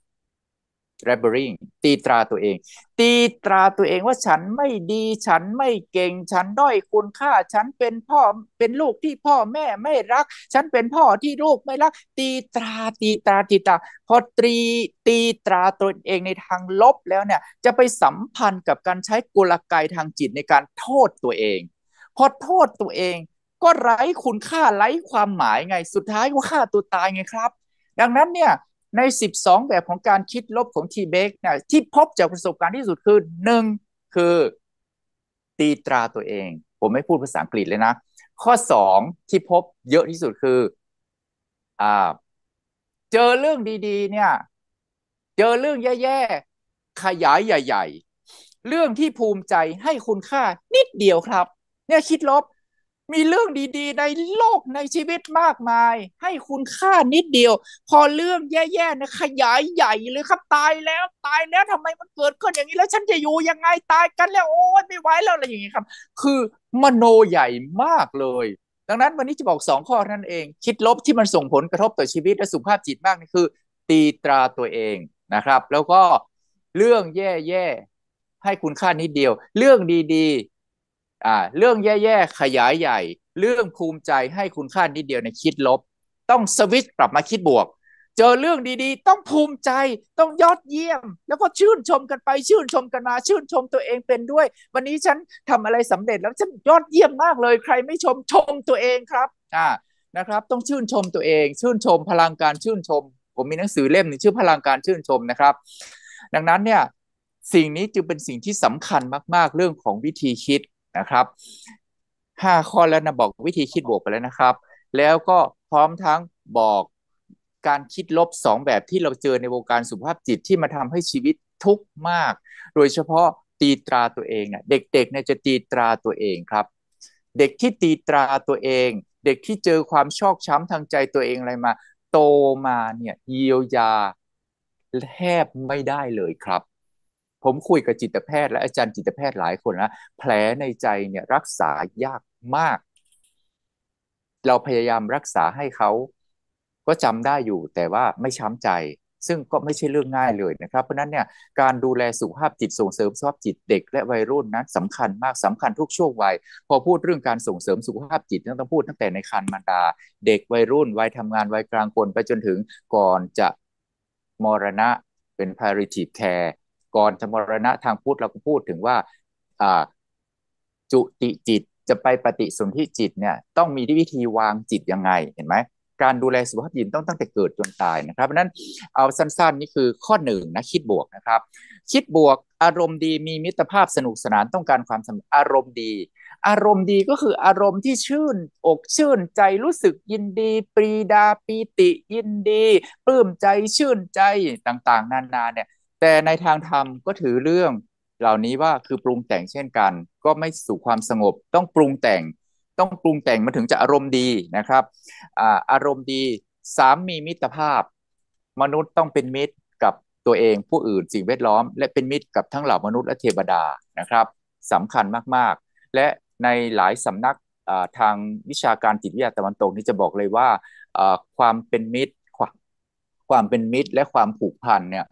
labeling ตีตราตัวเองตีตราตัวเองว่าฉันไม่ดีฉันไม่เก่งฉันด้อยคุณค่าฉันเป็นพ่อเป็นลูกที่พ่อแม่ไม่รักฉันเป็นพ่อที่ลูกไม่รักตีตราตีตราตีตราพอตรีตีตราตัวเองในทางลบแล้วเนี่ยจะไปสัมพันธ์กับการใช้กลไกทางจิตในการโทษตัวเองพอโทษตัวเองก็ไร้คุณค่าไร้ความหมายไงสุดท้ายก็ฆ่าตัวตายไงครับดังนั้นเนี่ยในสิบสองแบบของการคิดลบของทีเบกเนี่ยที่พบจากประสบการณ์ที่สุดคือหนึ่งคือตีตราตัวเองผมไม่พูดภาษาอังกฤษเลยนะข้อสองที่พบเยอะที่สุดคืออ่าเจอเรื่องดีๆเนี่ยเจอเรื่องแย่ๆขยายใหญ่ๆเรื่องที่ภูมิใจให้คุณค่านิดเดียวครับเนี่ยคิดลบมีเรื่องดีๆในโลกในชีวิตมากมายให้คุณค่านิดเดียวพอเรื่องแย่ๆเนี่ยขยายใหญ่เลยครับตายแล้วตายแล้วทำไมมันเกิดขึ้นอย่างนี้แล้วฉันจะอยู่ยังไงตายกันแล้วโอ้ยไม่ไหวแล้วอะไรอย่างนี้ครับคือมโนใหญ่มากเลยดังนั้นวันนี้จะบอกสองข้อนั่นเองคิดลบที่มันส่งผลกระทบต่อชีวิตและสุขภาพจิตมากนี่คือตีตราตัวเองนะครับแล้วก็เรื่องแย่ๆให้คุณค่านิดเดียวเรื่องดีๆอ่าเรื่องแย่ๆขยายใหญ่เรื่องภูมิใจให้คุณค่านิดเดียวในคิดลบต้องสวิตช์กลับมาคิดบวกเจอเรื่องดีๆต้องภูมิใจต้องยอดเยี่ยมแล้วก็ชื่นชมกันไปชื่นชมกันมาชื่นชมตัวเองเป็นด้วยวันนี้ฉันทำอะไรสำเร็จแล้วฉันยอดเยี่ยมมากเลยใครไม่ชมชมตัวเองครับอ่านะครับต้องชื่นชมตัวเองชื่นชมพลังการชื่นชมผมมีหนังสือเล่มหนึ่งชื่อพลังการชื่นชมนะครับดังนั้นเนี่ยสิ่งนี้จึงเป็นสิ่งที่สำคัญมากๆเรื่องของวิธีคิดนะครับห้าข้อแล้วนะบอกวิธีคิดบวกไปแล้วนะครับแล้วก็พร้อมทั้งบอกการคิดลบสองแบบที่เราเจอในวงการสุขภาพจิตที่มาทำให้ชีวิตทุกข์มากโดยเฉพาะตีตราตัวเองเนี่ยเด็กๆเนี่ยจะตีตราตัวเองครับเด็กที่ตีตราตัวเองเด็กที่เจอความชอกช้ำทางใจตัวเองอะไรมาโตมาเนี่ยเยียวยาแทบไม่ได้เลยครับผมคุยกับจิตแพทย์และอาจารย์จิตแพทย์หลายคนนะแผลในใจเนี่ยรักษายากมากเราพยายามรักษาให้เขาก็จำได้อยู่แต่ว่าไม่ช้ำใจซึ่งก็ไม่ใช่เรื่องง่ายเลยนะครับเพราะนั้นเนี่ยการดูแลสุขภาพจิตส่งเสริมสุขภาพจิตเด็กและวัยรุ่นนั้นสำคัญมากสำคัญทุกช่วงวัยพอพูดเรื่องการส่งเสริมสุขภาพจิตต้องพูดตั้งแต่ในครรภ์มารดาเด็กวัยรุ่นวัยทำงานวัยกลางคนไปจนถึงก่อนจะมรณะเป็น palliative care ก่อนจะมรณะทางพุทธเราก็พูดถึงว่าอ่าจุติจิตจะไปปฏิสนธิจิตเนี่ยต้องมีวิธีวางจิตยังไงเห็นไหมการดูแลสุขภาพจิตต้องตั้งแต่เกิดจนตายนะครับเพราะนั้นเอาสั้นๆนี่คือข้อหนึ่งนะคิดบวกนะครับคิดบวกอารมณ์ดีมีมิตรภาพสนุกสนานต้องการความสำอารมณ์ดีอารมณ์ดีก็คืออารมณ์ที่ชื่นอกชื่นใจรู้สึกยินดีปรีดาปีติยินดีปลื้มใจชื่นใจต่างๆนานาเนี่ยแต่ในทางธรรมก็ถือเรื่องเหล่านี้ว่าคือปรุงแต่งเช่นกันก็ไม่สู่ความสงบต้องปรุงแต่งต้องปรุงแต่งมาถึงจะอารมณ์ดีนะครับอ่าอารมณ์ดีสามมีมิตรภาพมนุษย์ต้องเป็นมิตรกับตัวเองผู้อื่นสิ่งแวดล้อมและเป็นมิตรกับทั้งเหล่ามนุษย์และเทวดานะครับสำคัญมากๆและในหลายสำนักทางวิชาการจิตวิทยาตะวันตกนี่จะบอกเลยว่าความเป็นมิตรความเป็นมิตรและความผูกพันเนี่ย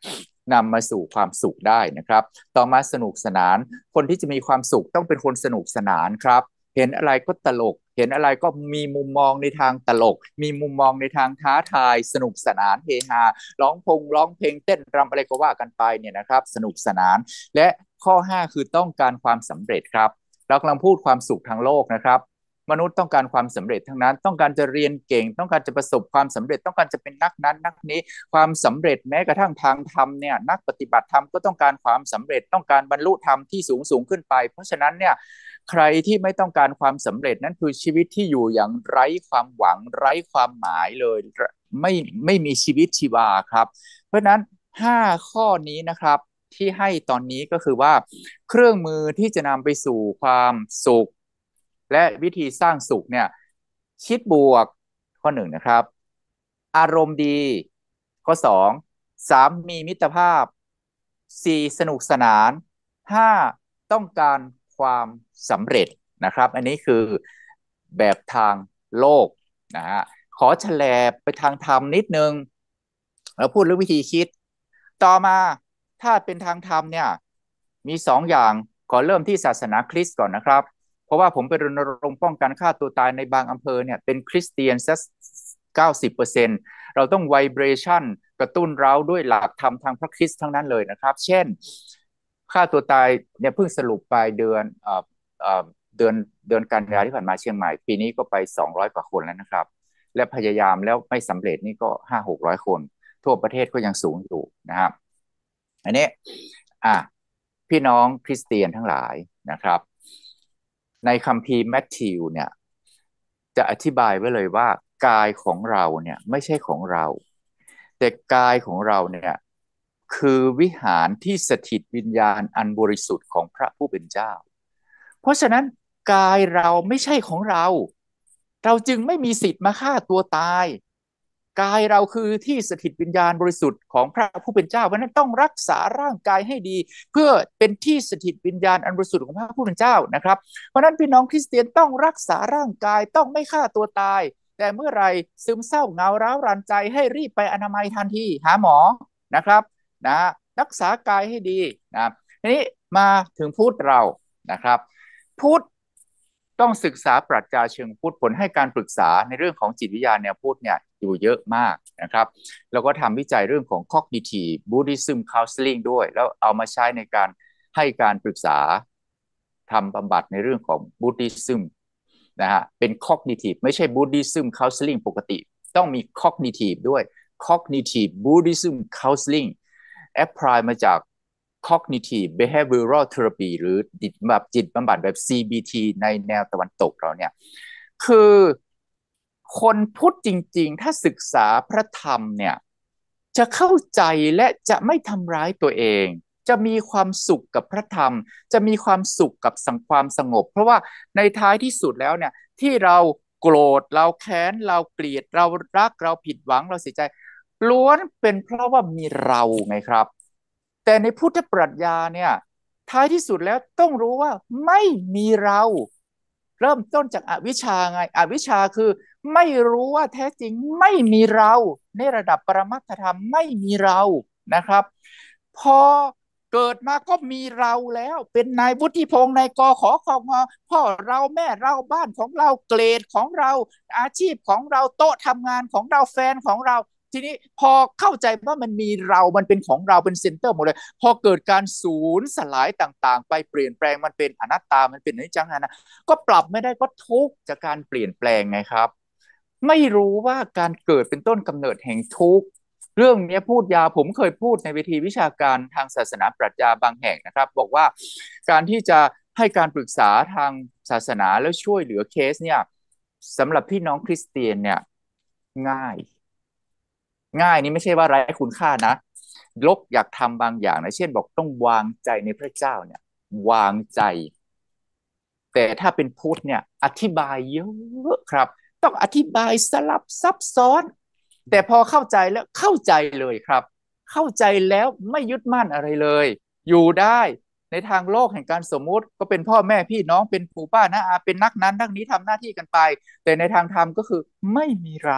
นำมาสู่ความสุขได้นะครับต่อมาสนุกสนานคนที่จะมีความสุขต้องเป็นคนสนุกสนานครับเห็นอะไรก็ตลกเห็นอะไรก็มีมุมมองในทางตลกมีมุมมองในทางท้าทายสนุกสนานเฮฮาร้องพงร้องเพลงเต้นรำอะไรก็ว่ากันไปเนี่ยนะครับสนุกสนานและข้อห้าคือต้องการความสำเร็จครับเรากำลังพูดความสุขทางโลกนะครับมนุษย์ต้องการความสำเร็จทั้งนั้นต้องการจะเรียนเก่งต้องการจะประสบความสำเร็จต้องการจะเป็นนักนั้นนักนี้ความสำเร็จแม้กระทั่งทางธรรมเนี่ยนักปฏิบัติธรรมก็ต้องการความสำเร็จต้องการบรรลุธรรมที่สูงสูงขึ้นไปเพราะฉะนั้นเนี่ยใครที่ไม่ต้องการความสำเร็จนั่นคือชีวิตที่อยู่อย่างไร้ความหวังไร้ความหมายเลยไม่ไม่มีชีวิตชีวาครับเพราะฉะนั้นห้าข้อนี้นะครับที่ให้ตอนนี้ก็คือว่าเครื่องมือที่จะนำไปสู่ความสุขและวิธีสร้างสุขเนี่ยคิดบวกข้อหนึ่งนะครับอารมณ์ดีข้อสองสามมีมิตรภาพสี่สนุกสนานห้าต้องการความสำเร็จนะครับอันนี้คือแบบทางโลกนะฮะขอแฉลบไปทางธรรมนิดนึงเราพูดเรื่องวิธีคิดต่อมาถ้าเป็นทางธรรมเนี่ยมีสองอย่างขอเริ่มที่ศาสนาคริสต์ก่อนนะครับเพราะว่าผมไปรณรงค์ป้องกันฆ่าตัวตายในบางอำเภอเนี่ยเป็นคริสเตียนสักเก้าสิบเปอร์เซ็นต์เราต้องไวเบรชั่นกระตุ้นเราด้วยหลักธรรมทางพระคริสต์ทั้งนั้นเลยนะครับเช่นฆ่าตัวตายเนี่ยเพิ่งสรุปไปเดือนเอ่อเอ่อเดือนเดือนกันยายนที่ผ่านมาเชียงใหม่ปีนี้ก็ไปสองร้อยกว่าคนแล้วนะครับและพยายามแล้วไม่สำเร็จนี่ก็ห้าหกร้อยคนทั่วประเทศก็ยังสูงอยู่นะครับอันนี้อ่ะพี่น้องคริสเตียนทั้งหลายนะครับในคัมภีร์แมทธิวเนี่ยจะอธิบายไว้เลยว่ากายของเราเนี่ยไม่ใช่ของเราแต่กายของเราเนี่ยคือวิหารที่สถิตวิญญาณอันบริสุทธิ์ของพระผู้เป็นเจ้าเพราะฉะนั้นกายเราไม่ใช่ของเราเราจึงไม่มีสิทธิ์มาฆ่าตัวตายกายเราคือที่สถิตวิญญาณบริสุทธิ์ของพระผู้เป็นเจ้าเพราะนั้นต้องรักษาร่างกายให้ดีเพื่อเป็นที่สถิตวิญญาณอันบริสุทธิ์ของพระผู้เป็นเจ้านะครับเพราะนั้นพี่น้องคริสเตียนต้องรักษาร่างกายต้องไม่ฆ่าตัวตายแต่เมื่อไรซึมเศร้าเหงาร้าวรันใจให้รีบไปอนามัยทันทีหาหมอนะครับนะรักษากายให้ดีนะทีนี้มาถึงพุทธเรานะครับพุทธต้องศึกษาปรัชญาเชิงพุทธผลให้การปรึกษาในเรื่องของจิตวิทยาแนวพุทธเนี่ยอยู่เยอะมากนะครับแล้วก็ทำวิจัยเรื่องของ cognitive Buddhism counseling ด้วยแล้วเอามาใช้ในการให้การปรึกษาทำบำบัดในเรื่องของ Buddhism นะฮะเป็น cognitive ไม่ใช่ Buddhism counseling ปกติต้องมี cognitive ด้วย cognitive Buddhism counseling apply มาจาก cognitive behavioral therapy หรือแบบจิตบำบัดแบบ ซี บี ที ในแนวตะวันตกเราเนี่ยคือคนพุทธจริงๆถ้าศึกษาพระธรรมเนี่ยจะเข้าใจและจะไม่ทำร้ายตัวเองจะมีความสุขกับพระธรรมจะมีความสุขกับความสงบเพราะว่าในท้ายที่สุดแล้วเนี่ยที่เราโกรธเราแค้นเราเกลียดเรารักเราผิดหวังเราเสียใจล้วนเป็นเพราะว่ามีเราไงครับแต่ในพุทธปรัชญาเนี่ยท้ายที่สุดแล้วต้องรู้ว่าไม่มีเราเริ่มต้นจากอวิชชาไงอวิชชาคือไม่รู้ว่าแท้จริงไม่มีเราในระดับปรมัตถธรรมไม่มีเรานะครับพอเกิดมาก็มีเราแล้วเป็นนายวุฒิพงษ์นายกขอของพ่อเราแม่เราบ้านของเราเกรดของเราอาชีพของเราโต๊ะทำงานของเราแฟนของเราทีนี้พอเข้าใจว่ามันมีเรามันเป็นของเราเป็นเซ็นเตอร์หมดเลยพอเกิดการสูญสลายต่างๆไปเปลี่ยนแปลงมันเป็นอนัตตามันเป็นอนิจจังนะก็ปรับไม่ได้ก็ทุกข์จากการเปลี่ยนแปลงไงครับไม่รู้ว่าการเกิดเป็นต้นกำเนิดแห่งทุกข์เรื่องนี้พูดยาวผมเคยพูดในเวทีวิชาการทางศาสนาปรัชญาบางแห่งนะครับบอกว่าการที่จะให้การปรึกษาทางศาสนาแล้วช่วยเหลือเคสเนี่ยสำหรับพี่น้องคริสเตียนเนี่ยง่ายง่ายนี่ไม่ใช่ว่าไร้คุณค่านะลกอยากทำบางอย่างนะเช่นบอกต้องวางใจในพระเจ้าเนี่ยวางใจแต่ถ้าเป็นพุทธเนี่ยอธิบายเยอะครับต้องอธิบายสลับซับซ้อนแต่พอเข้าใจแล้วเข้าใจเลยครับเข้าใจแล้วไม่ยึดมั่นอะไรเลยอยู่ได้ในทางโลกแห่งการสมมุติก็เป็นพ่อแม่พี่น้องเป็นปู่ป้าน้าอาเป็นนักนั้นนักนี้ทำหน้าที่กันไปแต่ในทางธรรมก็คือไม่มีเรา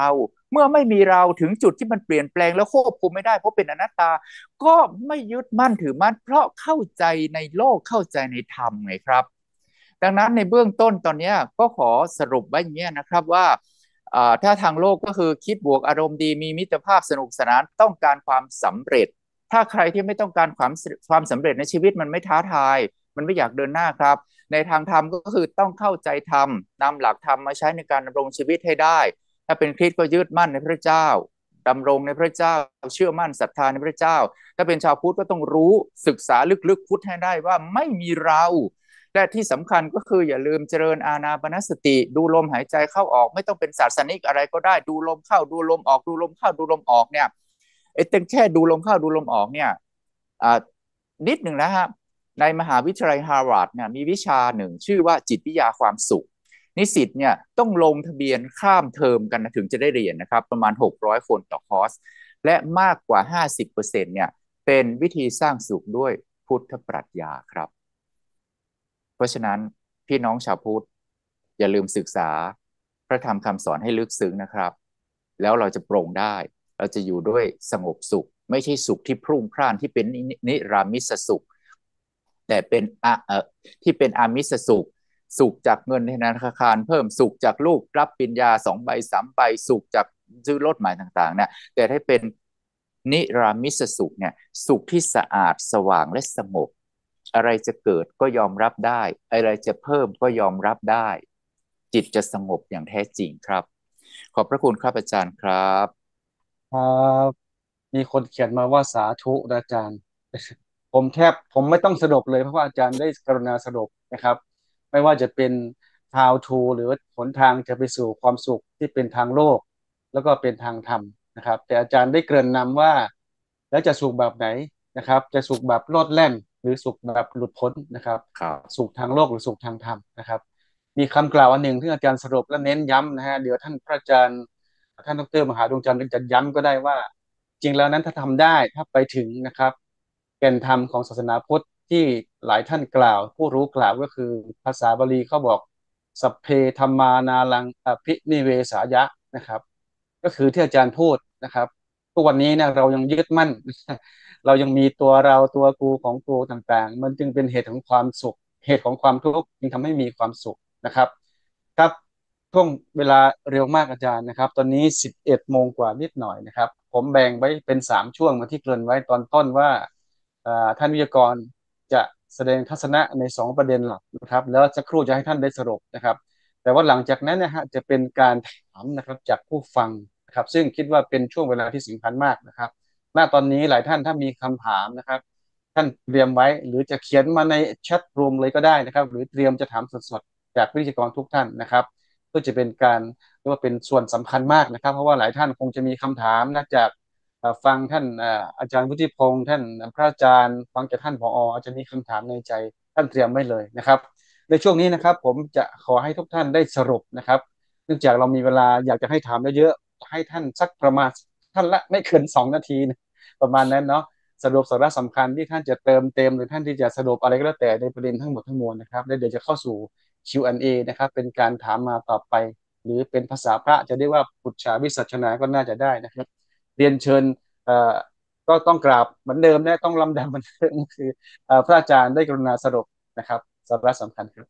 เมื่อไม่มีเราถึงจุดที่มันเปลี่ยนแปลงแล้วควบคุมไม่ได้เพราะเป็นอนัตตาก็ไม่ยึดมั่นถือมั่นเพราะเข้าใจในโลกเข้าใจในธรรมไงครับดังนั้นในเบื้องต้นตอนนี้ก็ขอสรุปไว้อย่างนี้นะครับว่าถ้าทางโลกก็คือคิดบวกอารมณ์ดีมีมิตรภาพสนุกสนานต้องการความสำเร็จถ้าใครที่ไม่ต้องการความความสำเร็จในชีวิตมันไม่ท้าทายมันไม่อยากเดินหน้าครับในทางธรรมก็คือต้องเข้าใจธรรมนำหลักธรรมมาใช้ในการดำรงชีวิตให้ได้ถ้าเป็นคริสต์ก็ยึดมั่นในพระเจ้าดำรงในพระเจ้าเชื่อมั่นศรัทธาในพระเจ้าถ้าเป็นชาวพุทธก็ต้องรู้ศึกษาลึกๆพุทธให้ได้ว่าไม่มีเราและที่สำคัญก็คืออย่าลืมเจริญอานาปานสติดูลมหายใจเข้าออกไม่ต้องเป็นศาสนิกอะไรก็ได้ดูลมเข้าดูลมออกดูลมเข้าดูลมออกเนี่ยไอ้แต่แค่ดูลมเข้าดูลมออกเนี่ยนิดหนึ่งนะครับในมหาวิทยาลัยฮาร์วาร์ดเนี่ยมีวิชาหนึ่งชื่อว่าจิตวิทยาความสุขนิสิตเนี่ยต้องลงทะเบียนข้ามเทอมกันถึงจะได้เรียนนะครับประมาณหกร้อยคนต่อคอร์สและมากกว่า ห้าสิบเปอร์เซ็นต์ เนี่ยเป็นวิธีสร้างสุขด้วยพุทธปรัชญาครับเพราะฉะนั้นพี่น้องชาวพุทธอย่าลืมศึกษาพระธรรมคำสอนให้ลึกซึ้งนะครับแล้วเราจะโปร่งได้เราจะอยู่ด้วยสงบสุขไม่ใช่สุขที่พรุ่งพร่านที่เป็นนิรามิสสุขแต่เป็นอะเอ่อที่เป็นอามิสสุขสุขจากเงินในธนาคารเพิ่มสุขจากลูกรับปริญญาสองใบสามใบสุขจากซื้อรถใหม่ต่างๆเนี่ยแต่ถ้าเป็นนิรามิสสุขเนี่ยสุขที่สะอาดสว่างและสงบอะไรจะเกิดก็ยอมรับได้อะไรจะเพิ่มก็ยอมรับได้จิตจะสงบอย่างแท้จริงครับขอบพระคุณครับอาจารย์ครับครับมีคนเขียนมาว่าสาธุนะอาจารย์ ผมแทบผมไม่ต้องสรุปเลยเพราะว่าอาจารย์ได้กรุณาสรุปนะครับไม่ว่าจะเป็น how to หรือหนทางจะไปสู่ความสุขที่เป็นทางโลกแล้วก็เป็นทางธรรมนะครับแต่อาจารย์ได้เกริ่นนำว่าแล้วจะสุขแบบไหนนะครับจะสุขแบบโลดแล่นหรือสุขแบบหลุดพ้นนะครับสุขทางโลกหรือสุขทางธรรมนะครับมีคำกล่าวอันหนึ่งที่อาจารย์สรุปและเน้นย้ำนะฮะเดี๋ยวท่านพระอาจารย์ท่านดรมหาดวงจันทร์จะย้ำก็ได้ว่าจริงแล้วนั้นถ้าทำได้ถ้าไปถึงนะครับแก่นธรรมของศาสนาพุทธที่หลายท่านกล่าวผู้รู้กล่าวก็คือภาษาบาลีเขาบอกสัพเพธัมมานาลังอภินิเวสายะนะครับก็คือที่อาจารย์พูดนะครับทุกวันนี้เนี่ยเรายังยึดมั่นเรายังมีตัวเราตัวกูของกูต่างๆมันจึงเป็นเหตุของความสุขเหตุของความทุกข์จึงทำให้มีความสุขนะครับครับช่วงเวลาเร็วมากอาจารย์นะครับตอนนี้สิบเอ็ดโมงกว่านิดหน่อยนะครับผมแบ่งไว้เป็นสามช่วงมาที่เกริ่นไว้ตอนต้นว่าท่านวิทยากรจะแสดงทัศนะในสองประเด็นหลักนะครับแล้วสักครู่จะให้ท่านได้สรุปนะครับแต่ว่าหลังจากนั้นนะฮะจะเป็นการถามนะครับจากผู้ฟังนะครับซึ่งคิดว่าเป็นช่วงเวลาที่สำคัญมากนะครับณตอนนี้หลายท่านถ้ามีคำถามนะครับท่านเตรียมไว้หรือจะเขียนมาในแชทรูมเลยก็ได้นะครับหรือเตรียมจะถามสดๆจากวิทยากรทุกท่านนะครับเพื่อจะเป็นการเรียกว่าเป็นส่วนสำคัญมากนะครับเพราะว่าหลายท่านคงจะมีคำถามนะจากฟังท่านอาจารย์วุฒิพงษ์ท่านพระอาจารย์ฟังจากท่านผออาจจะมีคำถามในใจท่านเตรียมไว้เลยนะครับในช่วงนี้นะครับผมจะขอให้ทุกท่านได้สรุปนะครับเนื่องจากเรามีเวลาอยากจะให้ถามเยอะๆให้ท่านสักประมาณท่านละไม่เกินสองนาทีนะประมาณนั้นเนาะสรุปสาระสำคัญที่ท่านจะเติมเต็มหรือท่านที่จะสรุปอะไรก็แล้วแต่ในประเด็นทั้งหมดทั้งมวลนะครับแล้วเดี๋ยวจะเข้าสู่ คิว แอนด์ เอ นะครับเป็นการถามมาต่อไปหรือเป็นภาษาพระจะเรียกว่าปุจฉาวิสัชนาก็น่าจะได้นะครับเรียนเชิญเอ่อก็ต้องกราบเหมือนเดิมนะต้องลำดับเหมือนเดิมคือพระอาจารย์ได้กรุณาสรุปนะครับสาระสำคัญครับ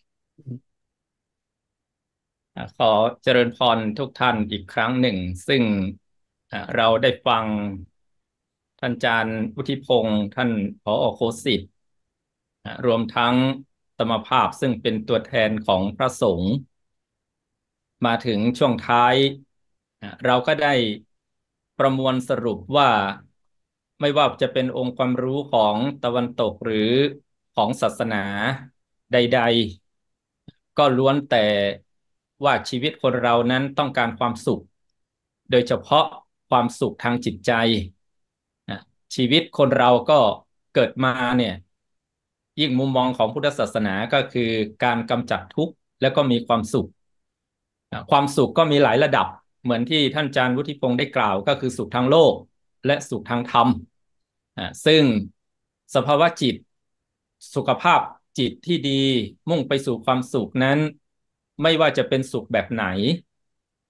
ขอเจริญพรทุกท่านอีกครั้งหนึ่งซึ่งเราได้ฟังท่านอาจารย์วุฒิพงษ์ท่านผอ.โคสิทธิ์รวมทั้งธรรมภาพซึ่งเป็นตัวแทนของพระสงฆ์มาถึงช่วงท้ายเราก็ได้ประมวลสรุปว่าไม่ว่าจะเป็นองค์ความรู้ของตะวันตกหรือของศาสนาใดๆก็ล้วนแต่ว่าชีวิตคนเรานั้นต้องการความสุขโดยเฉพาะความสุขทางจิตใจชีวิตคนเราก็เกิดมาเนี่ยยิ่งมุมมองของพุทธศาสนาก็คือการกำจัดทุกข์แล้วก็มีความสุขความสุขก็มีหลายระดับเหมือนที่ท่านอาจารย์วุฒิพงษ์ได้กล่าวก็คือสุขทางโลกและสุขทางธรรมซึ่งสภาวะจิตสุขภาพจิตที่ดีมุ่งไปสู่ความสุขนั้นไม่ว่าจะเป็นสุขแบบไหน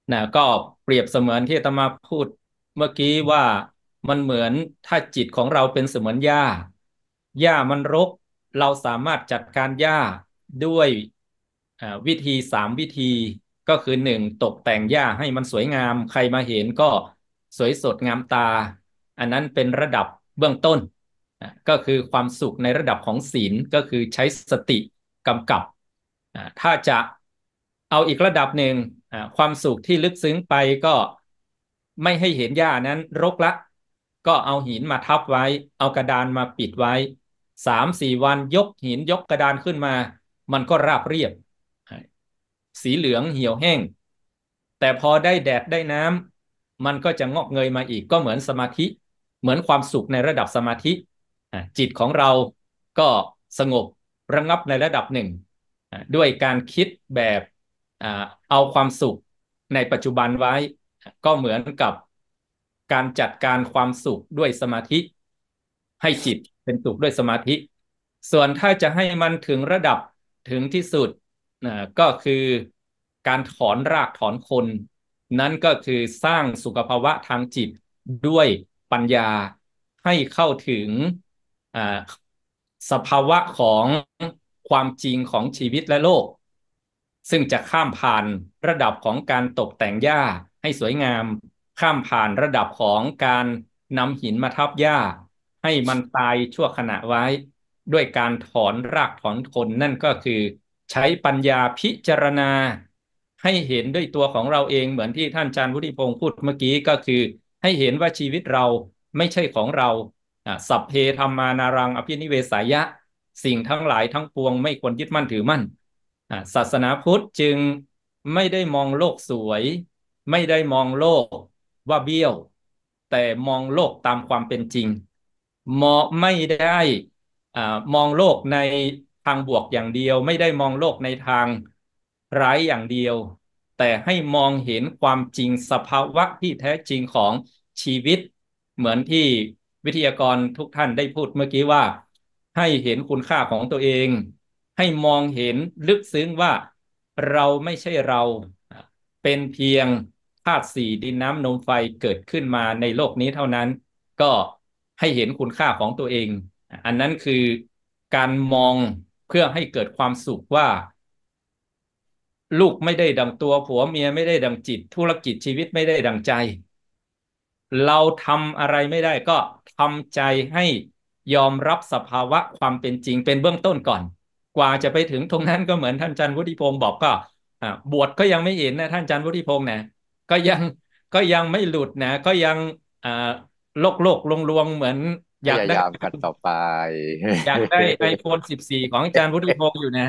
นะก็เปรียบเสมือนที่อาตมาพูดเมื่อกี้ว่ามันเหมือนถ้าจิตของเราเป็นเสมือนหญ้าหญ้ามันรกเราสามารถจัดการหญ้าด้วยอ่าวิธีสามวิธีก็คือหนึ่งตกแต่งหญ้าให้มันสวยงามใครมาเห็นก็สวยสดงามตาอันนั้นเป็นระดับเบื้องต้นอ่ะก็คือความสุขในระดับของศีลก็คือใช้สติกำกับอ่าถ้าจะเอาอีกระดับหนึ่งอ่าความสุขที่ลึกซึ้งไปก็ไม่ให้เห็นหญ้านั้นรกละก็เอาหินมาทับไว้เอากระดานมาปิดไว้สามสี่วันยกหินยกกระดานขึ้นมามันก็ราบเรียบสีเหลืองเหี่ยวแห้งแต่พอได้แดดได้น้ำมันก็จะงอกเงยมาอีกก็เหมือนสมาธิเหมือนความสุขในระดับสมาธิอ่ะจิตของเราก็สงบระงับในระดับหนึ่งอ่ะด้วยการคิดแบบอ่าเอาความสุขในปัจจุบันไว้ก็เหมือนกับการจัดการความสุขด้วยสมาธิให้จิตเป็นสุขด้วยสมาธิส่วนถ้าจะให้มันถึงระดับถึงที่สุดนะก็คือการถอนรากถอนคน นั่นก็คือสร้างสุขภาวะทางจิตด้วยปัญญาให้เข้าถึงอ่าสภาวะของความจริงของชีวิตและโลกซึ่งจะข้ามผ่านระดับของการตกแต่งหญ้าให้สวยงามข้ามผ่านระดับของการนำหินมาทับหญ้าให้มันตายชั่วขณะไว้ด้วยการถอนรากถอนคนนั่นก็คือใช้ปัญญาพิจารณา ให้เห็นด้วยตัวของเราเองเหมือนที่ท่านอาจารย์วุฒิพงศ์พูดเมื่อกี้ก็คือให้เห็นว่าชีวิตเราไม่ใช่ของเราอ่ะสัพเพธัมมานารังอภินิเวสายะสิ่งทั้งหลายทั้งปวงไม่ควรยึดมั่นถือมั่นอ่ะศาสนาพุทธจึงไม่ได้มองโลกสวยไม่ได้มองโลกว่าเบี้ยวแต่มองโลกตามความเป็นจริงมองไม่ได้อ่ามองโลกในทางบวกอย่างเดียวไม่ได้มองโลกในทางร้ายอย่างเดียวแต่ให้มองเห็นความจริงสภาวะที่แท้จริงของชีวิตเหมือนที่วิทยากรทุกท่านได้พูดเมื่อกี้ว่าให้เห็นคุณค่าของตัวเองให้มองเห็นลึกซึ้งว่าเราไม่ใช่เราเป็นเพียงธาตุสี่ดินน้ำลมไฟเกิดขึ้นมาในโลกนี้เท่านั้นก็ให้เห็นคุณค่าของตัวเองอันนั้นคือการมองเพื่อให้เกิดความสุขว่าลูกไม่ได้ดังตัวผัวเมียไม่ได้ดังจิตธุรกิจชีวิตไม่ได้ดังใจเราทำอะไรไม่ได้ก็ทำใจให้ยอมรับสภาวะความเป็นจริงเป็นเบื้องต้นก่อนกว่าจะไปถึงตรงนั้นก็เหมือนท่านอาจารย์วุฒิพงศ์บอกก็อ่าบวชก็ยังไม่เห็นนะท่านอาจารย์วุฒิพงศ์นะก็ยังก็ยังไม่หลุดนะก็ยังอ่าโลกโลกลวงลวงๆเหมือนพอยากได้ยายามกันต่อไปอยากได้ไอโฟนสิบสี่ของอาจารย์วุฒิพงศ์อยู่นะ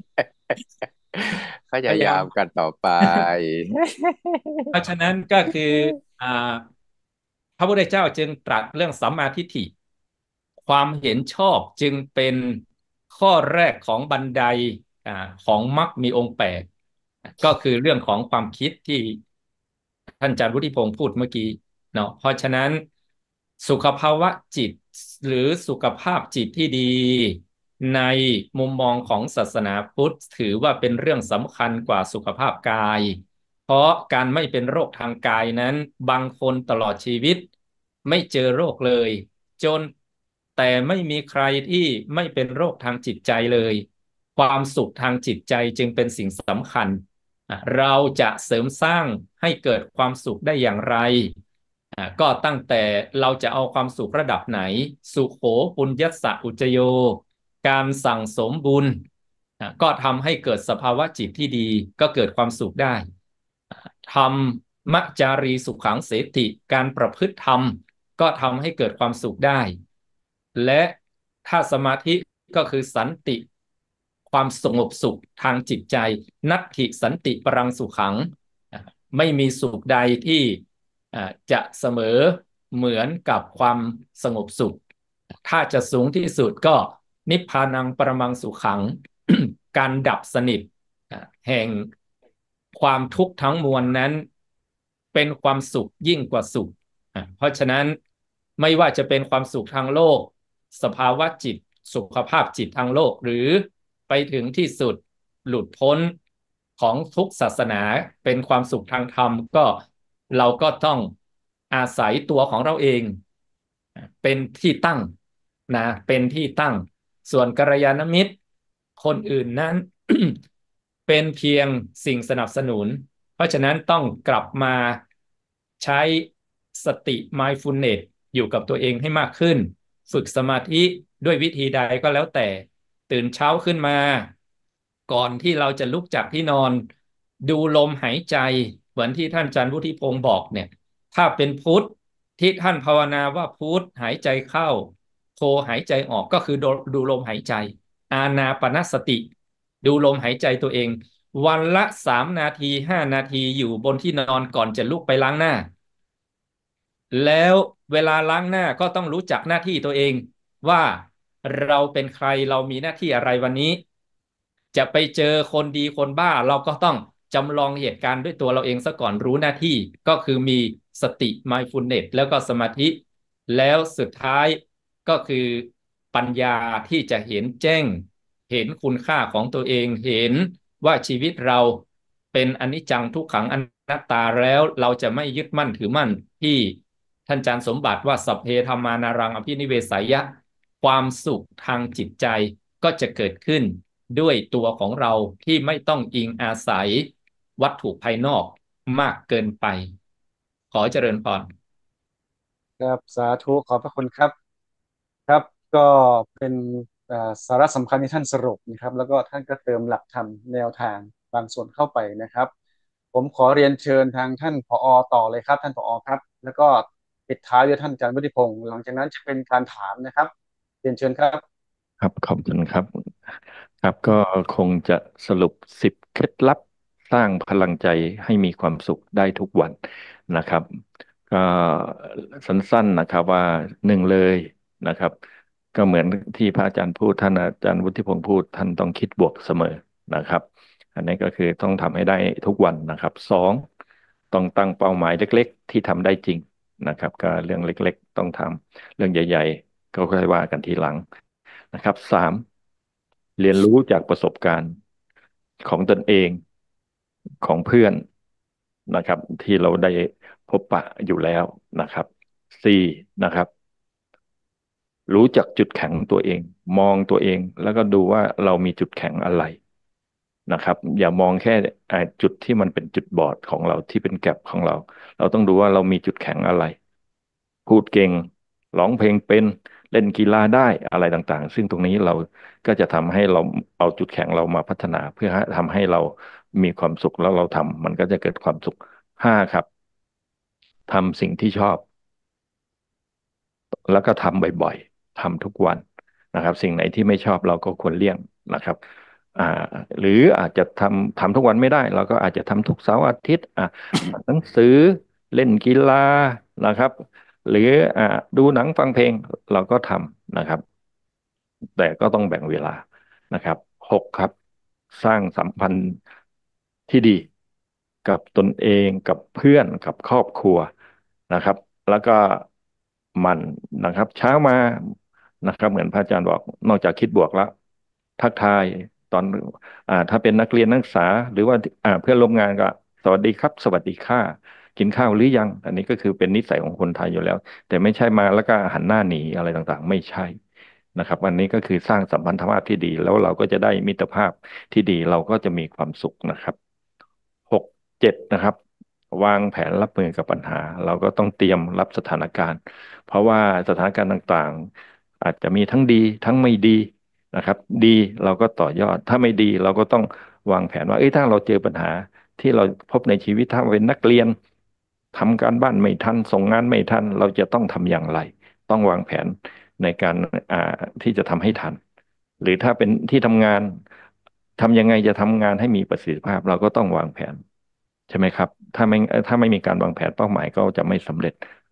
พยายาพยายามมกันต่อไปเพราะฉะนั้นก็คืออ่าพระพุทธเจ้าจึงตรัสเรื่องสัมมาทิฏฐิความเห็นชอบจึงเป็นข้อแรกของบันไดอ่าของมรรคมีองค์แปดก็คือเรื่องของความคิดที่ท่านอาจารย์วุฒิพงศ์พูดเมื่อกี้เนาะเพราะฉะนั้นสุขภาวะจิตหรือสุขภาพจิตที่ดีในมุมมองของศาสนาพุทธถือว่าเป็นเรื่องสำคัญกว่าสุขภาพกาย เพราะการไม่เป็นโรคทางกายนั้นบางคนตลอดชีวิตไม่เจอโรคเลยจนแต่ไม่มีใครที่ไม่เป็นโรคทางจิตใจเลยความสุขทางจิตใจจึงเป็นสิ่งสำคัญอ่ะเราจะเสริมสร้างให้เกิดความสุขได้อย่างไรอ่ะก็ตั้งแต่เราจะเอาความสุขระดับไหนสุโขปุญญัสสะอุจโยการสั่งสมบุญอ่ะก็ทำให้เกิดสภาวะจิตที่ดีก็เกิดความสุขได้ ธรรมมัจจารีสุขังเสติการประพฤติธรรมก็ทำให้เกิดความสุขได้และถ้าสมาธิก็คือสันติความสงบสุขทางจิตใจนัตถิสันติปรังสุขังไม่มีสุขใดที่จะเสมอเหมือนกับความสงบสุขถ้าจะสูงที่สุดก็นิพพานังปรมังสุขัง การดับสนิทแห่งความทุกข์ทั้งมวลนั้นเป็นความสุขยิ่งกว่าสุขเพราะฉะนั้นไม่ว่าจะเป็นความสุขทางโลกสภาวะจิตสุขภาพจิตทางโลกหรือไปถึงที่สุดหลุดพ้นของทุกศาสนาเป็นความสุขทางธรรมก็เราก็ต้องอาศัยตัวของเราเองเป็นที่ตั้งนะเป็นที่ตั้งส่วนกัลยาณมิตรคนอื่นนั้น เป็นเพียงสิ่งสนับสนุนเพราะฉะนั้นต้องกลับมาใช้สติ mindfulness อยู่กับตัวเองให้มากขึ้นฝึกสมาธิด้วยวิธีใดก็แล้วแต่ตื่นเช้าขึ้นมาก่อนที่เราจะลุกจากที่นอนดูลมหายใจเหมือนที่ท่านอาจารย์วุฒิพงศ์บอกเนี่ยถ้าเป็นพุทธที่ท่านภาวนาว่าพุทธหายใจเข้าโทหายใจออกก็คือดูดูลมหายใจอานาปานสติดูลมหายใจตัวเองวันละสามนาทีห้านาทีอยู่บนที่นอนก่อนจะลุกไปล้างหน้าแล้วเวลาล้างหน้าก็ต้องรู้จักหน้าที่ตัวเองว่าเราเป็นใครเรามีหน้าที่อะไรวันนี้จะไปเจอคนดีคนบ้าเราก็ต้องจำลองเหตุการณ์ด้วยตัวเราเองซะก่อนรู้หน้าที่ก็คือมีสติ mindfulness แล้วก็สมาธิแล้วสุดท้ายก็คือปัญญาที่จะเห็นแจ้งเห็นคุณค่าของตัวเองเห็นว่าชีวิตเราเป็นอนิจจังทุกขังอนัตตาแล้วเราจะไม่ยึดมั่นถือมั่นที่ท่านอาจารย์สมบัติว่าสัพเพธัมมานารังอภินิเวสายะความสุขทางจิตใจก็จะเกิดขึ้นด้วยตัวของเราที่ไม่ต้องอิงอาศัยวัตถุภายนอกมากเกินไปขอเจริญพรครับสาธุขอบพระคุณครับครับก็เป็นเอ่อสาระสำคัญที่ท่านสรุปนะครับแล้วก็ท่านก็เติมหลักธรรมแนวทางบางส่วนเข้าไปนะครับผมขอเรียนเชิญทางท่านผอต่อเลยครับท่านผอครับแล้วก็ปิดท้ายด้วยท่านอาจารย์วุฒิพงศ์หลังจากนั้นจะเป็นการถามนะครับเรียนเชิญครับครับขอบคุณครับครับก็คงจะสรุปสิบเคล็ดลับสร้างพลังใจให้มีความสุขได้ทุกวันนะครับก็สั้นๆนะครับว่าหนึ่งเลยนะครับก็เหมือนที่พระอาจารย์พูดท่านอาจารย์วุฒิพงศ์พูดท่านต้องคิดบวกเสมอนะครับอันนี้ก็คือต้องทำให้ได้ทุกวันนะครับสองต้องตั้งเป้าหมายเล็กๆที่ทำได้จริงนะครับก็เรื่องเล็กๆต้องทำเรื่องใหญ่ๆก็ค่อยว่ากันทีหลัง นะครับสามเรียนรู้จากประสบการณ์ของตนเองของเพื่อนนะครับที่เราได้พบปะอยู่แล้วนะครับสี่นะครับรู้จักจุดแข็งตัวเองมองตัวเองแล้วก็ดูว่าเรามีจุดแข็งอะไรนะครับอย่ามองแค่อ่าจุดที่มันเป็นจุดบอดของเราที่เป็นแก็ปของเราเราต้องดูว่าเรามีจุดแข็งอะไรพูดเก่งร้องเพลงเป็นเล่นกีฬาได้อะไรต่างๆซึ่งตรงนี้เราก็จะทำให้เราเอาจุดแข็งเรามาพัฒนาเพื่อทำให้เรามีความสุขแล้วเราทำมันก็จะเกิดความสุขห้าครับทำสิ่งที่ชอบ แล้วก็ทำบ่อยๆทำทุกวันนะครับสิ่งไหนที่ไม่ชอบเราก็ควรเลี่ยงนะครับอ่าหรืออาจจะทำทำทุกวันไม่ได้เราก็อาจจะทำทุกเสาร์อาทิตย์อ่าอ่านหนังสือเล่นกีฬานะครับหรืออ่าดูหนังฟังเพลงเราก็ทำนะครับแต่ก็ต้องแบ่งเวลานะครับหกครับสร้างสัมพันธ์ที่ดีกับตนเองกับเพื่อนกับครอบครัวนะครับ แล้วก็หมันนะครับเช้ามานะครับเหมือนพระอาจารย์บอกนอกจากคิดบวกแล้วทักทายตอนอ่าถ้าเป็นนักเรียนนักศึกษาหรือว่าอ่าเพื่อนร่วมงานก็สวัสดีครับสวัสดีค่ะกินข้าวหรือยังอันนี้ก็คือเป็นนิสัยของคนไทยอยู่แล้วแต่ไม่ใช่มาแล้วก็หันหน้าหนีอะไรต่างๆไม่ใช่นะครับอันนี้ก็คือสร้างสัมพันธภาพที่ดีแล้วเราก็จะได้มิตรภาพที่ดีเราก็จะมีความสุขนะครับหกเจ็ดนะครับ วางแผนรับมือกับปัญหาเราก็ต้องเตรียมรับสถานการณ์เพราะว่าสถานการณ์ต่างๆอาจจะมีทั้งดีทั้งไม่ดีนะครับดีเราก็ต่อยอดถ้าไม่ดีเราก็ต้องวางแผนว่าเอ้ยถ้าเราเจอปัญหาที่เราพบในชีวิตถ้าเป็นนักเรียนทำการบ้านไม่ทันส่งงานไม่ทันเราจะต้องทำอย่างไรต้องวางแผนในการอ่าที่จะทำให้ทันหรือถ้าเป็นที่ทำงานทำยังไงจะทำงานให้มีประสิทธิภาพเราก็ต้องวางแผน ใช่ไหมครับถ้าไม่ถ้าไม่มีการวางแผนเป้าหมายก็จะไม่สำเร็จ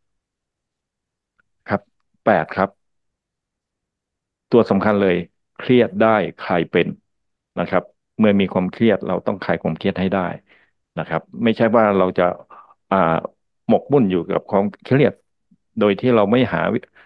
ครับแปดครับ ตัวสำคัญเลยเครียดได้คลายเป็นนะครับเมื่อมีความเครียดเราต้องคลายความเครียดให้ได้นะครับไม่ใช่ว่าเราจะอ่าหมกมุ่นอยู่กับความเครียดโดยที่เราไม่หา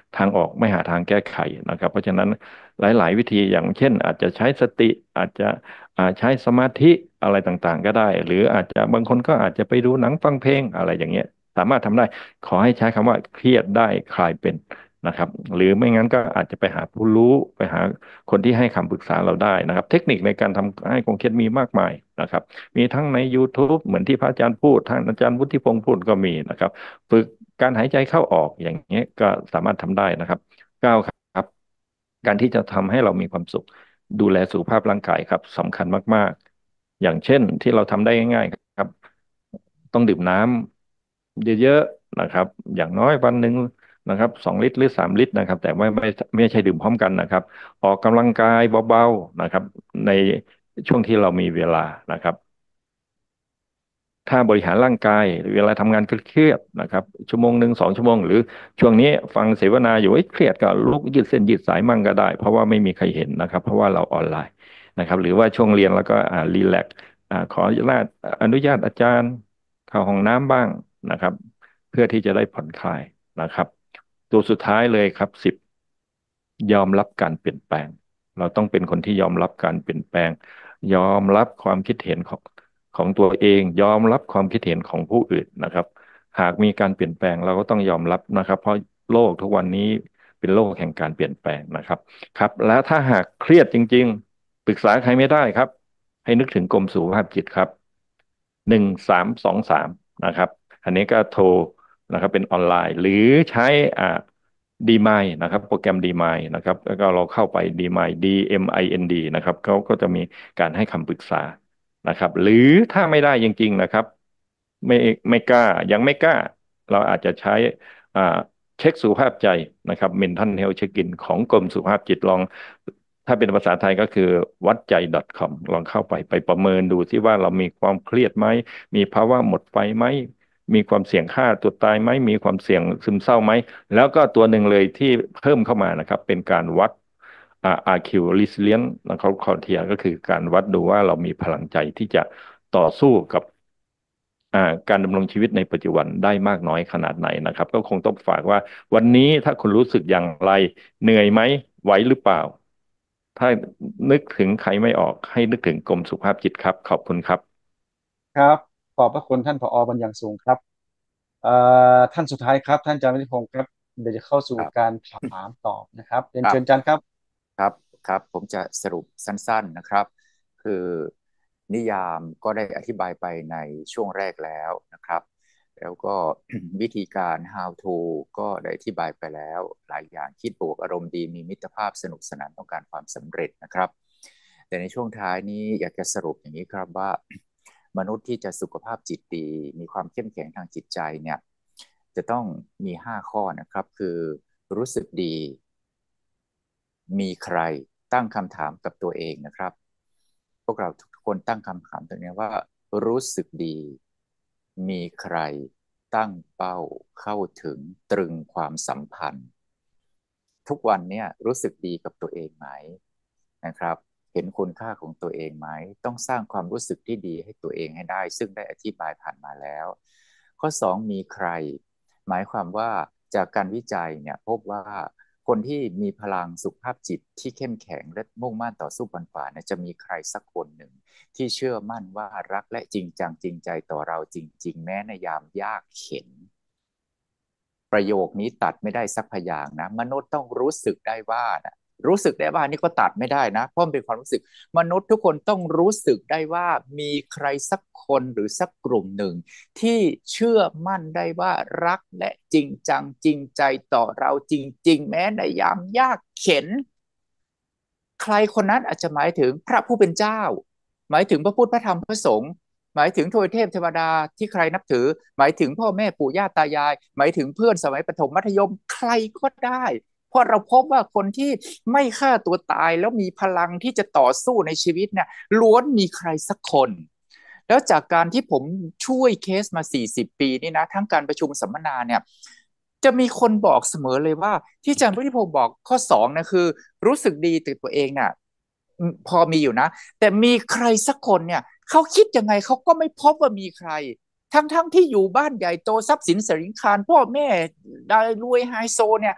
ทางออกไม่หาทางแก้ไขนะครับเพราะฉะนั้นหลายๆวิธีอย่างเช่นอาจจะใช้สติอาจจะอ่าใช้สมาธิอะไรต่างๆก็ได้หรืออาจจะบางคนก็อาจจะไปดูหนังฟังเพลงอะไรอย่างเงี้ยสามารถทำได้ขอให้ใช้คำว่าเครียดได้คลายเป็นนะครับหรือไม่งั้นก็อาจจะไปหาผู้รู้ไปหาคนที่ให้คำปรึกษาเราได้นะครับเทคนิคในการทำให้คงเครียดมีมากมายนะครับมีทั้งใน YouTube เหมือนที่พระอาจารย์พูดท่านอาจารย์วุฒิพงศ์พูดก็มีนะครับฝึกการหายใจเข้าออกอย่างเงี้ยก็สามารถทำได้นะครับเก้าครับการที่จะทำให้เรามีความสุขดูแลสุขภาพร่างกายครับสำคัญมากๆอย่างเช่นที่เราทำได้ง่ายๆครับต้องดื่มน้ำเยอะๆนะครับอย่างน้อยวันหนึ่งนะครับสองลิตรหรือสามลิตรนะครับแต่ไม่ไม่ไม่ใช่ดื่มพร้อมกันนะครับออกกำลังกายเบาๆนะครับในช่วงที่เรามีเวลานะครับ ถ้าบริหารร่างกายเวลาทำงานเครียดๆนะครับชั่วโมงหนึ่งสองชั่วโมงหรือช่วงนี้ฟังเสวนาอยู่เอ้ยเครียดก็ลุกยืดเส้นยืดสายมั่งก็ได้เพราะว่าไม่มีใครเห็นนะครับเพราะว่าเราออนไลน์นะครับหรือว่าช่วงเรียนแล้วก็อ่ารีแลกซ์อ่าขออนุญาตอนุญาตอาจารย์เข้าห้องน้ำบ้างนะครับเพื่อที่จะได้ผ่อนคลายนะครับตัวสุดท้ายเลยครับสิบยอมรับการเปลี่ยนแปลงเราต้องเป็นคนที่ยอมรับการเปลี่ยนแปลงยอมรับความคิดเห็นของ ของตัวเองยอมรับความคิดเห็นของผู้อื่นนะครับหากมีการเปลี่ยนแปลงเราก็ต้องยอมรับนะครับเพราะโลกทุกวันนี้เป็นโลกแห่งการเปลี่ยนแปลงนะครับครับแล้วถ้าหากเครียดจริงๆปรึกษาใครไม่ได้ครับให้นึกถึงกรมสุขภาพจิตครับหนึ่งสามสองสามนะครับอันนี้ก็โทรนะครับเป็นออนไลน์หรือใช้อ่าดีมายนะครับโปรแกรมดีมายนะครับแล้วก็เราเข้าไปดีมาย D M I N D นะครับเขาก็จะมีการให้คำปรึกษา นะครับหรือถ้าไม่ได้จริงๆนะครับไม่ไม่กล้ายังไม่กล้าเราอาจจะใช้อ่าเช็คสุขภาพใจนะครับ Mental Health Check-in ของกรมสุขภาพจิตลองถ้าเป็นภาษาไทยก็คือวัดใจ .com ลองเข้าไปไปประเมินดูที่ว่าเรามีความเครียดไหมมีภาวะหมดไฟไหมมีความเสี่ยงฆ่าตัวตายไหมมีความเสี่ยงซึมเศร้าไหมแล้วก็ตัวหนึ่งเลยที่เพิ่มเข้ามานะครับเป็นการวัด อ่า อาร์ คิว Resilience นะครับคอเทียก็คือการวัดดูว่าเรามีพลังใจที่จะต่อสู้กับอ่าการดำรงชีวิตในปัจจุบันได้มากน้อยขนาดไหนนะครับก็คงต้องฝากว่าวันนี้ถ้าคุณรู้สึกอย่างไรเหนื่อยไหมไหวหรือเปล่าถ้านึกถึงใครไม่ออกให้นึกถึงกรมสุขภาพจิตครับขอบคุณครับครับขอบพระคุณท่านผอเป็นอย่างสูงครับเอ่อท่านสุดท้ายครับท่านอาจารย์วิทยพงศ์ครับเดี๋ยวจะเข้าสู่ครับการถามตอบนะครับเรียนครับเชิญอาจารย์ครับครับครับผมจะสรุปสั้นๆนะครับคือนิยามก็ได้อธิบายไปในช่วงแรกแล้วนะครับแล้วก็ วิธีการ how to ก็ได้อธิบายไปแล้วหลายอย่างคิดบวกอารมณ์ดีมีมิตรภาพสนุกสนานต้องการความสำเร็จนะครับแต่ในช่วงท้ายนี้อยากจะสรุปอย่างนี้ครับว่า มนุษย์ที่จะสุขภาพจิตดีมีความเข้มแข็งทางจิตใจเนี่ยจะต้องมีห้าข้อนะครับคือรู้สึกดีมีใครตั้งคำถามกับตัวเองนะครับพวกเราทุกคนตั้งคำถามตัวนี้ว่ารู้สึกดีมีใครตั้งเป้าเข้าถึงตรึงความสัมพันธ์ทุกวันเนี่ยรู้สึกดีกับตัวเองไหมนะครับเห็นคุณค่าของตัวเองไหมต้องสร้างความรู้สึกที่ดีให้ตัวเองให้ได้ซึ่งได้อธิบายผ่านมาแล้วข้อสองมีใครหมายความว่าจากการวิจัยเนี่ยพบว่าคนที่มีพลังสุขภาพจิตที่เข้มแข็งและมุ่งมั่นต่อสู้ฟันฝ่าเนี่ยจะมีใครสักคนหนึ่งที่เชื่อมั่นว่ารักและจริงจังจริงใจต่อเราจริงๆแม้ในยามยากเข็ญประโยคนี้ตัดไม่ได้สักพยางค์นะมนุษย์ต้องรู้สึกได้ว่านะรู้สึกได้ว่านี่ก็ตัดไม่ได้นะเพราะมันเป็นความรู้สึกมนุษย์ทุกคนต้องรู้สึกได้ว่ามีใครสักคนหรือสักกลุ่มหนึ่งที่เชื่อมั่นได้ว่ารักและจริงจังจริงใจต่อเราจริงๆแม้ในยามยากเข็ญใครคนนั้นอาจจะหมายถึงพระผู้เป็นเจ้าหมายถึงพระพุทธพระธรรมพระสงฆ์หมายถึงทวยเทพเทวดาที่ใครนับถือหมายถึงพ่อแม่ปู่ย่าตายายหมายถึงเพื่อนสมัยประถมมัธยมใครก็ได้เพราะเราพบว่าคนที่ไม่ฆ่าตัวตายแล้วมีพลังที่จะต่อสู้ในชีวิตเนี่ยล้วนมีใครสักคนแล้วจากการที่ผมช่วยเคสมาสี่สิบปีนี่นะทั้งการประชุมสัมมนาเนี่ยจะมีคนบอกเสมอเลยว่าที่อาจารย์พุทธิพงศ์บอกข้อสองนะคือรู้สึกดีต่อตัวเองน่ะพอมีอยู่นะแต่มีใครสักคนเนี่ยเขาคิดยังไงเขาก็ไม่พบว่ามีใครทั้งๆ ที่อยู่บ้านใหญ่โตทรัพย์สินสิริงคารพ่อแม่ได้รวยไฮโซเนี่ย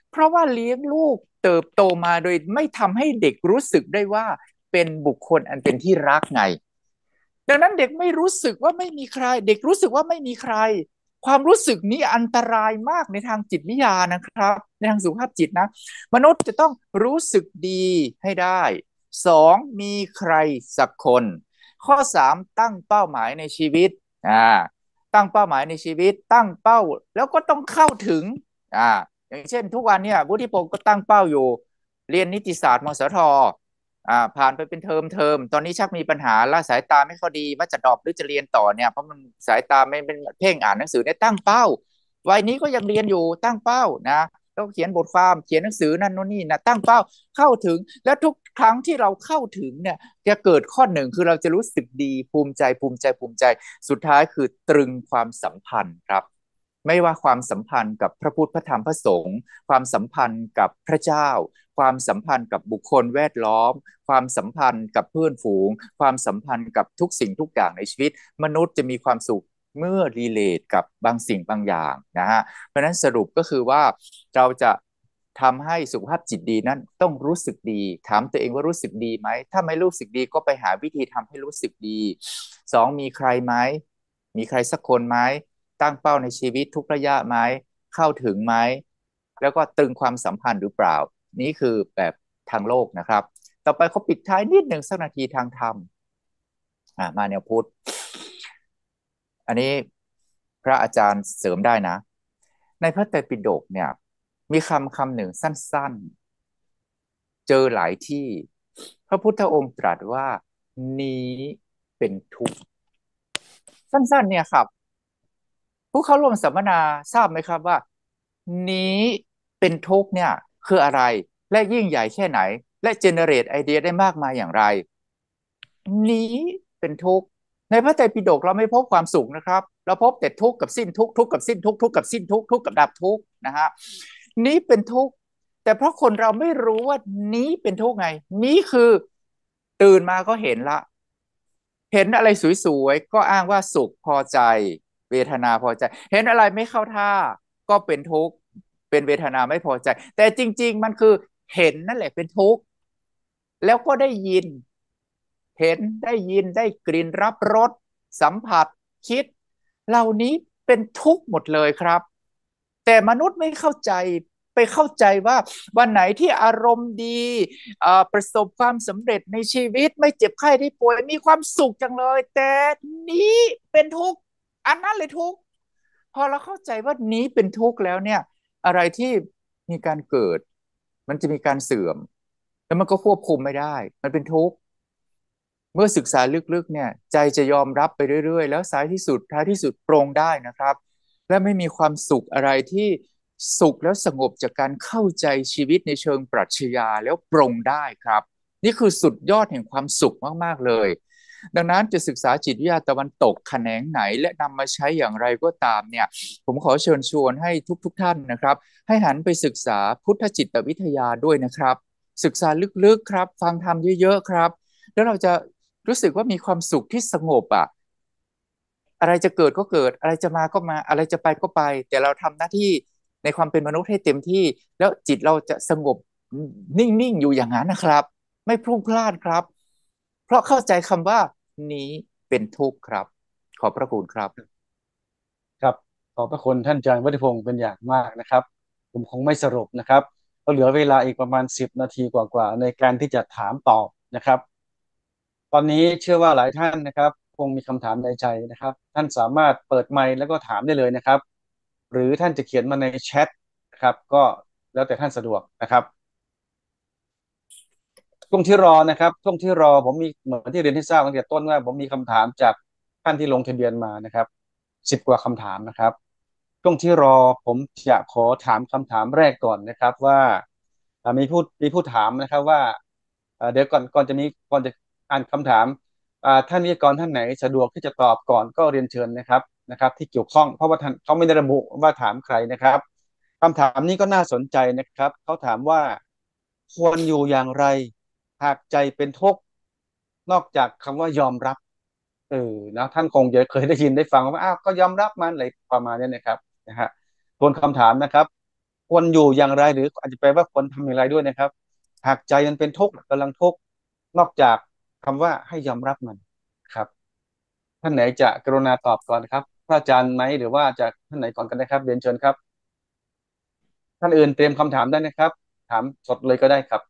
เพราะว่าเลี้ยงลูกเติบโตมาโดยไม่ทำให้เด็กรู้สึกได้ว่าเป็นบุคคลอันเป็นที่รักไงดังนั้นเด็กไม่รู้สึกว่าไม่มีใครเด็กรู้สึกว่าไม่มีใครความรู้สึกนี้อันตรายมากในทางจิตวิทยานะครับในทางสุขภาพจิตนะมนุษย์จะต้องรู้สึกดีให้ได้สองมีใครสักคนข้อสามตั้งเป้าหมายในชีวิตอ่าตั้งเป้าหมายในชีวิตตั้งเป้าแล้วก็ต้องเข้าถึงอ่าอย่างเช่นทุกวันเนี่ยวุฒิพงศ์ก็ตั้งเป้าอยู่เรียนนิติศาสตร์มสทอ่าผ่านไปเป็นเทอมเทอมตอนนี้ชักมีปัญหาละสายตาไม่ค่อยดีว่าจะดรอปหรือจะเรียนต่อเนี่ยเพราะมันสายตาไม่เป็นเพ่งอ่านหนังสือเนี่ยตั้งเป้าวัยนี้ก็ยังเรียนอยู่ตั้งเป้านะแล้วเขียนบทความเขียนหนังสือนั่นโน่นนี่นะตั้งเป้าเข้าถึงแล้วทุกครั้งที่เราเข้าถึงเนี่ยจะเกิดข้อหนึ่งคือเราจะรู้สึกดีภูมิใจภูมิใจภูมิใจสุดท้ายคือตรึงความสัมพันธ์ครับไม่ว่าความสัมพันธ์กับพระพุทธพระธรรมพระสงฆ์ความสัมพันธ์กับพระเจ้าความสัมพันธ์กับบุคคลแวดล้อมความสัมพันธ์กับเพื่อนฝูงความสัมพันธ์กับทุกสิ่งทุกอย่างในชีวิตมนุษย์จะมีความสุขเมื่อรีเลทกับบางสิ่งบางอย่างนะฮะเพราะฉะนั้นสรุปก็คือว่าเราจะทำให้สุขภาพจิตดีนั้นต้องรู้สึกดีถามตัวเองว่ารู้สึกดีไหมถ้าไม่รู้สึกดีก็ไปหาวิธีทำให้รู้สึกดีสองมีใครไหมมีใครสักคนไหมตั้งเป้าในชีวิตทุกระยะไหมเข้าถึงไหมแล้วก็ตรึงความสัมพันธ์หรือเปล่านี่คือแบบทางโลกนะครับต่อไปเขาปิดท้ายนิดหนึ่งสักนาทีทางธรรมอ่ามาแนวพุทธอันนี้พระอาจารย์เสริมได้นะในพระไตรปิฎกเนี่ยมีคำคำหนึ่งสั้นๆเจอหลายที่พระพุทธองค์ตรัสว่านี้เป็นทุกข์สั้นๆเนี่ยครับผู้เข้าร่วมสัมมนาทราบไหมครับว่านี้เป็นทุกข์เนี่ยคืออะไรและยิ่งใหญ่แค่ไหนและเจเนเรตไอเดียได้มากมายอย่างไรนี้เป็นทุกข์ในพระไตรปิฎกเราไม่พบความสุขนะครับเราพบแต่ทุกข์กับสิ้นทุกข์ทุกข์กับสิ้นทุกข์ทุกข์กับสิ้นทุกข์ทุกข์กับดับทุกข์นะฮะนี้เป็นทุกข์แต่เพราะคนเราไม่รู้ว่านี้เป็นทุกข์ไงนี้คือตื่นมาก็เห็นละเห็นอะไรสวยๆก็อ้างว่าสุขพอใจเวทนาพอใจเห็นอะไรไม่เข้าท่าก็เป็นทุกข์เป็นเวทนาไม่พอใจแต่จริงๆมันคือเห็นนั่นแหละเป็นทุกข์แล้วก็ได้ยินเห็นได้ยินได้กลิ่นรับรสสัมผัสคิดเหล่านี้เป็นทุกข์หมดเลยครับแต่มนุษย์ไม่เข้าใจไปเข้าใจว่าวันไหนที่อารมณ์ดีประสบความสำเร็จในชีวิตไม่เจ็บไข้ได้ป่วยมีความสุขจังเลยแต่นี้เป็นทุกข์อันนั้นเลยทุกข์พอเราเข้าใจว่านี้เป็นทุกข์แล้วเนี่ยอะไรที่มีการเกิดมันจะมีการเสื่อมแล้วมันก็ควบคุมไม่ได้มันเป็นทุกข์เมื่อศึกษาลึกๆเนี่ยใจจะยอมรับไปเรื่อยๆแล้วท้ายที่สุดท้ายที่สุดปรงได้นะครับและไม่มีความสุขอะไรที่สุขแล้วสงบจากการเข้าใจชีวิตในเชิงปรัชญาแล้วปรงได้ครับนี่คือสุดยอดแห่งความสุขมากๆเลยดังนั้นจะศึกษาจิตวิทยาตะวันตกแขนงไหนและนำมาใช้อย่างไรก็ตามเนี่ยผมขอเชิญชวนให้ทุกๆท่านนะครับให้หันไปศึกษาพุทธจิตวิทยาด้วยนะครับศึกษาลึกๆครับฟังธรรมเยอะๆครับแล้วเราจะรู้สึกว่ามีความสุขที่สงบอ่ะอะไรจะเกิดก็เกิดอะไรจะมาก็มาอะไรจะไปก็ไปแต่เราทำหน้าที่ในความเป็นมนุษย์ให้เต็มที่แล้วจิตเราจะสงบนิ่งๆอยู่อย่างนั้นนะครับไม่พลุ่งพล่านครับเพราะเข้าใจคำว่านี้เป็นทุกข์ครับขอบพระคุณครับครับขอบพระคุณท่านอาจารย์วัฒพงศ์เป็นอย่างมากนะครับผมคงไม่สรุปนะครับเราเหลือเวลาอีกประมาณสิบนาทีกว่าๆในการที่จะถามตอบนะครับตอนนี้เชื่อว่าหลายท่านนะครับคงมีคำถามในใจนะครับท่านสามารถเปิดไมค์แล้วก็ถามได้เลยนะครับหรือท่านจะเขียนมาในแชทนะครับก็แล้วแต่ท่านสะดวกนะครับช่วงที่รอนะครับช่วงที่รอผมมีเหมือนที่เรียนให้ทราบตั้งแต่ต้นว่าผมมีคำถามจากท่านที่ลงทะเบียนมานะครับสิบกว่าคำถามนะครับช่วงที่รอผมจะขอถามคำถามแรกก่อนนะครับว่ามีผู้มีผู้ถามนะครับว่าเดี๋ยวก่อนก่อนจะมีก่อนจะอ่านคำถามท่านวิทยากรท่านไหนสะดวกที่จะตอบก่อนก็เรียนเชิญนะครับนะครับที่เกี่ยวข้องเพราะว่าท่านเขาไม่ได้ระบุว่าถามใครนะครับคำถามนี้ก็น่าสนใจนะครับเขาถามว่าควรอยู่อย่างไรหากใจเป็นทุกข์นอกจากคำว่ายอมรับเออนะท่านคงจะเคยได้ยินได้ฟังว่าอ้าวก็ยอมรับมันอะไรประมาณนี้นะครับนะฮะทวนคำถามนะครับควรอยู่อย่างไรหรืออาจจะแปลว่าควรทำอย่างไรด้วยนะครับหากใจมันเป็นทุกข์กำลังทุกข์นอกจากคำว่าให้ยอมรับมันครับท่านไหนจะกรุณาตอบก่อนครับพระอาจารย์ไหมหรือว่าจะท่านไหนก่อนกันนะครับเรียนเชิญครับท่านอื่นเตรียมคำถามได้นะครับถามสดเลยก็ได้ครับ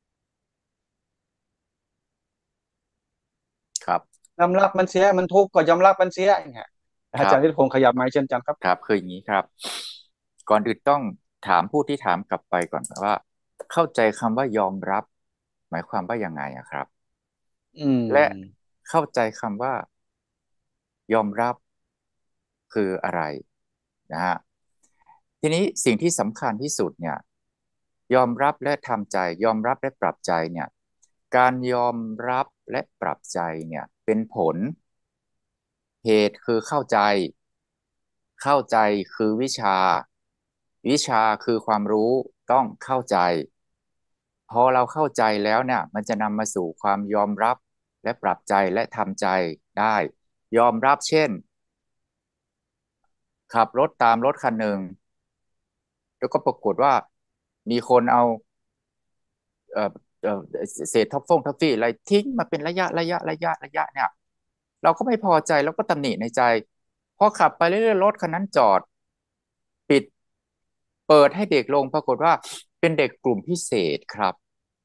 ครับยอมรับมันเสียมันทุกข์ก็ยอมรับมันเสียอย่างเงี้ยคอารับจารย์วิทย์พงศ์ขยับไมค์เชิญจังครับครับคืออย่างนี้ครับ ก่อนอื่นต้องถามผู้ที่ถามกลับไปก่อนว่า เข้าใจคำว่ายอมรับ หมายความว่ายังไงอะครับอืมและเข้าใจคำว่า ยอมรับคืออะไรนะฮะทีนี้สิ่งที่สำคัญที่สุดเนี่ยยอมรับและทำใจยอมรับและปรับใจเนี่ยการยอมรับและปรับใจเนี่ยเป็นผลเหตุคือเข้าใจเข้าใจคือวิชาวิชาคือความรู้ต้องเข้าใจพอเราเข้าใจแล้วเนี่ยมันจะนำมาสู่ความยอมรับและปรับใจและทำใจได้ยอมรับเช่นขับรถตามรถคันหนึ่งแล้วก็ปรากฏว่ามีคนเอาเอ่อเอ่อเศษท็อฟฟ่งท็อฟฟี่อะไรทิ้งมาเป็นระยะระยะระยะระยะเนี่ยเราก็ไม่พอใจแล้วก็ตำหนิในใจพอขับไปเรื่อยๆรถคันนั้นจอดปิดเปิดให้เด็กลงปรากฏว่าเป็นเด็กกลุ่มพิเศษครับ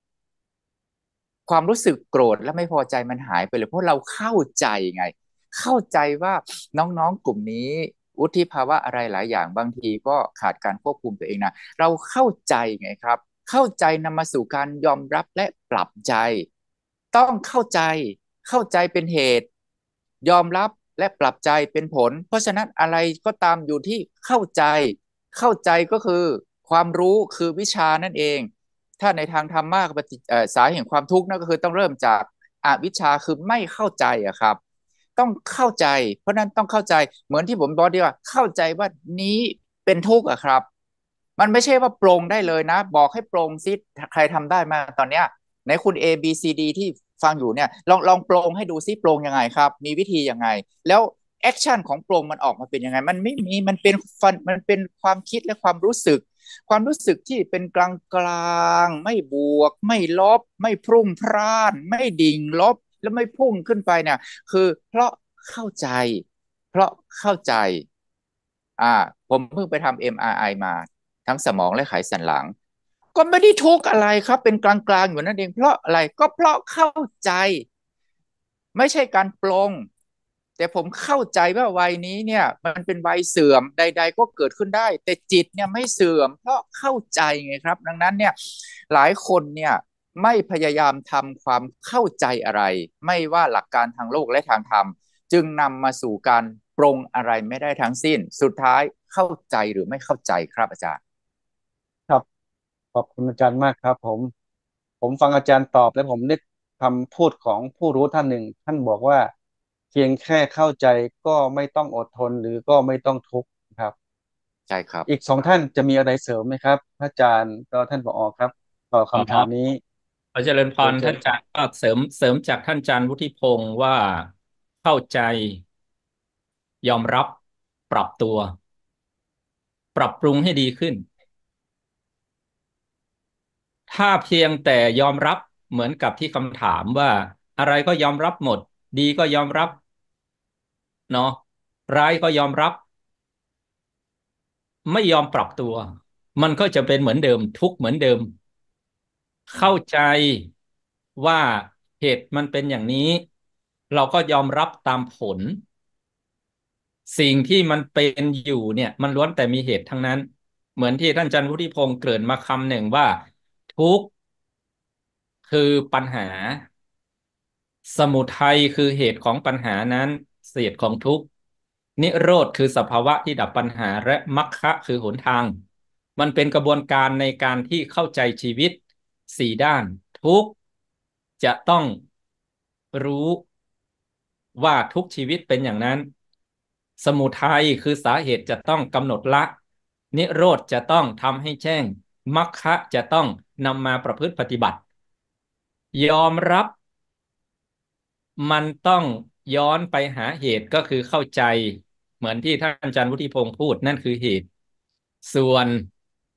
ความรู้สึกโกรธและไม่พอใจมันหายไปเลยเพราะเราเข้าใจไงเข้าใจว่าน้องๆกลุ่มนี้วุฒิภาวะอะไรหลายอย่างบางทีก็ขาดการควบคุมตัวเองนะเราเข้าใจไงครับเข้าใจนำมาสู่การยอมรับและปรับใจต้องเข้าใจเข้าใจเป็นเหตุยอมรับและปรับใจเป็นผลเพราะฉะนั้นอะไรก็ตามอยู่ที่เข้าใจเข้าใจก็คือความรู้คือวิชานั่นเองถ้าในทางธรรมะปฏิเอ่อสายแห่งความทุกข์นั่นก็คือต้องเริ่มจากอวิชชาคือไม่เข้าใจอะครับต้องเข้าใจเพราะนั้นต้องเข้าใจเหมือนที่ผมบอกดีว่าเข้าใจว่านี้เป็นทุกข์อะครับมันไม่ใช่ว่าปรงได้เลยนะบอกให้ปรงซิใครทำได้มาตอนเนี้ยในคุณ A B C D ที่ฟังอยู่เนี่ยลองลองปรงให้ดูซิปรงยังไงครับมีวิธียังไงแล้วแอคชั่นของปรงมันออกมาเป็นยังไงมันไม่มีมันเป็นฟันมันเป็นความคิดและความรู้สึกความรู้สึกที่เป็นกลางกลางไม่บวกไม่ลบไม่พรุ่งพร่านไม่ดิ่งลบแล้วไม่พุ่งขึ้นไปเนี่ยคือเพราะเข้าใจเพราะเข้าใจอ่าผมเพิ่งไปทำ เอ็ม อาร์ ไอ มาทั้งสมองและไขสันหลังก็ไม่ได้ทุกข์อะไรครับเป็นกลางๆอยู่นั่นเองเพราะอะไรก็เพราะเข้าใจไม่ใช่การปลงแต่ผมเข้าใจว่าวัยนี้เนี่ยมันเป็นวัยเสื่อมใดๆก็เกิดขึ้นได้แต่จิตเนี่ยไม่เสื่อมเพราะเข้าใจไงครับดังนั้นเนี่ยหลายคนเนี่ยไม่พยายามทำความเข้าใจอะไรไม่ว่าหลักการทางโลกและทางธรรมจึงนำมาสู่การปรงอะไรไม่ได้ทั้งสิ้นสุดท้ายเข้าใจหรือไม่เข้าใจครับอาจารย์ครับขอบคุณอาจารย์มากครับผมผมฟังอาจารย์ตอบแล้วผมนึกคำพูดของผู้รู้ท่านหนึ่งท่านบอกว่าเพียงแค่เข้าใจก็ไม่ต้องอดทนหรือก็ไม่ต้องทุกข์ครับใช่ครับอีกสองท่านจะมีอะไรเสริมไหมครับพระอาจารย์ก็ท่านผอครับต่ออ๋อคำถามนี้ขอเจริญพเรียรท่านอาจานเชิญครับรย์ก็เสริมเสริมจากท่านอาจารย์วุฒิพงศ์ว่าเข้าใจยอมรับปรับตัวปรับปรุงให้ดีขึ้นถ้าเพียงแต่ยอมรับเหมือนกับที่คำถามว่าอะไรก็ยอมรับหมดดีก็ยอมรับเนาะร้ายก็ยอมรับไม่ยอมปรับตัวมันก็จะเป็นเหมือนเดิมทุกข์เหมือนเดิมเข้าใจว่าเหตุมันเป็นอย่างนี้เราก็ยอมรับตามผลสิ่งที่มันเป็นอยู่เนี่ยมันล้วนแต่มีเหตุทั้งนั้นเหมือนที่ท่านอาจารย์วุฒิพงศ์เกริ่นมาคำหนึ่งว่าทุกข์คือปัญหาสมุทัยคือเหตุของปัญหานั้นเหตุของทุกข์นิโรธคือสภาวะที่ดับปัญหาและมรรคะคือหนทางมันเป็นกระบวนการในการที่เข้าใจชีวิตสี่ด้านทุกข์จะต้องรู้ว่าทุกชีวิตเป็นอย่างนั้นสมุทัยคือสาเหตุจะต้องกำหนดละนิโรธจะต้องทำให้แจ้งมรรคะจะต้องนำมาประพฤติปฏิบัติยอมรับมันต้องย้อนไปหาเหตุก็คือเข้าใจเหมือนที่ท่านอาจารย์วุฒิพงศ์พูดนั่นคือเหตุส่วน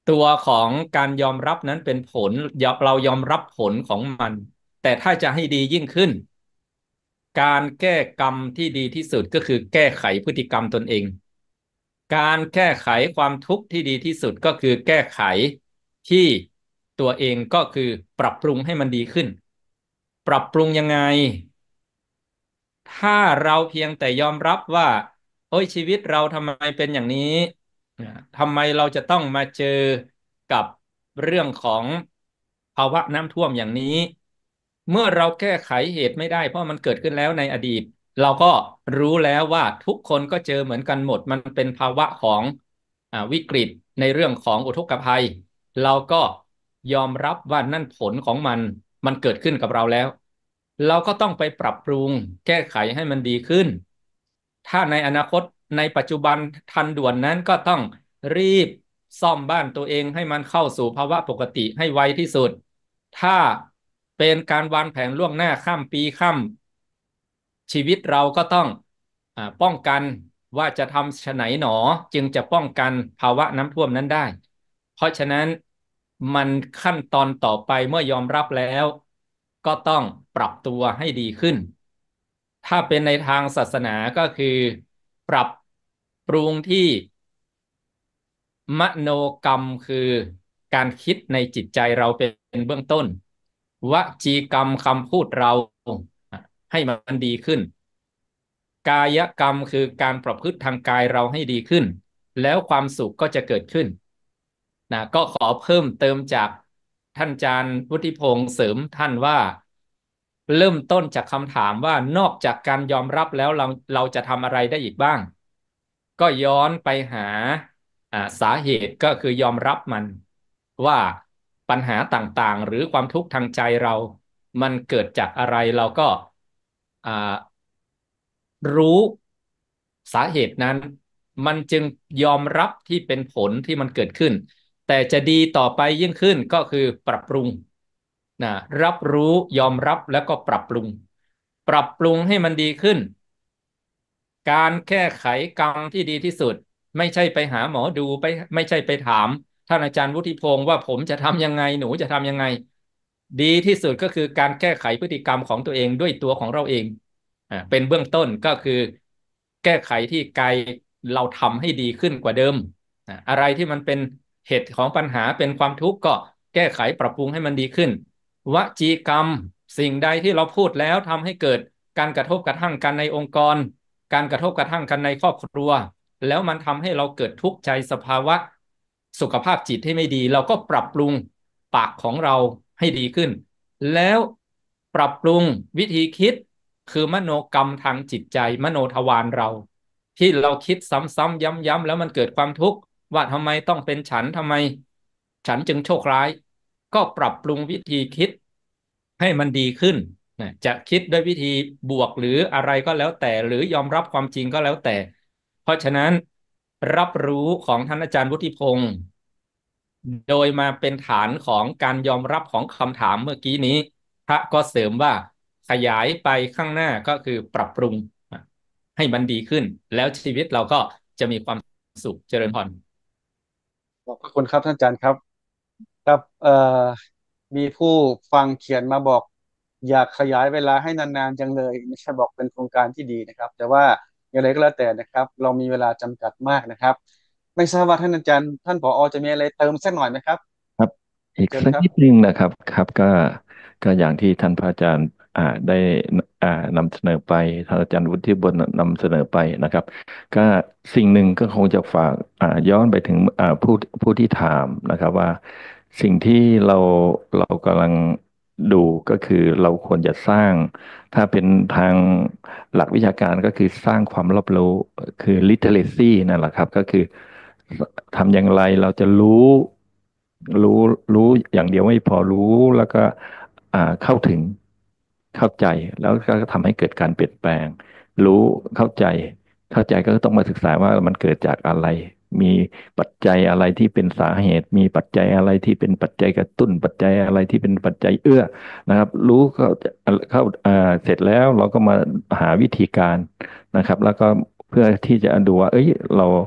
ตัวของการยอมรับนั้นเป็นผลเรายอมรับผลของมันแต่ถ้าจะให้ดียิ่งขึ้นการแก้กรรมที่ดีที่สุดก็คือแก้ไขพฤติกรรมตนเองการแก้ไขความทุกข์ที่ดีที่สุดก็คือแก้ไขที่ตัวเองก็คือปรับปรุงให้มันดีขึ้นปรับปรุงยังไงถ้าเราเพียงแต่ยอมรับว่าโอ้ยชีวิตเราทำไมเป็นอย่างนี้ทำไมเราจะต้องมาเจอกับเรื่องของภาวะน้ำท่วมอย่างนี้เมื่อเราแก้ไขเหตุไม่ได้เพราะมันเกิดขึ้นแล้วในอดีตเราก็รู้แล้วว่าทุกคนก็เจอเหมือนกันหมดมันเป็นภาวะของอ่าวิกฤตในเรื่องของอุทกภัยเราก็ยอมรับว่านั่นผลของมันมันเกิดขึ้นกับเราแล้วเราก็ต้องไปปรับปรุงแก้ไขให้มันดีขึ้นถ้าในอนาคตในปัจจุบันทันด่วนนั้นก็ต้องรีบซ่อมบ้านตัวเองให้มันเข้าสู่ภาวะปกติให้ไวที่สุดถ้าเป็นการวางแผนล่วงหน้าข้ามปีข้ามชีวิตเราก็ต้องอ่าป้องกันว่าจะทำฉะไหนหนอจึงจะป้องกันภาวะน้ำท่วมนั้นได้เพราะฉะนั้นมันขั้นตอนต่อไปเมื่อยอมรับแล้วก็ต้องปรับตัวให้ดีขึ้นถ้าเป็นในทางศาสนาก็คือปรับปรุงที่มโนกรรมคือการคิดในจิตใจเราเป็นเบื้องต้นวจีกรรมคำพูดเราให้มันดีขึ้นกายกรรมคือการประพฤติทางกายเราให้ดีขึ้นแล้วความสุขก็จะเกิดขึ้นนะก็ขอเพิ่มเติมจากท่านอาจารย์วุฒิพงษ์เสริมท่านว่าเริ่มต้นจากคำถามว่านอกจากการยอมรับแล้วเราเราจะทำอะไรได้อีกบ้างก็ย้อนไปหาอ่าสาเหตุก็คือยอมรับมันว่าปัญหาต่างๆหรือความทุกข์ทางใจเรามันเกิดจากอะไรเราก็อ่ารู้สาเหตุนั้นมันจึงยอมรับที่เป็นผลที่มันเกิดขึ้นแต่จะดีต่อไปยิ่งขึ้นก็คือปรับปรุงนะรับรู้ยอมรับแล้วก็ปรับปรุงปรับปรุงให้มันดีขึ้นการแก้ไขกรรมที่ดีที่สุดไม่ใช่ไปหาหมอดูไปไม่ใช่ไปถามท่านอาจารย์วุฒิพงษ์ว่าผมจะทำยังไงหนูจะทำยังไงดีที่สุดก็คือการแก้ไขพฤติกรรมของตัวเองด้วยตัวของเราเองอ่าเป็นเบื้องต้นก็คือแก้ไขที่กายเราทำให้ดีขึ้นกว่าเดิมอ่าอะไรที่มันเป็นเหตุของปัญหาเป็นความทุกข์ก็แก้ไขปรับปรุงให้มันดีขึ้นวจีกรรมสิ่งใดที่เราพูดแล้วทำให้เกิดการกระทบกระทั่งกันในองค์กรการกระทบกระทั่งกันในครอบครัวแล้วมันทำให้เราเกิดทุกข์ใจสภาวะสุขภาพจิตที่ไม่ดีเราก็ปรับปรุงปากของเราให้ดีขึ้นแล้วปรับปรุงวิธีคิดคือมโนกรรมทางจิตใจมโนทวารเราที่เราคิดซ้ำๆย้ำๆแล้วมันเกิดความทุกข์ว่าทำไมต้องเป็นฉันทำไมฉันจึงโชคร้ายก็ปรับปรุงวิธีคิดให้มันดีขึ้นนะจะคิดด้วยวิธีบวกหรืออะไรก็แล้วแต่หรือยอมรับความจริงก็แล้วแต่เพราะฉะนั้นรับรู้ของท่านอาจารย์วุฒิพงษ์โดยมาเป็นฐานของการยอมรับของคำถามเมื่อกี้นี้พระก็เสริมว่าขยายไปข้างหน้าก็คือปรับปรุงให้มันดีขึ้นแล้วชีวิตเราก็จะมีความสุขเจริญพรขอบพระคุณครับท่านอาจารย์ครับครับเอ่อมีผู้ฟังเขียนมาบอกอยากขยายเวลาให้นานๆจังเลยไม่ใช่บอกเป็นโครงการที่ดีนะครับแต่ว่าอย่างไรก็แล้วแต่นะครับเรามีเวลาจำกัดมากนะครับไม่ทราบว่าท่านอาจารย์ท่านผอจะมีอะไรเติมสักหน่อยไหมครับครับอีกเชิญครับสักนิดนึงนะครับครับก็ก็อย่างที่ท่านพระอาจารย์อ่าได้อ่านำเสนอไปท่านอาจารย์วุฒิบลนำเสนอไปนะครับก็สิ่งหนึ่งก็คงจะฝากอ่าย้อนไปถึงอ่าผู้ผู้ที่ถามนะครับว่าสิ่งที่เราเรากำลังดูก็คือเราควรจะสร้างถ้าเป็นทางหลักวิชาการก็คือสร้างความรอบรู้คือ literacy นั่นแหละครับก็คือทำอย่างไรเราจะรู้รู้รู้อย่างเดียวไม่พอรู้แล้วก็อ่าเข้าถึงเข้าใจแล้วก็ทำให้เกิดการเปลี่ยนแปลงรู้เข้าใจเข้าใจก็ต้องมาศึกษาว่ามันเกิดจากอะไรมีปัจจัยอะไรที่เป็นสาเหตุมีปัจจัยอะไรที่เป็นปัจจัยกระตุ้นปัจจัยอะไรที่เป็นปัจจัยเอื้อนะครับรู้เข้าเข้าอ่าเสร็จแล้วเราก็มาหาวิธีการนะครับแล้วก็เพื่อที่จะดูว่าเอ้ยเรา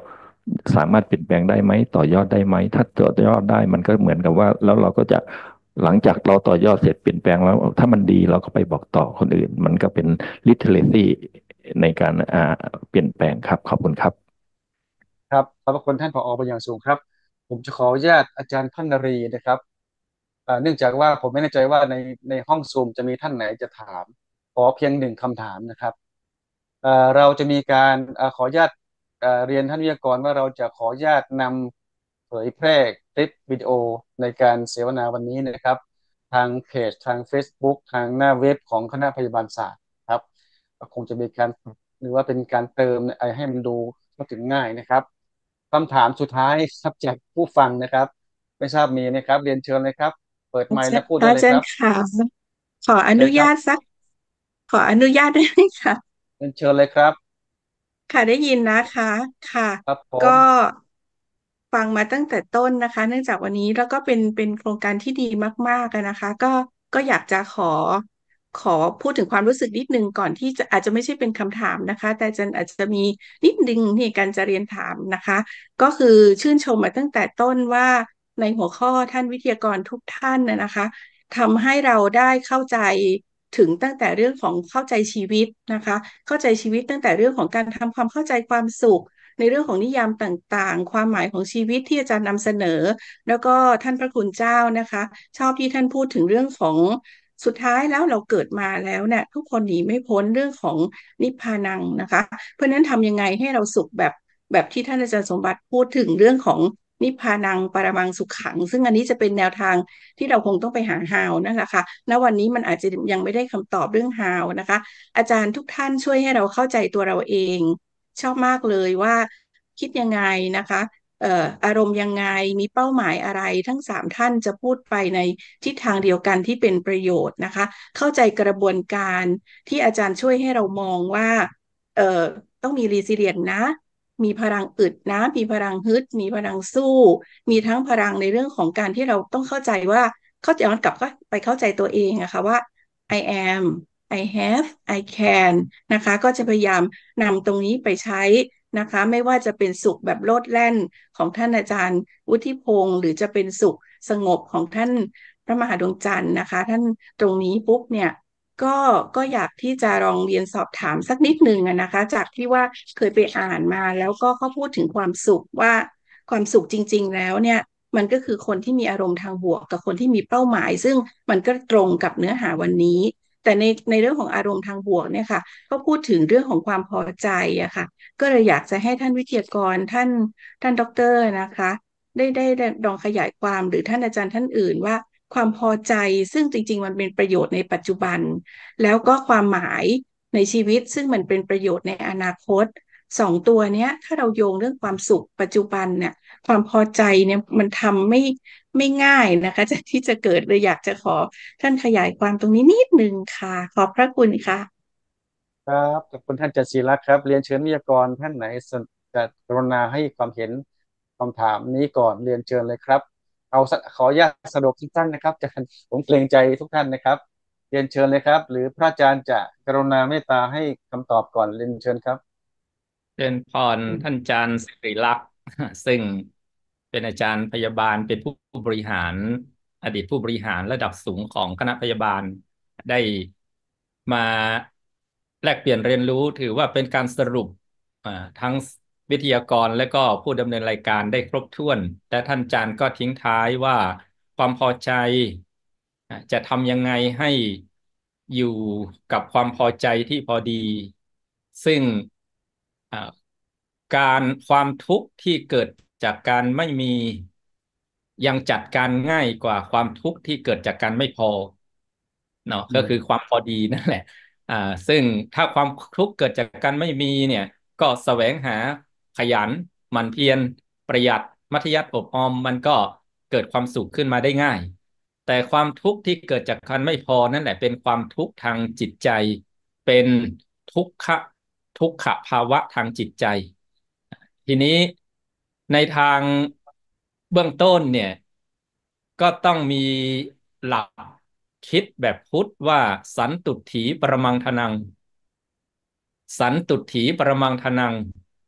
สามารถเปลี่ยนแปลงได้ไหมต่อยอดได้ไหมถ้าต่อยอดได้มันก็เหมือนกับว่าแล้วเราก็จะหลังจากเราต่อยอดเสร็จเปลี่ยนแปลงแล้วถ้ามันดีเราก็ไปบอกต่อคนอื่นมันก็เป็น literacy ในการอ่าเปลี่ยนแปลงครับขอบคุณครับครับขอบพระคุณท่านผอเป็นอย่างสูงครับผมจะขออนุญาตอาจารย์พันนรีนะครับอ่าเนื่องจากว่าผมไม่แน่ใจว่าในในห้องซูมจะมีท่านไหนจะถามขอเพียงหนึ่งคำถามนะครับเอ่อเราจะมีการเอ่อขออนุญาตเอ่อเรียนท่านวิทยากรว่าเราจะขออนุญาตนำเผยแพร่คลิปวิดีโอในการเสวนาวันนี้นะครับทางเพจทาง Facebook ทางหน้าเว็บของคณะพยาบาลศาสตร์ครับก็คงจะมีการหรือว่าเป็นการเติมอะไรให้มันดูเข้าถึงง่ายนะครับ คำถามสุดท้ายครับจากผู้ฟังนะครับไม่ทราบมีไหมครับเรียนเชิญเลยครับเปิดไมค์และพูดได้อาเลยครับจารย์ค่ะขออนุเชิญครับญาตสักขออนุญาตได้ไหมคะเรียนเชิญเลยครับค่ะได้ยินนะคะค่ะครับผก็มฟังมาตั้งแต่ต้นนะคะเนื่องจากวันนี้แล้วก็เป็นเป็นโครงการที่ดีมากๆอะนะคะก็ก็อยากจะขอขอพูดถึงความรู้สึกนิดนึงก่อนที่จะอาจจะไม่ใช่เป็นคำถามนะคะแต่จะอาจจะมีนิดนึงในการจะเรียนถามนะคะก็คือชื่นชมมาตั้งแต่ต้นว่าในหัวข้อท่านวิทยากรทุกท่านนะนะคะ ทำให้เราได้เข้าใจถึงตั้งแต่เรื่องของเข้าใจชีวิตนะคะเข้าใจชีวิตตั้งแต่เรื่องของการทำความเข้าใจความสุขในเรื่องของนิยามต่างๆความหมายของชีวิตที่อาจารย์นำเสนอแล้วก็ท่านพระคุณเจ้านะคะชอบที่ท่านพูดถึงเรื่องของสุดท้ายแล้วเราเกิดมาแล้วเนี่ยทุกคนหนีไม่พ้นเรื่องของนิพพานังนะคะเพราะฉะนั้นทำยังไงให้เราสุขแบบแบบที่ท่านอาจารย์สมบัติพูดถึงเรื่องของนิพพานังปรมังสุขขังซึ่งอันนี้จะเป็นแนวทาง ที่เราคงต้องไปหา how นั่นแหละค่ะณวันนี้มันอาจจะยังไม่ได้คำตอบเรื่อง how นะคะอาจารย์ทุกท่านช่วยให้เราเข้าใจตัวเราเองชอบมากเลยว่าคิดยังไงนะคะเอ่ออารมณ์ยังไงมีเป้าหมายอะไรทั้งสามท่านจะพูดไปในทิศทางเดียวกันที่เป็นประโยชน์นะคะเข้าใจกระบวนการที่อาจารย์ช่วยให้เรามองว่าเอ่อต้องมี resilient นะมีพลังอึดนะมีพลังฮึดมีพลังสู้ มีทั้งพลังในเรื่องของการที่เราต้องเข้าใจว่าเข้าใจย้อนกลับก็ไปเข้าใจตัวเองอะค่ะว่า I am I have I can นะคะก็จะพยายามนำตรงนี้ไปใช้นะคะไม่ว่าจะเป็นสุขแบบโลดแล่นของท่านอาจารย์วุฒิพงศ์หรือจะเป็นสุขสงบของท่านพระมหาดวงจันทร์นะคะท่านตรงนี้ปุ๊บเนี่ยก็ก็อยากที่จะลองเรียนสอบถามสักนิดหนึ่งอะนะคะจากที่ว่าเคยไปอ่านมาแล้วก็เขาพูดถึงความสุขว่า ความสุขจริงๆแล้วเนี่ยมันก็คือคนที่มีอารมณ์ทางบวกกับคนที่มีเป้าหมายซึ่งมันก็ตรงกับเนื้อหาวันนี้แต่ในในเรื่องของอารมณ์ทางบวกเนี่ยค่ะก็พูดถึงเรื่องของความพอใจอะค่ะก็เลยอยากจะให้ท่านวิทยากรท่านท่านด็อกเตอร์นะคะได้ได้ได้ลองขยายความหรือท่านอาจารย์ท่านอื่นว่าความพอใจซึ่งจริงๆมันเป็นประโยชน์ในปัจจุบันแล้วก็ความหมายในชีวิตซึ่งมันเป็นประโยชน์ในอนาคตสองตัวเนี้ยถ้าเราโยงเรื่องความสุขปัจจุบันเนี่ย ความพอใจเนี่ยมันทำไม่ไม่ง่ายนะคะจากที่จะเกิดเลยอยากจะขอท่านขยายความตรงนี้นิดนึงค่ะขอบพระคุณค่ะครับขอบคุณท่านจันทรีรักษ์ครับเรียนเชิญวิทยากรท่านไหนสนจะกรุณาให้ความเห็นคำถามนี้ก่อนเรียนเชิญเลยครับเอาสขออนุญาตสรุปสั้นๆนะครับจะผมเกรงใจทุกท่านนะครับเรียนเชิญเลยครับหรือพระอาจารย์จะกรุณาเมตตาให้คำตอบก่อนเรียนเชิญครับเป็นพรท่านอาจารย์สิริลักษณ์ซึ่งเป็นอาจารย์พยาบาลเป็นผู้บริหารอดีตผู้บริหารระดับสูงของคณะพยาบาลได้มาแลกเปลี่ยนเรียนรู้ถือว่าเป็นการสรุปอ่าทั้งวิทยากรและก็ผู้ดำเนินรายการได้ครบถ้วนและท่านอาจารย์ก็ทิ้งท้ายว่าความพอใจอ่าจะทำยังไงให้อยู่กับความพอใจที่พอดีซึ่ง อ่าการความทุกข์ที่เกิดจากการไม่มียังจัดการง่ายกว่าความทุกข์ที่เกิดจากการไม่พอเนาะก็คือความพอดีนั่นแหละอ่าซึ่งถ้าความทุกข์เกิดจากการไม่มีเนี่ยก็แสวงหาขยันหมั่นเพียรประหยัดมัธยัสถ์อบออมมันก็เกิดความสุขขึ้นมาได้ง่ายแต่ความทุกข์ที่เกิดจากการไม่พอนั่นแหละเป็นความทุกข์ทางจิตใจเป็นทุกขะทุกขภาวะทางจิตใจ ทีนี้ในทางเบื้องต้นเนี่ยก็ต้องมีหลักคิดแบบพุทธว่าสันตุถีปรมังทนังสันตุถีปรมังทนัง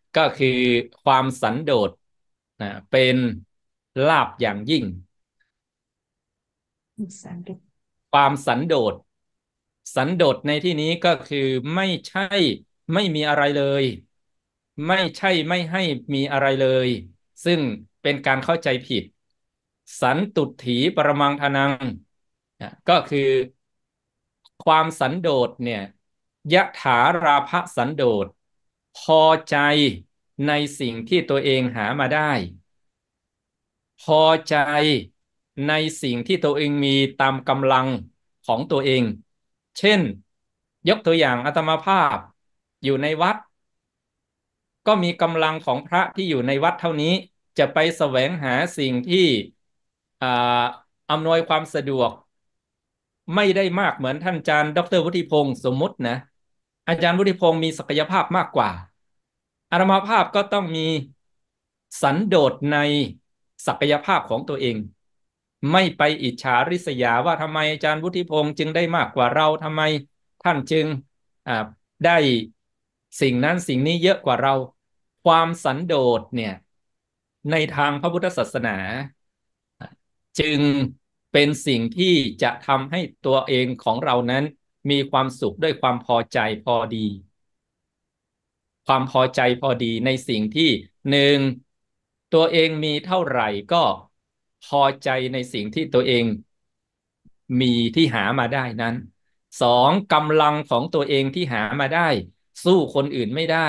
ก็คือความสันโดษนะเป็นลาภอย่างยิ่ง ความสันโดษสันโดษในที่นี้ก็คือไม่ใช่ไม่มีอะไรเลย ไม่ใช่ไม่ให้มีอะไรเลย ซึ่งเป็นการเข้าใจผิด สันตุถีปรมังทนังนะก็คือความสันโดษเนี่ยยะถาราภสันโดษพอใจในสิ่งที่ตัวเองหามาได้ พอใจในสิ่งที่ตัวเองมีตามกำลังของตัวเอง เช่นยกตัวอย่างอาตมาภาพอยู่ในวัด ก็มีกำลังของพระที่อยู่ในวัดเท่านี้ จะไปแสวงหาสิ่งที่อ่าอำนวยความสะดวก ไม่ได้มากเหมือนท่านอาจารย์ดรวุฒิพงศ์สมมุตินะอาจารย์วุฒิพงศ์มีศักยภาพมากกว่าอาตมาภาพก็ต้องมีสันโดษในศักยภาพของตัวเอง ไม่ไปอิจฉาริษยาว่าทำไมอาจารย์วุฒิพงศ์จึงได้มากกว่าเราทำไมท่านจึงอ่าได้สิ่งนั้นสิ่งนี้เยอะกว่าเรา ความสันโดษเนี่ยในทางพระพุทธศาสนา จึงเป็นสิ่งที่จะทำให้ตัวเองของเรานั้นมีความสุขด้วยความพอใจพอดี ความพอใจพอดีในสิ่งที่หนึ่งตัวเองมีเท่าไหร่ก็พอใจในสิ่งที่ตัวเองมีที่หามาได้นั้นสองกำลังของตัวเองที่หามาได้ สู้คนอื่นไม่ได้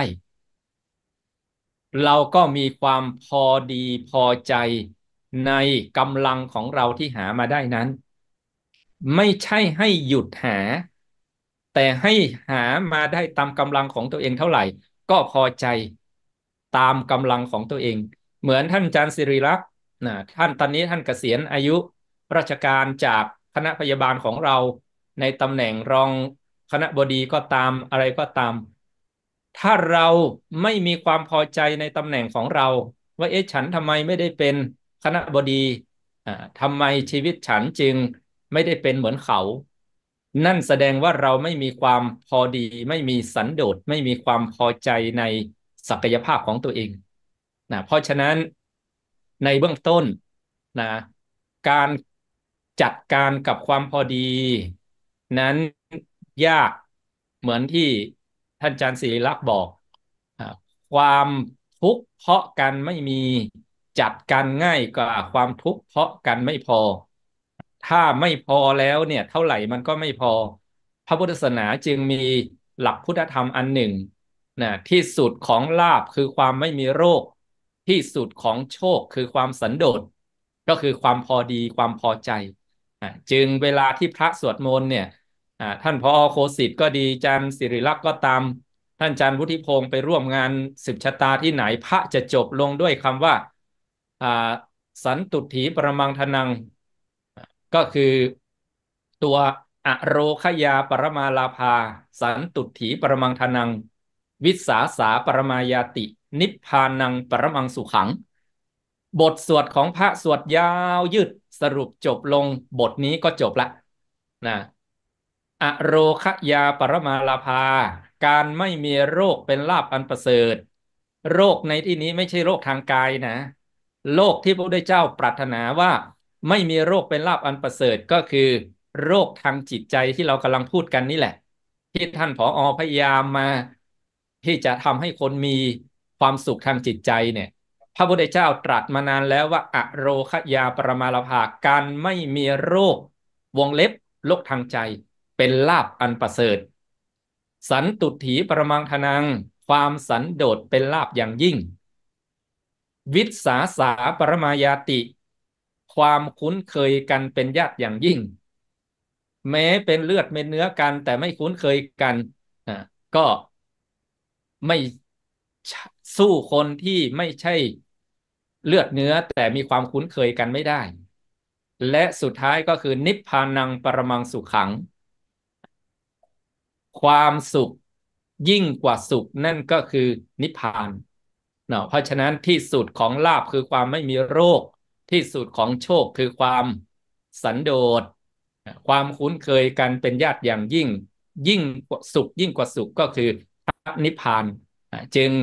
เราก็มีความพอดีพอใจในกำลังของเราที่หามาได้นั้น ไม่ใช่ให้หยุดหา แต่ให้หามาได้ตามกำลังของตัวเองเท่าไหร่ ก็พอใจตามกำลังของตัวเอง เหมือนท่านอาจารย์ศิริลักษณ์นะท่านตอนนี้ท่านเกษียณอายุราชการจากคณะพยาบาลของเราในตำแหน่งรองคณบดีก็ตามอะไรก็ตาม ถ้าเราไม่มีความพอใจในตำแหน่งของเรา ว่าเอ๊ะฉันทำไมไม่ได้เป็นคณบดีอ่าทำไมชีวิตฉันจึงไม่ได้เป็นเหมือนเขา นั่นแสดงว่าเราไม่มีความพอดี ไม่มีสันโดษไม่มีความพอใจในศักยภาพของตัวเองนะเพราะฉะนั้นในเบื้องต้นนะการจัดการกับความพอดี นั้นยากเหมือนที่ท่านอาจารย์ศิริลักษณ์บอกอ่าความทุกข์เพราะกันไม่มีจัดการง่ายกว่าความทุกข์เพราะกันไม่พอ ถ้าไม่พอแล้วเนี่ยเท่าไหร่มันก็ไม่พอ พระพุทธศาสนาจึงมีหลักพุทธธรรมอันหนึ่งนะที่สุดของลาภคือความไม่มีโรค ที่สุดของโชคคือความสันโดษก็คือความพอดีความพอใจอ่ะจึงเวลาที่พระสวดมนต์เนี่ยอ่าท่านผอ.โคสิตก็ดีอาจารย์ศิริลักษณ์ก็ตามท่านอาจารย์วุฒิพงศ์ไปร่วมงานสืบชะตาที่ไหนพระจะจบลงด้วยคำว่าอ่าสันตุถีปรมังทนัง ก็คือตัวอโรคยาปรมาลาภาสันตุถีปรมังทนัง วิสาสาปรมายาติ นิพพานังปรมังสุขัง บทสวดของพระสวดยาวยืดสรุปจบลงบทนี้ก็จบละนะอโรคยาปรมาลาภาการไม่มีโรคเป็นลาภอันประเสริฐ โรคในที่นี้ไม่ใช่โรคทางกายนะ โรคที่พระพุทธเจ้าปรารถนาว่าไม่มีโรคเป็นลาภอันประเสริฐก็คือโรคทางจิตใจที่เรากำลังพูดกันนี่แหละ ที่ท่านผอ.พยายามมาที่จะทำให้คนมีความสุขทางจิตใจเนี่ยพระพุทธเจ้าตรัสมานานแล้วว่าอโรคยาปรมาลาภาการไม่มีโรควงเล็บโรคทางใจเป็นลาภอันประเสริฐ สันตุถีปรมังทนังความสันโดษเป็นลาภอย่างยิ่ง วิสาสาปรมายาติ ความคุ้นเคยกันเป็นญาติอย่างยิ่ง แม้เป็นเลือดเป็นเนื้อกันแต่ไม่คุ้นเคยกันอ่ะก็ไม่สู้คนที่ไม่ใช่เลือดเนื้อแต่มีความคุ้นเคยกันไม่ได้ และสุดท้ายก็คือนิพพานังปรมังสุขัง ความสุขยิ่งกว่าสุขนั่นก็คือนิพพานเนาะเพราะฉะนั้นที่สุดของลาภคือความไม่มีโรคที่สุดของโชคคือความสันโดษความคุ้นเคยกันเป็นญาติอย่างยิ่งยิ่งกว่าสุขยิ่งกว่าสุขก็คือนิพพานจึง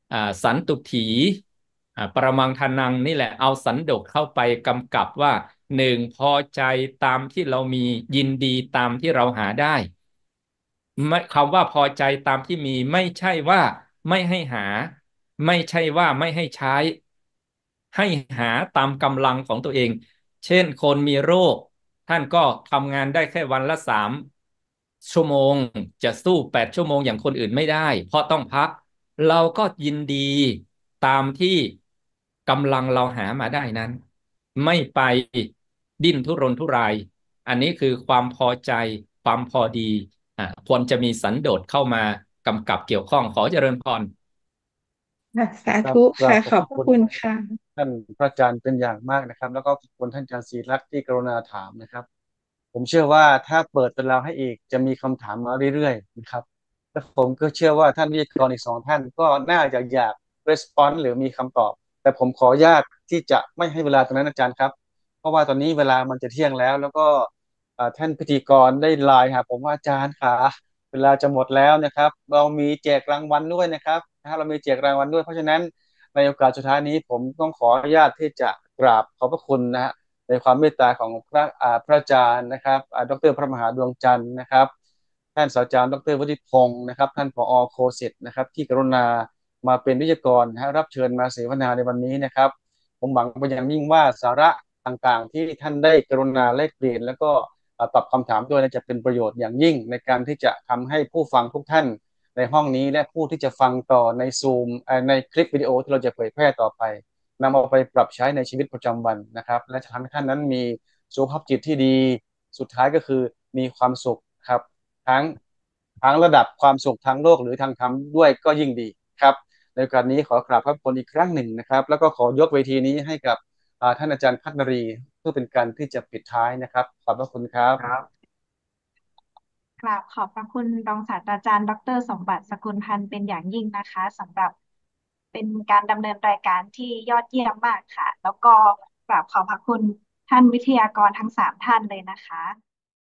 อ่าสันตุถีอ่าประมังทานังนี่แหละเอาสันโดษเข้าไปกำกับว่าหนึ่งพอใจตามที่เรามียินดีตามที่เราหาได้ไม่คำว่าพอใจตามที่มีไม่ใช่ว่าไม่ให้หาไม่ใช่ว่าไม่ให้ใช้ให้หาตามกำลังของตัวเองเช่นคนมีโรคท่านก็ทำงานได้แค่วันละสามชั่วโมงจะสู้แปดชั่วโมงอย่างคนอื่นไม่ได้เพราะต้องพักเราก็ยินดีตามที่กำลังเราหามาได้นั้นไม่ไปดิ้นทุรนทุรายอันนี้คือความพอใจความพอดีอ่าควรจะมีสันโดษเข้ามากำกับเกี่ยวข้องขอเจริญพรค่ะสาครับธุกราค่ะบขอบพระคุณขอบพระคุณค่ะท่านพระอาจารย์เป็นอย่างมากนะครับแล้วก็ขอบคุณท่านอาจารย์ศรีรัตน์ที่กรุณาถามนะครับผมเชื่อว่าถ้าเปิดเป็นเราให้อีกจะมีคำถามมาเรื่อยๆนะครับและผมก็เชื่อว่าท่านวิทยากรอีกสองท่านก็น่าจะอยาก response หรือมีคำตอบแต่ผมขออนุญาตที่จะไม่ให้เวลาตรงนั้นอาจารย์ครับเพราะว่าตอนนี้เวลามันจะเที่ยงแล้วแล้วก็อ่าท่านพิธีกรได้ไลน์หาผมว่าอาจารย์ขาเวลาจะหมดแล้วนะครับเรามีแจกรางวัลด้วยนะครับนะฮะเรามีแจกรางวัลด้วยเพราะฉะนั้น ในโอกาสสุดท้ายนี้ผมต้องขออนุญาตที่จะกราบขอบพระคุณนะฮะในความเมตตาของพระอ่าพระอาจารย์นะครับอ่าดรพระมหาดวงจันทร์นะครับท่านศาสตราจารย์ดรวุฒิพงศ์นะครับท่านผอโคสิตนะครับที่กรุณามาเป็นวิทยากรนะฮะรับเชิญมาเสวนาในวันนี้นะครับผมหวังเป็นอย่างยิ่งว่าสาระต่างๆที่ท่านได้กรุณาแลกเปลี่ยนแล้วก็อ่าตอบคำถามด้วยนะจะเป็นประโยชน์อย่างยิ่งในการที่จะทำให้ผู้ฟังทุกท่าน ในห้องนี้และผู้ที่จะฟังต่อในซูมในคลิปวิดีโอที่เราจะเผยแพร่ต่อไปนำเอาไปปรับใช้ในชีวิตประจำวันนะครับและจะทำให้ท่านนั้นมีสุขภาพจิตที่ดีสุดท้ายก็คือมีความสุขครับทั้งทั้งระดับความสุขทางโลกหรือทางธรรมด้วยก็ยิ่งดีครับในโอกาสนี้ขอกราบพระคุณอีกครั้งหนึ่งนะครับแล้วก็ขอยกเวทีนี้ให้กับท่านอาจารย์พัฒนรีเพื่อเป็นการที่จะปิดท้ายนะครับขอบพระคุณครับกราบขอบพระคุณรองศาสตราจารย์ดรสมบัติสกุลพันธ์เป็นอย่างยิ่งนะคะสำหรับเป็นการดำเนินรายการที่ยอดเยี่ยมมากค่ะแล้วก็กราบขอบพระคุณท่านวิทยากรทั้งสามท่านเลยนะคะ